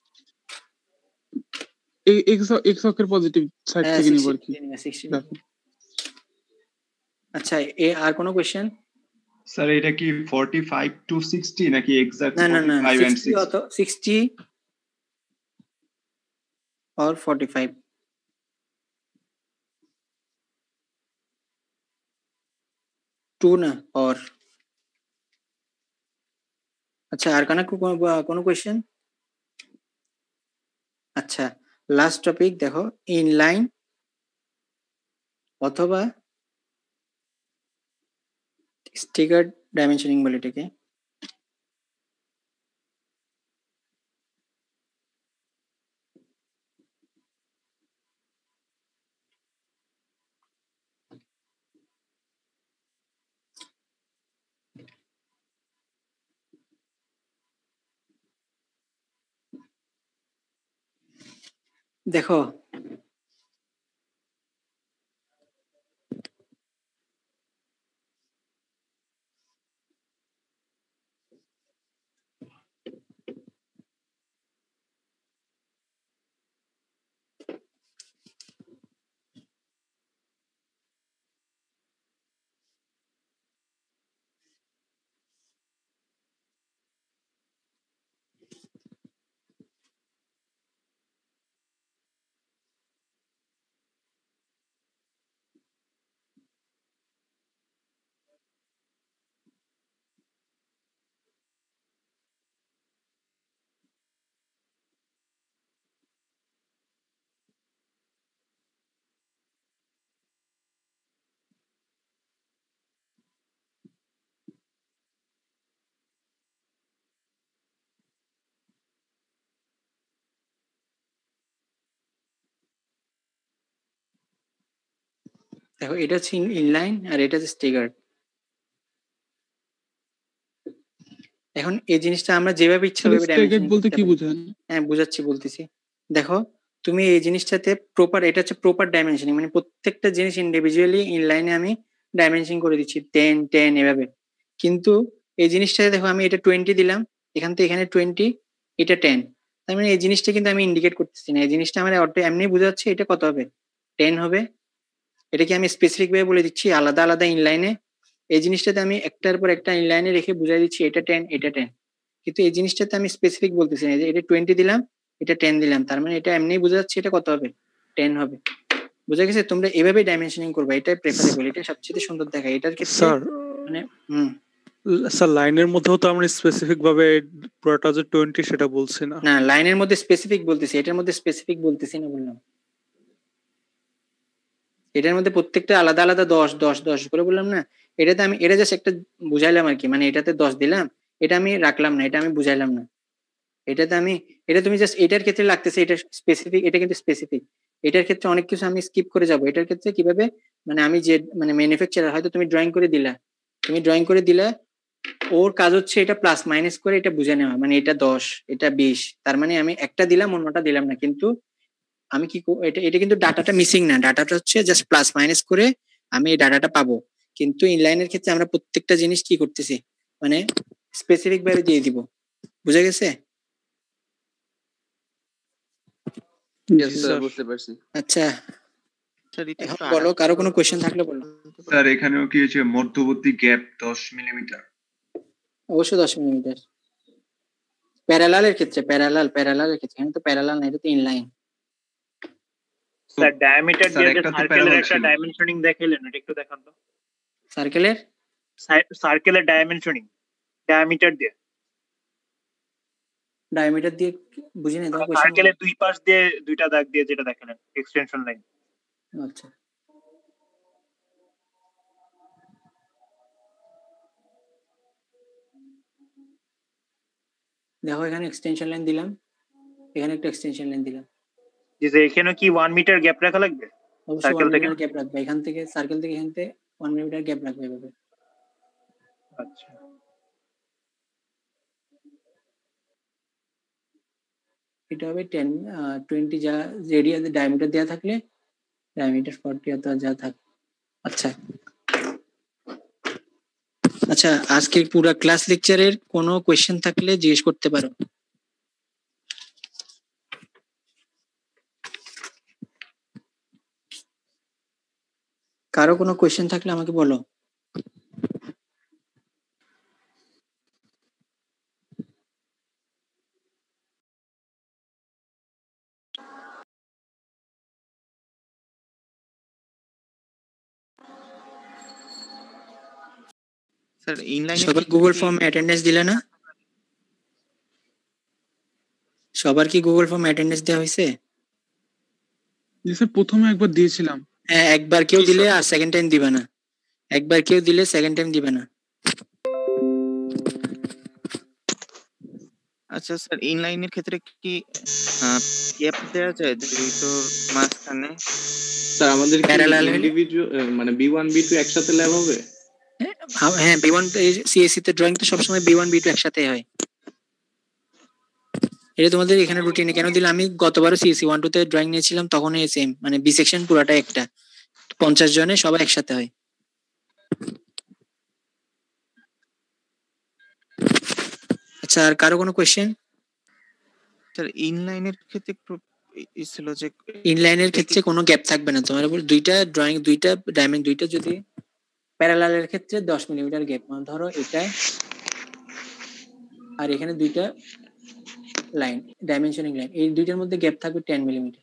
এক্স এক্স অক্ষের পজিটিভ সাইড থেকে নিব আর কি। আচ্ছা এ আর কোনো কোশ্চেন? স্যার এটা কি ফর্টি ফাইভ টু সিক্সটি নাকি এক্সাক্ট না না না ফর্টি ফাইভ এন্ড সিক্সটি অত সিক্সটি और ফর্টি ফাইভ। टू ना और अच्छा আর কানা কোনো কোশ্চেন? আচ্ছা লাস্ট টপিক দেখো, ইনলাইন অথবা স্টিগার্ড ডাইমেনশনিং বলে এটাকে। দেখো দেখো এটা হচ্ছে ইনলাইন আর এটা হচ্ছে স্টিগার্ড। এখন এই জিনিসটা আমরা যেভাবে ইচ্ছা ভাবে স্টিগার্ড বলতে কি বোঝান? হ্যাঁ বুঝাচ্ছি বলতেছি। দেখো তুমি এই জিনিসটাতে প্রপার, এটা হচ্ছে প্রপার ডাইমেনশনিং, মানে প্রত্যেকটা জিনিস ইন্ডিভিজুয়ালি ইনলাইনে আমি ডাইমেনশন করে দিচ্ছি টেন টেন এভাবে, কিন্তু এই জিনিসটাতে দেখো আমি এটা টোয়েন্টি দিলাম, এখান থেকে এখানে টোয়েন্টি, এটা টেন, তার মানে এই জিনিসটা কিন্তু আমি ইন্ডিকেট করতেছি না, এই জিনিসটা আমার অটো এমনি বোঝাচ্ছে এটা কত হবে, টেন হবে। এটাকে আমি স্পেসিফিক ভাবে বলে দিচ্ছি আলাদা আলাদা ইনলাইনে, এই জিনিসটাতে আমি একটার পর একটা ইনলাইনে রেখে বুঝাই দিচ্ছি এটা টেন এটা টেন, কিন্তু এই জিনিসটাতে আমি স্পেসিফিক বলতেছি না যে এটা টোয়েন্টি দিলাম এটা টেন দিলাম, তার মানে এটা এমনি বোঝা যাচ্ছে এটা কত হবে, টেন হবে। বুঝা গেছে? তোমরা এভাবেই ডাইমেনশনিং করবে, এটাই প্রেফারেবল, এটা সবচেয়ে সুন্দর দেখায় এটার ক্ষেত্রে। স্যার মানে হুম স্যার লাইনের মধ্যেও তো আমরা স্পেসিফিক ভাবে পুরোটা যে টোয়েন্টি সেটা বলছি না। না লাইনের মধ্যে স্পেসিফিক বলতেছি, এটার মধ্যে স্পেসিফিক বলতেছি না বললাম। এটার মধ্যে প্রত্যেকটা আলাদা আলাদা দশ দশ দশ করে বললাম না, এটাতে আমি এটা জাস্ট একটা বুঝাইলাম আর কি, মানে এটাতে দশ দিলাম এটা আমি রাখলাম না, এটা আমি বুঝাইলাম না, এটাতে আমি এটা তুমি জাস্ট এটার ক্ষেত্রে লাগতেছে এটা স্পেসিফিক, এটা কিন্তু স্পেসিফিক, এটার ক্ষেত্রে অনেক কিছু আমি স্কিপ করে যাব। এটার ক্ষেত্রে কিভাবে মানে আমি যে মানে ম্যানুফ্যাকচারার হয়তো তুমি ড্রয়িং করে দিলা, তুমি ড্রয়িং করে দিলা, ওর কাজ হচ্ছে এটা প্লাস মাইনাস করে এটা বুঝে নেওয়া, মানে এটা দশ এটা বিশ, তার মানে আমি একটা দিলাম অন্যটা দিলাম না, কিন্তু আমি কি কো- এটা এটা কিন্তু ডাটাটা মিসিং না, ডাটাটা হচ্ছে জাস্ট প্লাস মাইনাস করে আমি এই ডাটাটা পাবো। কিন্তু ইনলাইনের ক্ষেত্রে আমরা প্রত্যেকটা জিনিস কি করতেছি মানে স্পেসিফিক ভাবে দিয়ে দিব। বুঝা গেছে? ইয়েস স্যার, বুঝতে পারছি। আচ্ছা স্যার এটা এখন একটু বলো, আরেকটু কারো কোনো কোশ্চেন থাকলে বলো। স্যার এখানেও কি হচ্ছে মধ্যবর্তী গ্যাপ দশ মিলিমিটার? অবশ্যই দশ মিলিমিটার। প্যারালালের ক্ষেত্রে প্যারালাল প্যারালালের ক্ষেত্রে এখানে তো প্যারালাল না, এটা তো ইনলাইন। স্যার ডায়ামিটার স্যার দিয়ে যে একটা তো সার্কেলের প্যারালাল একটা ছিল। ডাইমেনশনিং দেখাইলেন, এটা একটু দেখান তো। সার্কেলের সার্কেলের ডাইমেনশনিং ডায়ামিটার দিয়ে, ডায়ামিটার দিয়ে বুঝি না তোমার কোশ্চেন। সার্কেলের দুই পাশ দিয়ে দুইটা দাগ দিয়ে যেটা দেখালেন এক্সটেনশন লাইন। আচ্ছা দেখো এখানে এক্সটেনশন লাইন দিলাম, এখানে একটা এক্সটেনশন লাইন দিলাম। যে যে এখানে কি ওয়ান মিটার গ্যাপ রাখা লাগবে অবশ্যই ওয়ান সার্কেল থেকে? মিলিমিটার গ্যাপ রাখবে, এখান থেকে সার্কেল থেকে এখান থেকে ওয়ান মিলিমিটার গ্যাপ রাখবে এভাবে। আচ্ছা এটা হবে টেন টোয়েন্টি যা রেডিয়াস ডায়ামিটার দেওয়া থাকলে ডায়ামিটার ফর্টি অথবা যা থাক। আচ্ছা আচ্ছা আজকের পুরো ক্লাস লেকচারের কোনো কোয়েশ্চেন থাকলে জিজ্ঞেস করতে পারো। কারো কোনো কোয়েশ্চেন থাকলে আমাকে বলো। স্যার ইনলাইনের সবার ক্ষেত্রে গুগল কি ফর্ম অ্যাটেন্ডেন্স দিলে না? সবার কি গুগল ফর্ম অ্যাটেন্ডেন্স দেওয়া হয়েছে? জি স্যার প্রথমে একবার দিয়েছিলাম। হ্যাঁ একবার কেউ দিলে আর সেকেন্ড টাইম দিবে না, একবার কেউ দিলে সেকেন্ড টাইম দিবে না। আচ্ছা স্যার ইনলাইনের ক্ষেত্রে কি গ্যাপ দেওয়া যায় দুটোর মাঝখানে? স্যার আমাদের কি প্যারালাল হলে ইন্ডিভিজুয়াল মানে বি ওয়ান বি টু একসাথে ল্যাব হবে? হ্যাঁ বি ওয়ান সিএসসি তে ড্রয়িং তো সবসময় বি ওয়ান বি টু একসাথে হয়। এটা তোমাদের এখানে রুটিনে কেন দিলে, আমি গতবারও সিএসসি ওয়ান টু তে ড্রয়িং নিয়েছিলাম তখন সেম, মানে বি সেকশন পুরাটা একটা, পঞ্চাশ জনে সবাই একসাথে হয়। আচ্ছা আর কারো কোনো কোয়েশ্চেন? স্যার ইনলাইনের ক্ষেত্রে একটু ই ছিল যে ইনলাইনের ক্ষেত্রে কোনো গ্যাপ থাকবে না, তোমার উপর দুইটা ড্রয়িং দুইটা ডায়মন্ড দুইটা যদি প্যারালালের ক্ষেত্রে দশ মিলিমিটার গ্যাপ, মানে ধরো এটা আর এখানে দুইটা লাইন ডাইমেনশনিং লাইন, এই দুইটার মধ্যে গ্যাপ থাকবে টেন মিলিমিটার।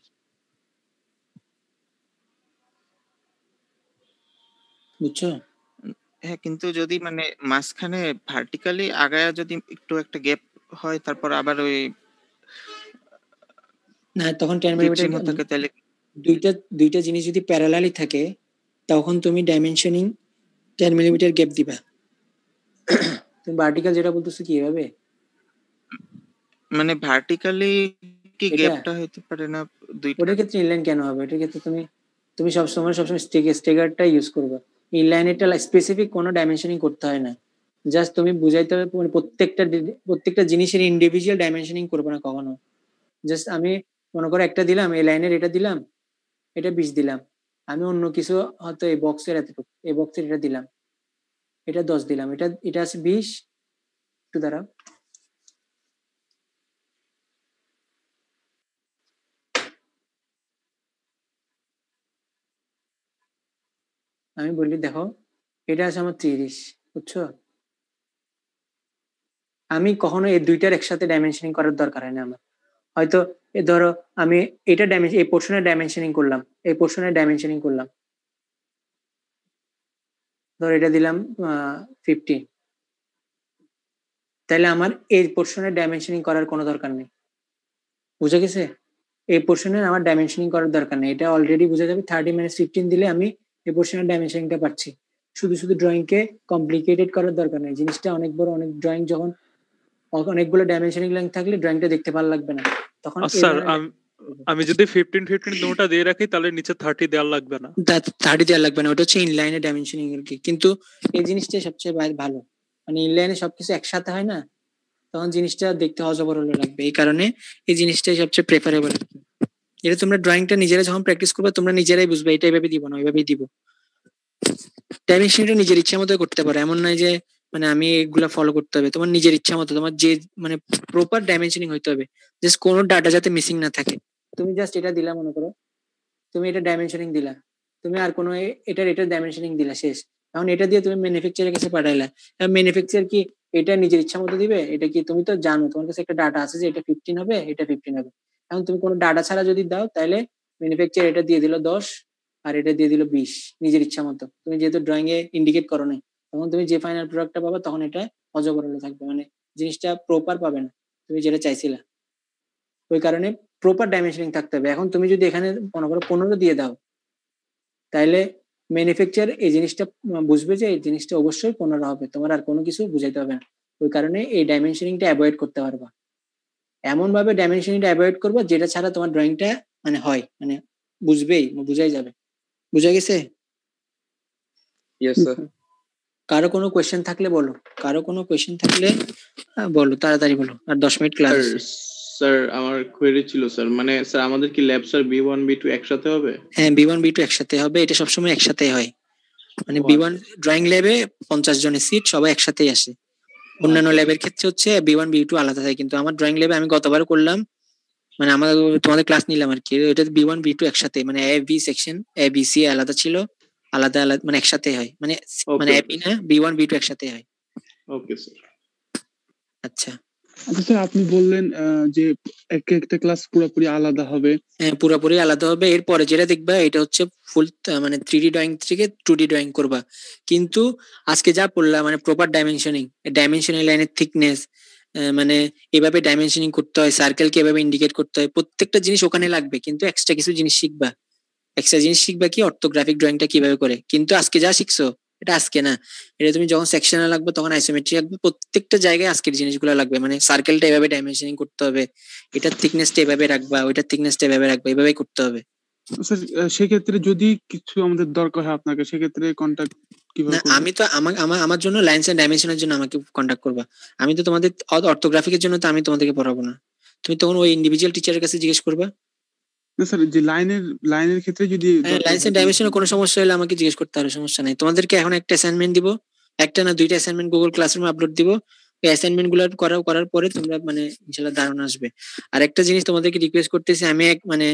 বুঝছো? হ্যাঁ কিন্তু যদি মানে মাঝখানে ভার্টিক্যালি আগায়া যদি একটু একটা গ্যাপ হয় তারপর আবার ওই না তখন টেন তীর মিলিমিটার চিহ্ন থাকে তাহলে দুইটা দুইটা জিনিস যদি প্যারালালি থাকে তখন তুমি ডাইমেনশনিং টেন মিলিমিটার গ্যাপ দিবা। তুমি ভার্টিক্যাল যেটা বলতেছো কি এভাবে, মানে ভার্টিক্যালি কি এটা গ্যাপটা হতে পারে না দুইটা? ওটার ক্ষেত্রে ইনলাইন কেন হবে? ওটার ক্ষেত্রে তুমি তুমি সবসময় সবসময় স্টেগারটা ইউজ করবে। ইনলাইনেরটা স্পেসিফিক কোনো ডাইমেনশনিং করতে হয় না, জাস্ট তুমি বুঝাইতে হবে মানে প্রত্যেকটা ডি- প্রত্যেকটা জিনিসের ইন্ডিভিজুয়াল ডাইমেনশনিং করবে না কখনো। জাস্ট আমি মনে করো একটা দিলাম, এই লাইনের এটা দিলাম, এটা বিশ দিলাম, আমি অন্য কিছু হয়তো এই বক্সের এতটুকু, এই বক্সের এটা দিলাম, এটা দশ দিলাম, এটা এটা আছে বিশ, একটু দাঁড়াও, আমি বলি দেখো এটা আছে আমার তিরিশ, বুঝছো? আমি কখনো এই দুইটার একসাথে ডাইমেনশনিং করার দরকার হয় না আমার। হয়তো এ ধরো আমি এটা ডাইমেনশন এই পোর্শনের ডাইমেনশনিং করলাম, এই পোর্শনের ডাইমেনশনিং করলাম, ধরো এটা দিলাম ফিফটি, তাহলে আমার এই পোর্শনের ডাইমেনশনিং করার কোনো দরকার নেই। বুঝে গেছে? এই পোর্শনের আমার ডাইমেনশনিং করার দরকার নেই, এটা অলরেডি বুঝে যাবে। থার্টি মাইনাস ফিফটিন দিলে আমি এই পোর্শনের ডাইমেনশনিংটা পাচ্ছি। শুধু শুধু ড্রয়িংকে কমপ্লিকেটেড করার দরকার নেই, জিনিসটা অনেক বড়, অনেক ড্রয়িং যখন অনেকগুলো ডাইমেনশনিং লাইন থাকলে ড্রয়িংটা দেখতে ভালো লাগবে না, তখন এই স্যার ধরনের আমি আমি যদি ফিফটিন ফিফটিন নোটা দিয়ে রাখি তাহলে নিচে থার্টি দেওয়া লাগবে না। থার্টি দেওয়া লাগবে না, ওটা হচ্ছে ইনলাইনে ডাইমেনশনিং এর কি। কিন্তু এই জিনিসটা সবচেয়ে ভা- ভালো, মানে ইনলাইনে সবকিছু একসাথে হয় না, তখন জিনিসটা দেখতে অজবরল লাগবে। এই কারণে এই জিনিসটাই সবচেয়ে প্রেফারেবল আর কি। এটা তোমরা ড্রয়িংটা নিজেরা যখন প্র্যাকটিস করবে তোমরা নিজেরাই বুঝবে এটা এভাবে দিব না ওইভাবেই দিব। ডাইমেনশনটা নিজের ইচ্ছা মতো করতে পারো, এমন নয় যে মানে আমি এগুলা ফলো করতে হবে, তোমার নিজের ইচ্ছা মতো, তোমার যে মানে প্রপার ডাইমেনশনিং হইতে হবে, জাস্ট কোনো ডাটা যাতে মিসিং না থাকে। তুমি জাস্ট এটা দিলা, মনে করো তুমি এটা ডাইমেনশনিং দিলা, তুমি আর কোনো এ- এটার এটার ডাইমেনশনিং দিলা, শেষ। এখন এটা দিয়ে তুমি ম্যানুফ্যাকচারের কাছে পাঠাইলা, ম্যানুফ্যাকচার কি এটা নিজের ইচ্ছা মতো দিবে? এটা কি তুমি তো জানো তোমার কাছে একটা ডাটা আছে যে এটা ফিফটিন হবে, এটা ফিফটিন হবে। এখন তুমি কোনো ডাটা ছাড়া যদি দাও তাহলে ম্যানুফ্যাকচার এটা দিয়ে দিল দশ আর এটা দিয়ে দিল বিশ নিজের ইচ্ছা মতো। তুমি যেহেতু ড্রয়িং এ ইন্ডিকেট করো নাই, তখন তুমি যে ফাইনাল প্রোডাক্টটা পাবা তখন এটা অজবরল থাকবে, মানে জিনিসটা প্রপার পাবে না তুমি যেটা চাইছিলা। ওই কারণে প্রপার ডাইমেনশনিং থাকতে হবে। এখন তুমি যদি এখানে মনে করো পনেরো দিয়ে দাও, তাইলে ম্যানুফ্যাকচার এই জিনিসটা উম বুঝবে যে এই জিনিসটা অবশ্যই পনেরো হবে, তোমার আর কোনো কিছু বুঝাইতে হবে না। ওই কারণে এই ডাইমেনশনিংটা অ্যাভয়েড করতে পারবা, এমন ভাবে ডাইমেনশনিংটা অ্যাভয়েড করবা যেটা ছাড়া তোমার ড্রয়িংটা মানে হয়, মানে বুঝবেই, বুঝাই যাবে। বুঝা গেছে? Yes sir. কারো কোনো কোয়েশ্চেন থাকলে বলো, কারো কোনো কোয়েশ্চেন থাকলে আহ, বলো, তাড়াতাড়ি বলো, আর দশ মিনিট ক্লাস স্যার আছে। স্যার আমার কোয়েরি ছিল স্যার, মানে স্যার আমাদের কি lab sir B one B two একসাথে হবে? হ্যাঁ, বি ওয়ান বি টু একসাথে হবে, এটা সবসময় একসাথে হয়। মানে ও বি আচ্ছা ওয়ান ড্রয়িং ল্যাবে পঞ্চাশ জনের সিট সবাই একসাথেই আসে। অন্যান্য আচ্ছা ল্যাবের ক্ষেত্রে হচ্ছে বি ওয়ান বি টু আলাদা থাকে, কিন্তু আমার ড্রয়িং ল্যাবে আমি গতবার করলাম, মানে আমার তোমাদের ক্লাস নিলাম আর কি, এটা বি ওয়ান বি টু একসাথে, মানে A B section, A B C আলাদা ছিল, আলাদা আলাদা মানে একসাথে হয়, মানে মানে ওকে এ ওকে বি না বি ওয়ান বি টু একসাথে হয়। Okay sir. আচ্ছা, আচ্ছা স্যার, আপনি বললেন আহ, যে এক একটা ক্লাস পুরোপুরি আলাদা হবে। হ্যাঁ পুরোপুরি আলাদা হবে। এরপরে যেটা দেখবা এটা হচ্ছে ফুল মানে থ্রি ডি ড্রয়িং থেকে টু ডি ড্রয়িং করবা, কিন্তু আজকে যা পড়লা মানে প্রপার ডাইমেনশনিং, ডাইমেনশনিং লাইনের থিকনেস, মানে এভাবে ডাইমেনশনিং করতে হয়, সার্কেলকে এভাবে ইন্ডিকেট করতে হয়, প্রত্যেকটা জিনিস ওখানে লাগবে, কিন্তু এক্সট্রা কিছু জিনিস শিখবা। এক্সট্রা জিনিস শিখবা কি, অর্থোগ্রাফিক ড্রয়িংটা কিভাবে করে, কিন্তু আজকে যা শিখছো এটা আজকে না, এটা তুমি যখন সেকশনে লাগবে তখন আইসোমেট্রি লাগবে, প্রত্যেকটা জায়গায় আজকের জিনিসগুলো লাগবে, মানে সার্কেলটা এভাবে ডাইমেনশনিং করতে হবে, এটার থিকনেসটা এভাবে রাখবা, ওইটার থিকনেসটা এভাবে রাখবা, এভাবেই করতে হবে। স্যার আহ, সেক্ষেত্রে যদি কিছু আমাদের দরকার হয় আপনাকে, সেক্ষেত্রে কন্টাক্ট না কিভাবে করবো? আমি তো আমার আমার আমার জন্য লাইন্স এন্ড ডাইমেনশনের জন্য আমাকে কন্টাক্ট করবা, আমি তো তোমাদের অর্থোগ্রাফিকের জন্য তো আমি তোমাদেরকে পড়াবো না, তুমি তখন ওই ইন্ডিভিজুয়াল টিচারের কাছে জিজ্ঞেস করবা। না স্যার, যে লাইনের লাইনের ক্ষেত্রে যদি হ্যাঁ, দরকার লাইন্স হয় এন্ড তাহলে ডাইমেনশনে কোনো সমস্যা হলে আমাকে জিজ্ঞেস করতে হবে, সমস্যা নাই। তোমাদেরকে এখন একটা অ্যাসাইনমেন্ট দিব, একটা না দুইটা অ্যাসাইনমেন্ট গুগল ক্লাসরুমে আপলোড দিব, ওই অ্যাসাইনমেন্ট গুলো করার করার পরে তোমরা মানে ইনশাআল্লাহ ধারণা আসবে। আর একটা জিনিস তোমাদেরকে রিকোয়েস্ট করতেছি, আমি এক মানে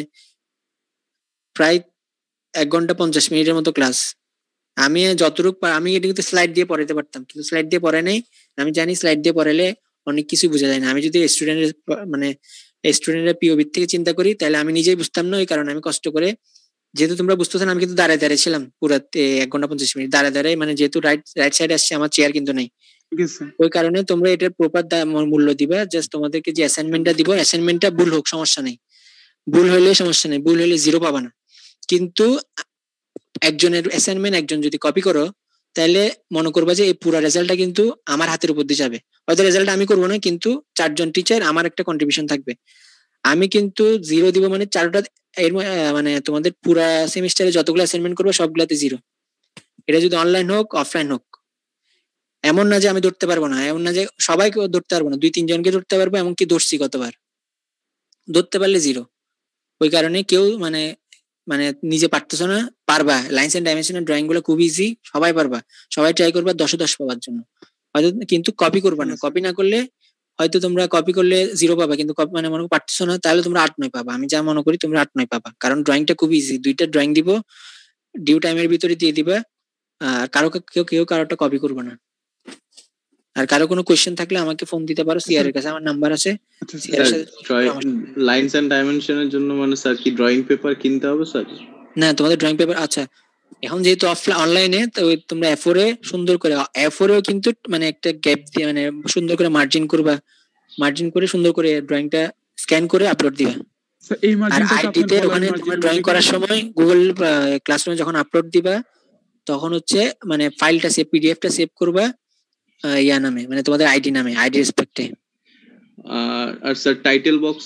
প্রায় এক ঘন্টা পঞ্চাশ মিনিটের মতো ক্লাস, আমি যতটুকু পা- আমি এটা কিন্তু স্লাইড দিয়ে পড়াতে পারতাম, কিন্তু স্লাইড দিয়ে পড়াই নাই। আমি জানি স্লাইড দিয়ে পড়ালে অনেক কিছু বোঝা যায় না, আমি যদি স্টুডেন্টের মানে স্টুডেন্টের পিওভি থেকে চিন্তা করি তাহলে আমি নিজেই বুঝতাম না, ওই কারণে আমি কষ্ট করে, যেহেতু তোমরা বুঝতেছো না, আমি কিন্তু দাঁড়ায় দাঁড়িয়ে ছিলাম পুরো এ- এক ঘন্টা পঞ্চাশ মিনিট দাঁড়ায় দাঁড়ায়, মানে যেহেতু রাইট রাইট সাইডে আসছে আমার চেয়ার কিন্তু নাই, ঠিক আছে। ওই কারণে তোমরা এটার প্রপার মূল্য দিবা। জাস্ট তোমাদেরকে যে অ্যাসাইনমেন্টটা দিব, অ্যাসাইনমেন্টটা ভুল হোক সমস্যা নেই, ভুল হইলে সমস্যা নেই, ভুল হইলে জিরো পাবা না, কিন্তু একজনের অ্যাসাইনমেন্ট একজন যদি কপি করো তাহলে মনে করবা যে এই পুরো রেজাল্টটা কিন্তু আমার হাতের উপর দিয়ে যাবে। হয়তো রেজাল্ট আমি করবো না, কিন্তু চারজন টিচার আমার একটা কন্ট্রিবিউশন থাকবে, আমি কিন্তু জিরো দিব, মানে চারটা এর ম- আহ, মানে তোমাদের পুরা সেমিস্টারে যতগুলো অ্যাসাইনমেন্ট করবো সবগুলাতে জিরো। এটা যদি অনলাইন হোক অফলাইন হোক, এমন না যে আমি ধরতে পারবো না, এমন না যে সবাইকে ধরতে পারবো না, দুই তিনজনকে ধরতে পারবো, এমনকি ধরছি কতবার, ধরতে পারলে জিরো। ওই কারণে কেউ মানে মানে নিজে পারতেছো না, পারবা, লাইন্স এন্ড ডাইমেনশনের ড্রয়িং গুলো খুব ইজি, সবাই পারবা, সবাই ট্রাই করবা দশে দশ পাওয়ার জন্য। হয়তো কিন্তু কপি করবা না, কপি না করলে হয়তো তোমরা কপি করলে জিরো পাবা, কিন্তু copy মানে মনে করো পারতেছো না তাহলে তোমরা আট নয় পাবা, আমি যা মনে করি তোমরা আট নয় পাবা, কারণ ড্রয়িংটা খুব ইজি, দুইটা ড্রয়িং দিব, ডিউ টাইমের ভিতরে দিয়ে দিবা, আর কারো কেউ কেউ কারোটা কপি করবে না। আর কারো কোনো কোয়েশ্চেন থাকলে আমাকে ফোন দিতে পারো, সিআর এর কাছে আমার নাম্বার আছে, সিআর এর সাথে লাইন্স এন্ড ডাইমেনশনের জন্য মানে স্যার কি ড্রয়িং পেপার কিনতে হবে স্যার? না তোমাদের ড্রয়িং পেপার, আচ্ছা এখন যেহেতু অফলাইন অনলাইনে, তো ওই তোমরা এ ফোর এ সুন্দর করে, এ ফোর এও কিন্তু মানে একটা গ্যাপ দিয়ে মানে সুন্দর করে মার্জিন করবা, মার্জিন করে সুন্দর করে ড্রয়িংটা স্ক্যান করে আপলোড দিবা। স্যার এই আর মার্জিনটা কি আপনার আইডিতে বলার ওখানে মার্জিনের তোমরা মধ্যে ড্রয়িং কি করার হবে? সময় গুগল ক্লাসরুমে যখন আপলোড দিবা তখন হচ্ছে মানে ফাইলটা সেভ, পিডিএফটা সেভ করবা আহ, ইয়া নামে, মানে তোমাদের আইডি নামে, আইডি রেসপেক্টে। আর আর স্যার টাইটেল বক্স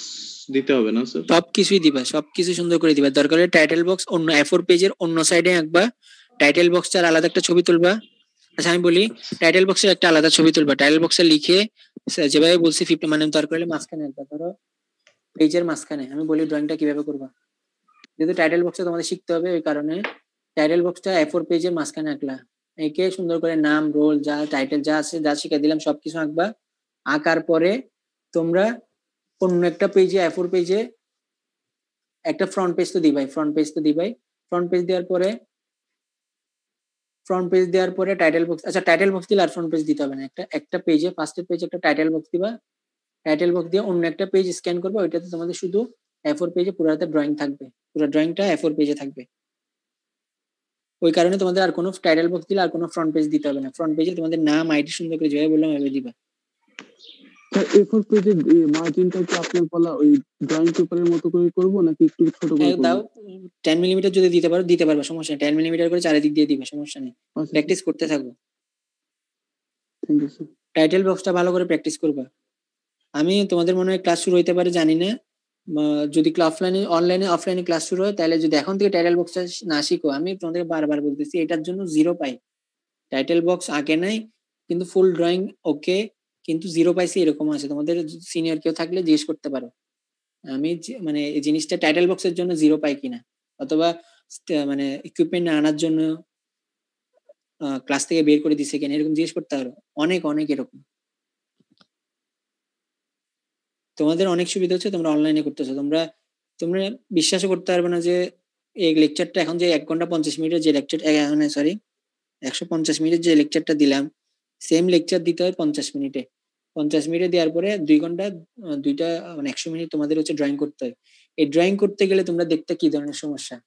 দিতে হবে না স্যার? সবকিছুই দিবা, সবকিছু সুন্দর করে দিবা। দরকার হলে টাইটেল বক্স অন্য এ ফোর পেজের অন্য সাইডে আঁকবা, টাইটেল বক্সটার আলাদা একটা ছবি তুলবা। আচ্ছা আমি বলি, টাইটেল বক্সের একটা আলাদা ছবি তুলবা, টাইটেল বক্সে লিখে যেভাবে বলছি ফিফটি মানে দরকার হলে মাঝখানে আঁকবা, ধরো পেজের মাঝখানে। আমি বলি ড্রয়িংটা কিভাবে করবা, যেহেতু টাইটেল বক্সটা তোমাদের শিখতে হবে ওই কারণে টাইটেল বক্সটা এ ফোর পেজের মাঝখানে আঁকলা, এঁকে সুন্দর করে নাম, রোল, যা টাইটেল যা আছে যা শিখে দিলাম সবকিছু আঁকবা। আঁকার পরে তোমরা অন্য একটা পেজে এ ফোর পেজে একটা ফ্রন্ট পেজ তো দিবাই, ফ্রন্ট পেজ তো দিবাই। ফ্রন্ট পেজ দেওয়ার পরে ফ্রন্ট পেজ দেওয়ার পরে টাইটেল বক্স, আচ্ছা টাইটেল বক্স দিলে আর ফ্রন্ট পেজ দিতে হবে না, একটা একটা পেজে ফার্স্টের পেজে একটা টাইটেল বক্স দিবা, টাইটেল বক্স দিয়ে অন্য একটা পেজ স্ক্যান করবে, ওইটাতে তোমাদের শুধু এ ফোর পেজে পুরোটা ড্রয়িং থাকবে, পুরো ড্রয়িংটা এ ফোর পেজে থাকবে। ওই কারণে তোমাদের আর কোনো টাইটেল বক্স দিলে আর কোনো ফ্রন্ট পেজ দিতে হবে না, ফ্রন্ট পেজে তোমাদের নাম আইডি সুন্দর করে যেভাবে বললাম এভাবে দিবা। এ ফোর পেজের মার্জিনটা কি আপনার বলা ওই ড্রয়িং পেপারের মতো করে করব নাকি একটু ছোট করে করব? দাও টেন মিলিমিটার যদি দিতে পারো দিতে পারবে, সমস্যা নেই, টেন মিলিমিটার করে চারিদিক দিয়ে দিবে, সমস্যা নেই, প্র্যাকটিস করতে থাকো। Thank you sir. টাইটেল বক্সটা ভালো করে প্র্যাকটিস করবা। আমি তোমাদের মনে হয় ক্লাস শুরু হইতে পারে জানি না, যদি অফলাইনে অনলাইনে অফলাইনে ক্লাস শুরু হয় তাহলে যদি এখন থেকে টাইটেল বক্সটা না শিখো, আমি তোমাদের বারবার বলতেছি এটার জন্য জিরো পাই। টাইটেল বক্স আঁকে নাই কিন্তু ফুল ড্রয়িং ওকে, কিন্তু জিরো পাইছি এরকম আছে, তোমাদের সিনিয়র কেউ থাকলে জিজ্ঞেস করতে পারো আমি মানে এই জিনিসটা টাইটেল বক্সের জন্য জিরো পাই কিনা, অথবা মানে ইকুইপমেন্ট না আনার জন্য ক্লাস থেকে বের করে দিছে কিনা, এরকম জিজ্ঞেস করতে পারো, অনেক অনেক এরকম। তোমাদের অনেক সুবিধা হচ্ছে তোমরা অনলাইনে করতেছো, তোমরা তোমরা বিশ্বাসও করতে পারবে না যে এই লেকচারটা এখন যে এক ঘন্টা পঞ্চাশ মিনিটের যে লেকচার সরি একশো পঞ্চাশ মিনিটের যে লেকচারটা দিলাম, সেম লেকচার দিতে হয় পঞ্চাশ মিনিটে, পঞ্চাশ মিনিটে দেওয়ার পরে দুই ঘন্টা দুইটা মানে একশো মিনিট তোমাদের হচ্ছে ড্রয়িং করতে হয়। এই ড্রয়িং করতে গেলে তোমরা দেখতে কি ধরনের সমস্যা,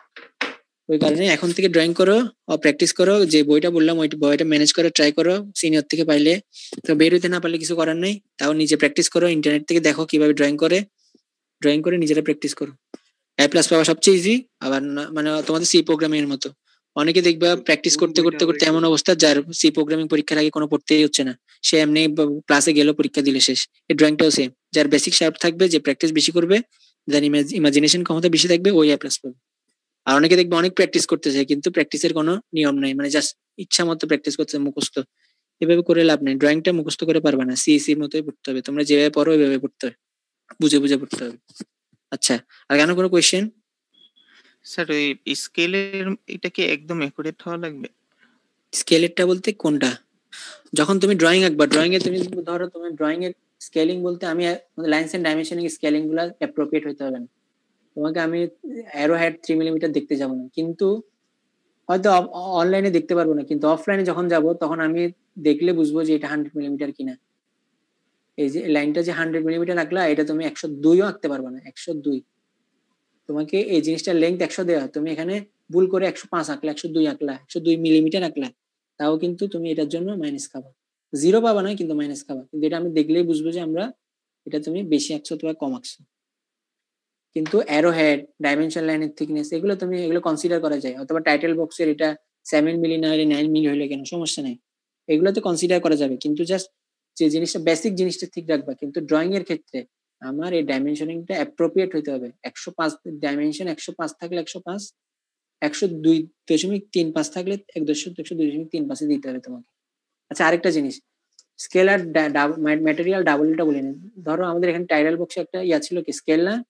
ওই কারণে এখন থেকে ড্রয়িং করো, প্র্যাকটিস করো, যে বইটা বললাম ওই বইটা ম্যানেজ করে ট্রাই করো, সিনিয়র থেকে পাইলে তো, বের হইতে না পারলে কিছু করার নেই, তাও নিজে প্র্যাকটিস করো, ইন্টারনেট থেকে দেখো কিভাবে ড্রয়িং করে, ড্রয়িং করে নিজেরা প্র্যাকটিস করো। এ প্লাস পাওয়া সবচেয়ে ইজি, আবার মানে তোমাদের সি প্রোগ্রামিং এর মতো। অনেকে দেখবা প্র্যাকটিস করতে করতে করতে এমন অবস্থা যার সি প্রোগ্রামিং পরীক্ষার আগে কোনো পড়তেই হচ্ছে না, সে এমনি ক্লাসে গেল পরীক্ষা দিলে শেষ। এই ড্রয়িংটাও সেম, যার বেসিক শার্প থাকবে, যে প্র্যাকটিস বেশি করবে, যার ইমাজিনেশন ক্ষমতা বেশি থাকবে, ওই এ প্লাস পাবে। আর অনেকে দেখবে অনেক প্র্যাকটিস করতেছে কিন্তু প্র্যাকটিসের কোনো নিয়ম নাই, মানে জাস্ট ইচ্ছা মতো প্র্যাকটিস করতে মুখস্থ, এভাবে করে লাভ নেই। ড্রয়িংটা মুখস্থ করে পারবে না, সিএসির মতোই পড়তে হবে, তোমরা যেভাবে পড়ো ওইভাবে পড়তে হবে, বুঝে বুঝে পড়তে হবে। আচ্ছা আর কেন কোনো কোয়েশ্চেন? স্যার ওই স্কেলের এটা কি একদম একুরেট হওয়া লাগবে? স্কেলেরটা বলতে কোনটা? যখন তুমি ড্রয়িং আঁকবা, ড্রয়িং এ তুমি ধরো তুমি ড্রয়িং এর স্কেলিং বলতে আমি লাইনস এন্ড ডাইমেনশনিং স্কেলিং গুলা অ্যাপ্রোপ্রিয়েট হইতে হবে না, তোমাকে আমি অ্যারো হেড থ্রি মিলিমিটার দেখতে যাবো না, কিন্তু হয়তো অনলাইনে দেখতে পারবো না, কিন্তু অফলাইনে যখন যাব তখন আমি দেখলে বুঝবো যে এটা হান্ড্রেড মিলিমিটার কিনা। এই যে লাইনটা যে হান্ড্রেড মিলিমিটার আঁকলা, এটা তুমি একশো দুইও আঁকতে পারবে না, একশো দুই তোমাকে এই জিনিসটার লেন্থ একশো দেওয়া, তুমি এখানে ভুল করে একশো পাঁচ আঁকলা, একশো দুই আঁকলা, একশো দুই মিলিমিটার আঁকলা, তাও কিন্তু তুমি এটার জন্য মাইনাস খাবা, জিরো পাবা না কিন্তু মাইনাস খাবা, কিন্তু এটা আমি দেখলেই বুঝবো যে আমরা এটা তুমি বেশি আঁকছো অথবা কম আঁকছো। কিন্তু অ্যারো হেড, ডাইমেনশন লাইনের থিকনেস, এগুলো তুমি এগুলো কনসিডার করা যায়, অথবা টাইটেল বক্সের এটা সেভেন মিলি না হলে নাইন মিলি হলে কেন সমস্যা নেই, এগুলো তো কনসিডার করা যাবে, কিন্তু জাস্ট যে জিনিসটা বেসিক জিনিসটা ঠিক রাখবা। কিন্তু ড্রয়িং এর ক্ষেত্রে আমার এই ডাইমেনশনিংটা অ্যাপ্রোপ্রিয়েট হইতে হবে, একশো পাঁচ ডাইমেনশন একশো পাঁচ থাকলে একশো পাঁচ, একশো দুই দশমিক তিন পাঁচ থাকলে এক দশমিক একশো দুই দশমিক তিন পাঁচে দিতে হবে তোমাকে। আচ্ছা আরেকটা জিনিস, স্কেল আর ম্যাটেরিয়াল ডাবলটা বলে নিন। ধরো আমাদের এখানে টাইটেল বক্সে একটা ইয়া ছিল কি স্কেল না,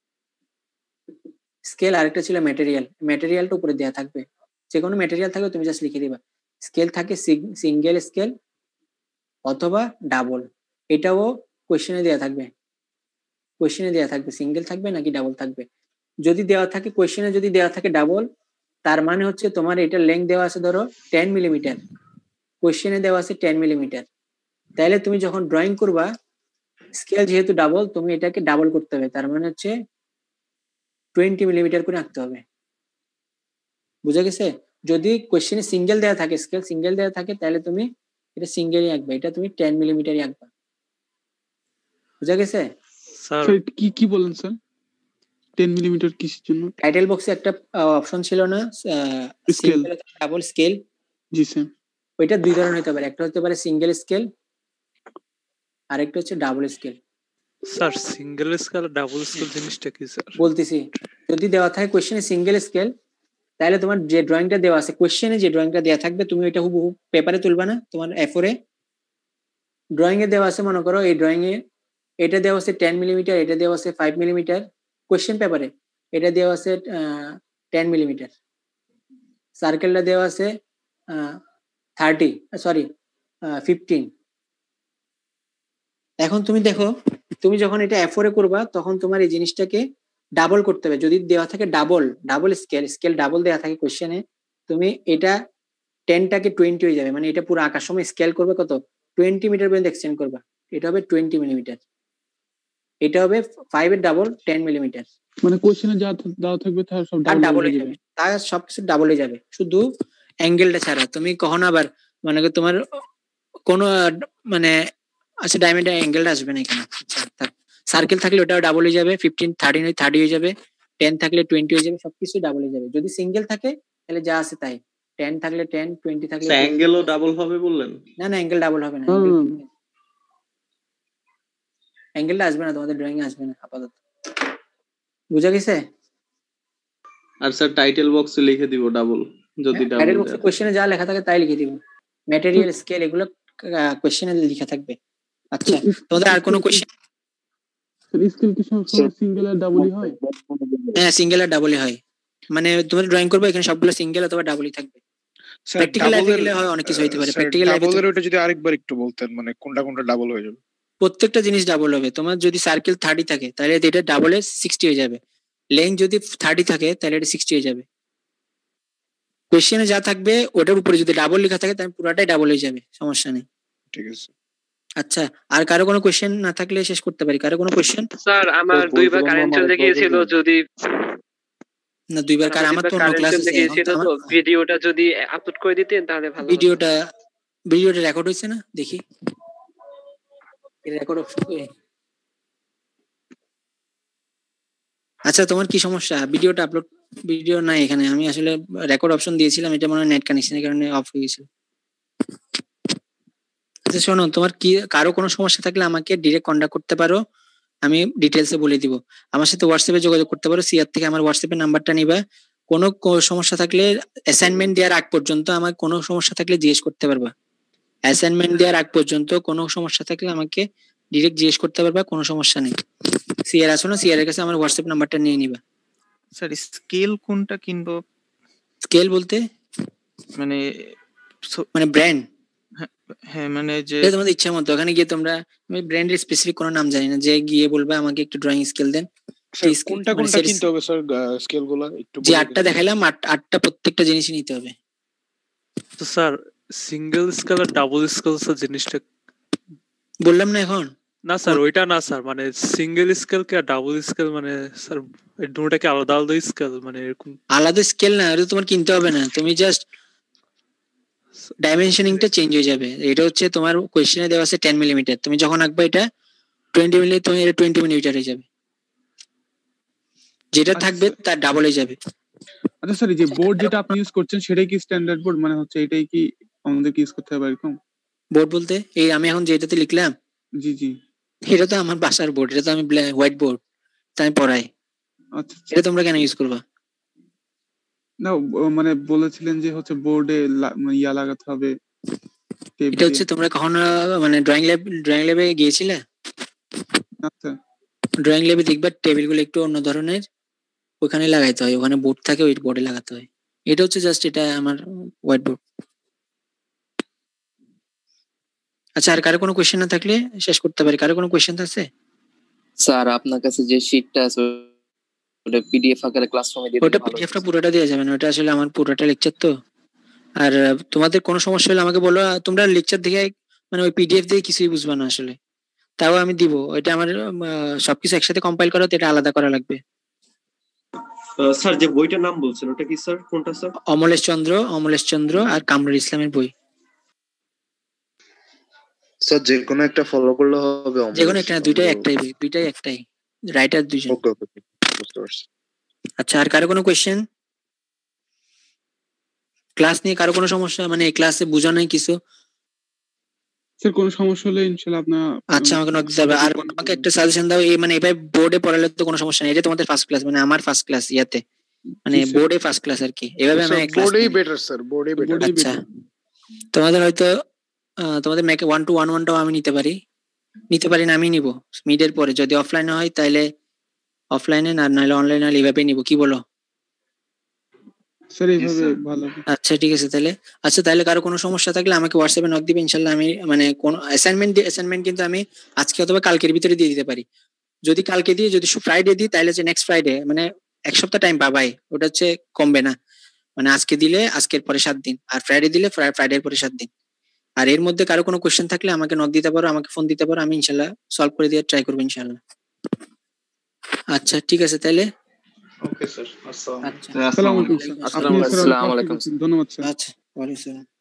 স্কেল, আরেকটা ছিল ম্যাটেরিয়াল, ম্যাটেরিয়ালটা উপরে দেওয়া থাকবে, যে কোনো ম্যাটেরিয়াল থাকবে তুমি জাস্ট লিখে দিবা। স্কেল থাকে সিঙ্গেল স্কেল অথবা ডাবল, এটাও কোয়েশ্চেনে দেওয়া থাকবে, কোয়েশ্চেনে দেওয়া থাকবে সিঙ্গেল থাকবে নাকি ডাবল থাকবে। যদি দেওয়া থাকে কোয়েশ্চেনে, যদি দেওয়া থাকে ডাবল, তার মানে হচ্ছে তোমার এটার লেন্থ দেওয়া আছে ধরো টেন মিলিমিটার, কোয়েশ্চেনে দেওয়া আছে টেন মিলিমিটার, তাহলে তুমি যখন ড্রয়িং করবা স্কেল যেহেতু ডাবল, তুমি এটাকে ডাবল করতে হবে, তার মানে হচ্ছে টোয়েন্টি মিলিমিটার করে আঁকতে হবে। বুঝা গেছে? যদি কোয়েশ্চেনে সিঙ্গেল দেওয়া থাকে, স্কেল সিঙ্গেল দেওয়া থাকে, তাহলে তুমি এটা সিঙ্গেলই আঁকবে, এটা তুমি টেন মিলিমিটারই আঁকবা। বুঝা গেছে? স্যার কি কি বলেন স্যার? টেন মিলিমিটার কিসের জন্য? টাইটেল বক্সে একটা অপশন ছিল না স্কেল ডাবল স্কেল? জি স্যার। ওইটা দুই ধরনের হতে পারে, একটা হতে পারে সিঙ্গেল স্কেল, আরেকটা হচ্ছে double scale. Sir single scale double scale জিনিসটা কি স্যার? বলতেছি, যদি দেওয়া থাকে কোশ্চেনে সিঙ্গেল স্কেল, তাহলে তোমার যে ড্রয়িংটা দেওয়া আছে কোশ্চেনে যে ড্রয়িংটা দেওয়া থাকবে তুমি ওইটা হুবহু পেপারে তুলবা না, তোমার এ ফোর এ ড্রয়িং এ দেওয়া আছে, মনে করো এই ড্রয়িং এ এটা দেওয়া আছে টেন মিলিমিটার, এটা দেওয়া আছে ফাইভ মিলিমিটার, কোশ্চেন পেপারে এটা দেওয়া আছে টেন মিলিমিটার, সার্কেলটা দেওয়া আছে থার্টি সরি ফিফটিন। এখন তুমি দেখো, তুমি যখন এটা এ ফোর এ করবা তখন তোমার এই জিনিসটাকে ডাবল করতে হবে। যদি দেওয়া থাকে double double scale scale double দেওয়া থাকে কোশ্চেনে, তুমি এটা টেনটাকে টোয়েন্টি হয়ে যাবে, মানে এটা পুরো আঁকার সময় স্কেল করবে কত, টোয়েন্টি মিটার পর্যন্ত এক্সটেন্ড করবা, এটা হবে টোয়েন্টি মিলিমিটার। এটা হবে ফাইভ এর ডাবল টেন মিলিমিটার, মানে কোশ্চেনে যা দেওয়া থাকবে তার সব আর ডাবল ডাবল হয়ে হয়ে যাবে। যাবে, তার সবকিছু ডাবল হয়ে যাবে, শুধু অ্যাঙ্গেলটা ছাড়া। তুমি কখনো আবার মানে তোমার কোনো মানে আচ্ছা ডায়মন্ডের অ্যাঙ্গেলটা আসবে না এখানে। সার্কেল থাকলে ওটাও ডাবল হয়ে যাবে, ফিফটিন থার্টিন থার্টি হয়ে যাবে, টেন থাকলে টোয়েন্টি হয়ে যাবে, সবকিছু ডাবল হয়ে যাবে। যদি সিঙ্গেল থাকে তাহলে যা আছে তাই, টেন থাকলে টেন, টোয়েন্টি থাকলে অ্যাঙ্গেলও ডাবল হবে বললেন? না না অ্যাঙ্গেল ডাবল হবে না, অ্যাঙ্গেলটা আসবে না, তোমাদের ড্রয়িং আসবে না আপাতত। বুঝা গেছে? আর স্যার টাইটেল বক্সে লিখে দিব ডাবল, যদি ডাবল টাইটেল বক্সে কোশ্চেনে যা লেখা থাকে তাই লিখে দিব, ম্যাটেরিয়াল স্কেল এগুলো কোশ্চেনে লেখা থাকবে। আচ্ছা তোমাদের আর কোনো কোশ্চেন? স্কেল কি সব সিঙ্গেল আর ডাবলই হয়? হ্যাঁ সিঙ্গেল আর ডাবলই হয়, মানে তুমি ড্রয়িং করবে এখানে সবগুলো সিঙ্গেল অথবা ডাবলই থাকবে। স্যার প্র্যাকটিক্যাল লাইফে ডাবলের গেলে হয় অনেক কিছু হইতে পারে, স্যার প্র্যাকটিক্যাল লাইফে ডাবলের ওটা যদি আরেকবার একটু বলতেন, মানে কোনটা কোনটা ডাবল হয়ে যাবে? প্রত্যেকটা জিনিস ডাবল হবে। তোমার যদি সার্কেল থার্টি থাকে তাহলে এটা ডাবলে সিক্সটি হয়ে যাবে, লেন্থ যদি থার্টি থাকে তাহলে এটা সিক্সটি হয়ে যাবে। কোশ্চেনে যা থাকবে ওটার উপরে যদি ডাবল লেখা থাকে তাহলে পুরোটাই ডাবল হয়ে যাবে, সমস্যা নেই। ঠিক আছে। আচ্ছা আর কারো কোনো কোশ্চেন না থাকলে শেষ করতে পারি। কারো কোনো কোশ্চেন? স্যার আমার দুইবার কারেন্ট চলে গিয়েছিল, যদি না দুইবার কার, আমার তো অন্য ক্লাস আছে, গিয়েছিল তো ভিডিওটা যদি আপলোড করে দিতেন তাহলে ভালো হতো। ভিডিওটা ভিডিওটা রেকর্ড হইছে না দেখি, রেকর্ড অপশন। আচ্ছা তোমার কি সমস্যা? ভিডিওটা আপলোড ভিডিও নাই এখানে, আমি আসলে রেকর্ড অপশন দিয়েছিলাম, এটা মনে হয় নেট কানেকশনের কারণে অফ হয়ে গেছিল। আচ্ছা শোনো, তোমার কি কারো কোনো সমস্যা থাকলে আমাকে ডিরেক্ট কন্টাক্ট করতে পারো, আমি ডিটেলসে বলে দিব। আমার সাথে হোয়াটসঅ্যাপে যোগাযোগ করতে পারো, সিআর থেকে আমার হোয়াটসঅ্যাপের নাম্বারটা নিবা। কোনো সমস্যা থাকলে অ্যাসাইনমেন্ট দেওয়ার আগ পর্যন্ত আমার কোনো সমস্যা থাকলে জিজ্ঞেস করতে পারবা। অ্যাসাইনমেন্ট দেওয়ার আগ পর্যন্ত কোনো সমস্যা থাকলে আমাকে ডিরেক্ট জিজ্ঞেস করতে পারবা, কোনো সমস্যা নেই। সিআর আসো না, সিআর এর কাছে আমার হোয়াটসঅ্যাপ নাম্বারটা নিয়ে নিবা। স্যার স্কেল কোনটা কিনবো? স্কেল বলতে মানে মানে ব্র্যান্ড? হ্যাঁ মানে যে তোমাদের ইচ্ছা মতো ওখানে গিয়ে তোমরা, আমি ব্র্যান্ডের স্পেসিফিক কোনো নাম জানি না, যে গিয়ে বলবা আমাকে একটু ড্রয়িং স্কেল দেন। কোনটা কোনটা কিনতে হবে স্যার স্কেলগুলো একটু যে আটটা দেখাইলাম আটটা প্রত্যেকটা জিনিসই নিতে হবে। তো স্যার সিঙ্গেল স্কেল আর ডাবল স্কেল স্যার জিনিসটা বললাম না এখন? না স্যার ওইটা না স্যার, মানে সিঙ্গেল স্কেল কে ডাবল স্কেল মানে স্যার এই দুটোটা কি আলাদা আলাদা স্কেল, মানে এরকম আলাদা স্কেল না, এটা তোমার কিনতে হবে না, তুমি জাস্ট ডাইমেনশনিংটা চেঞ্জ হয়ে যাবে। এটা হচ্ছে তোমার কোশ্চেনে দেওয়া আছে টেন মিলিমিটার, তুমি যখন আঁকবে এটা টোয়েন্টি মিলিমিটার, তুমি এটা টোয়েন্টি মিলিমিটার হয়ে যাবে, যেটা থাকবে তার ডাবল হয়ে যাবে। আচ্ছা স্যার এই যে বোর্ড যেটা আপনি ইউজ করছেন সেটাই কি স্ট্যান্ডার্ড বোর্ড, মানে হচ্ছে এটাই কি আমাদের ইউজ করতে হবে এরকম? বোর্ড বলতে এই আমি এখন যেটাতে লিখলাম? জি জি এটা তো আমার বাসার বোর্ড, এটা তো আমি হোয়াইট বোর্ড, তাই আমি পড়াই। আচ্ছা এটা তোমরা কেন ইউজ করবা? না মানে বলেছিলেন যে হচ্ছে বোর্ডে ইয়া লাগাতে হবে। এটা হচ্ছে তোমরা কখনো মানে ড্রয়িং ল্যাব ড্রয়িং ল্যাবে গিয়েছিলে? আচ্ছা ড্রয়িং ল্যাবে দেখবা টেবিলগুলো একটু অন্য ধরনের, ওখানে লাগাইতে হয়, ওখানে বোর্ড থাকে ওই বোর্ডে লাগাতে হয়। এটা হচ্ছে জাস্ট এটা আমার হোয়াইট বোর্ড। আচ্ছা আর কারো কোনো কোশ্চেন না থাকলে শেষ করতে পারি। কারো কোনো কোশ্চেন আছে? স্যার আপনার কাছে যে শীটটা আছে ওটা পিডিএফ আকারে ক্লাসরুমে দিতে? ওটা পিডিএফটা পুরোটা দেওয়া যাবে না, ওটা আসলে আমার পুরোটা লেকচার তো। আর তোমাদের কোনো সমস্যা হলে আমাকে বলো, তোমরা লেকচার দেখে মানে ওই পিডিএফ দিয়ে কিছুই বুঝবা না আসলে, তাও আমি দিব। ওইটা আমার সবকিছু একসাথে কম্পাইল করা, তো এটা আলাদা করা লাগবে। স্যার যে বইটার নাম বলছেন ওটা কি স্যার, কোনটা স্যার? অমলেশ চন্দ্র অমলেশ চন্দ্র আর কামরুল ইসলামের বই। স্যার যে কোনো একটা ফলো করলে হবে? যে কোনো একটা না, দুইটাই একটাই বই, দুইটাই একটাই, রাইটার দুইজন। ওকে ওকে বুঝতে পারছি। আচ্ছা আর কারো কোনো কোশ্চেন? ক্লাস নিয়ে কারো কোনো সমস্যা, মানে ক্লাসে বোঝা নাই কিছু? স্যার কোনো সমস্যা হলে ইনশাআল্লাহ আপনার আচ্ছা আমাকে নক দিতে হবে। আর আমাকে একটা সাজেশন দাও, এই মানে এভাবে বোর্ডে পড়ালে তো কোনো সমস্যা নেই, এটা তোমাদের ফার্স্ট ক্লাস, মানে আমার ফার্স্ট ক্লাস ইয়াতে, মানে জি, স্যার। বোর্ডে ফার্স্ট ক্লাস আর কি, এভাবে আমি ক্লাস বোর্ডেই বেটার স্যার, বোর্ডেই বেটার। বোর্ডেই আচ্ছা better। তোমাদের হয়তো আহ, তোমাদের ম্যাকে ওয়ান টু ওয়ান ওয়ানটাও আমি নিতে পারি, নিতে পারি না আমি নিব মিডের পরে, যদি অফলাইনে হয় তাহলে অফলাইনে, না নাহলে অনলাইনে হলে এইভাবে নিব, কি বলো? স্যার এইভাবে ভালো হবে। আচ্ছা ঠিক আছে তাহলে। আচ্ছা তাহলে কারো কোনো সমস্যা থাকলে আমাকে হোয়াটসঅ্যাপে নক দিবে, ইনশাল্লাহ আমি মানে কোন অ্যাসাইনমেন্ট অ্যাসাইনমেন্ট কিন্তু আমি আজকে অথবা কালকের ভিতরে দিয়ে দিতে পারি। যদি কালকে দিয়ে যদি ফ্রাইডে দিই তাহলে হচ্ছে নেক্সট ফ্রাইডে, মানে এক সপ্তাহ টাইম পাবাই, ওটা হচ্ছে কমবে না, মানে আজকে দিলে আজকের পরে সাত দিন, আর ফ্রাইডে দিলে ফ্রাইডের পরে সাত দিন। আর এর মধ্যে কারো কোনো কোয়েশ্চেন থাকলে আমাকে নক দিতে পারো, আমাকে ফোন দিতে পারো, আমি ইনশাল্লাহ সলভ করে দিয়ে ট্রাই করবো ইনশাল্লাহ। আচ্ছা ঠিক আছে তাহলে। ওকে স্যার, আসসালামু আচ্ছা আসসালামু আলাইকুম স্যার। আপনি স্যার আসসালামু আলাইকুম। ধন্যবাদ স্যার। আচ্ছা ওয়ালাইকুম আসসালাম।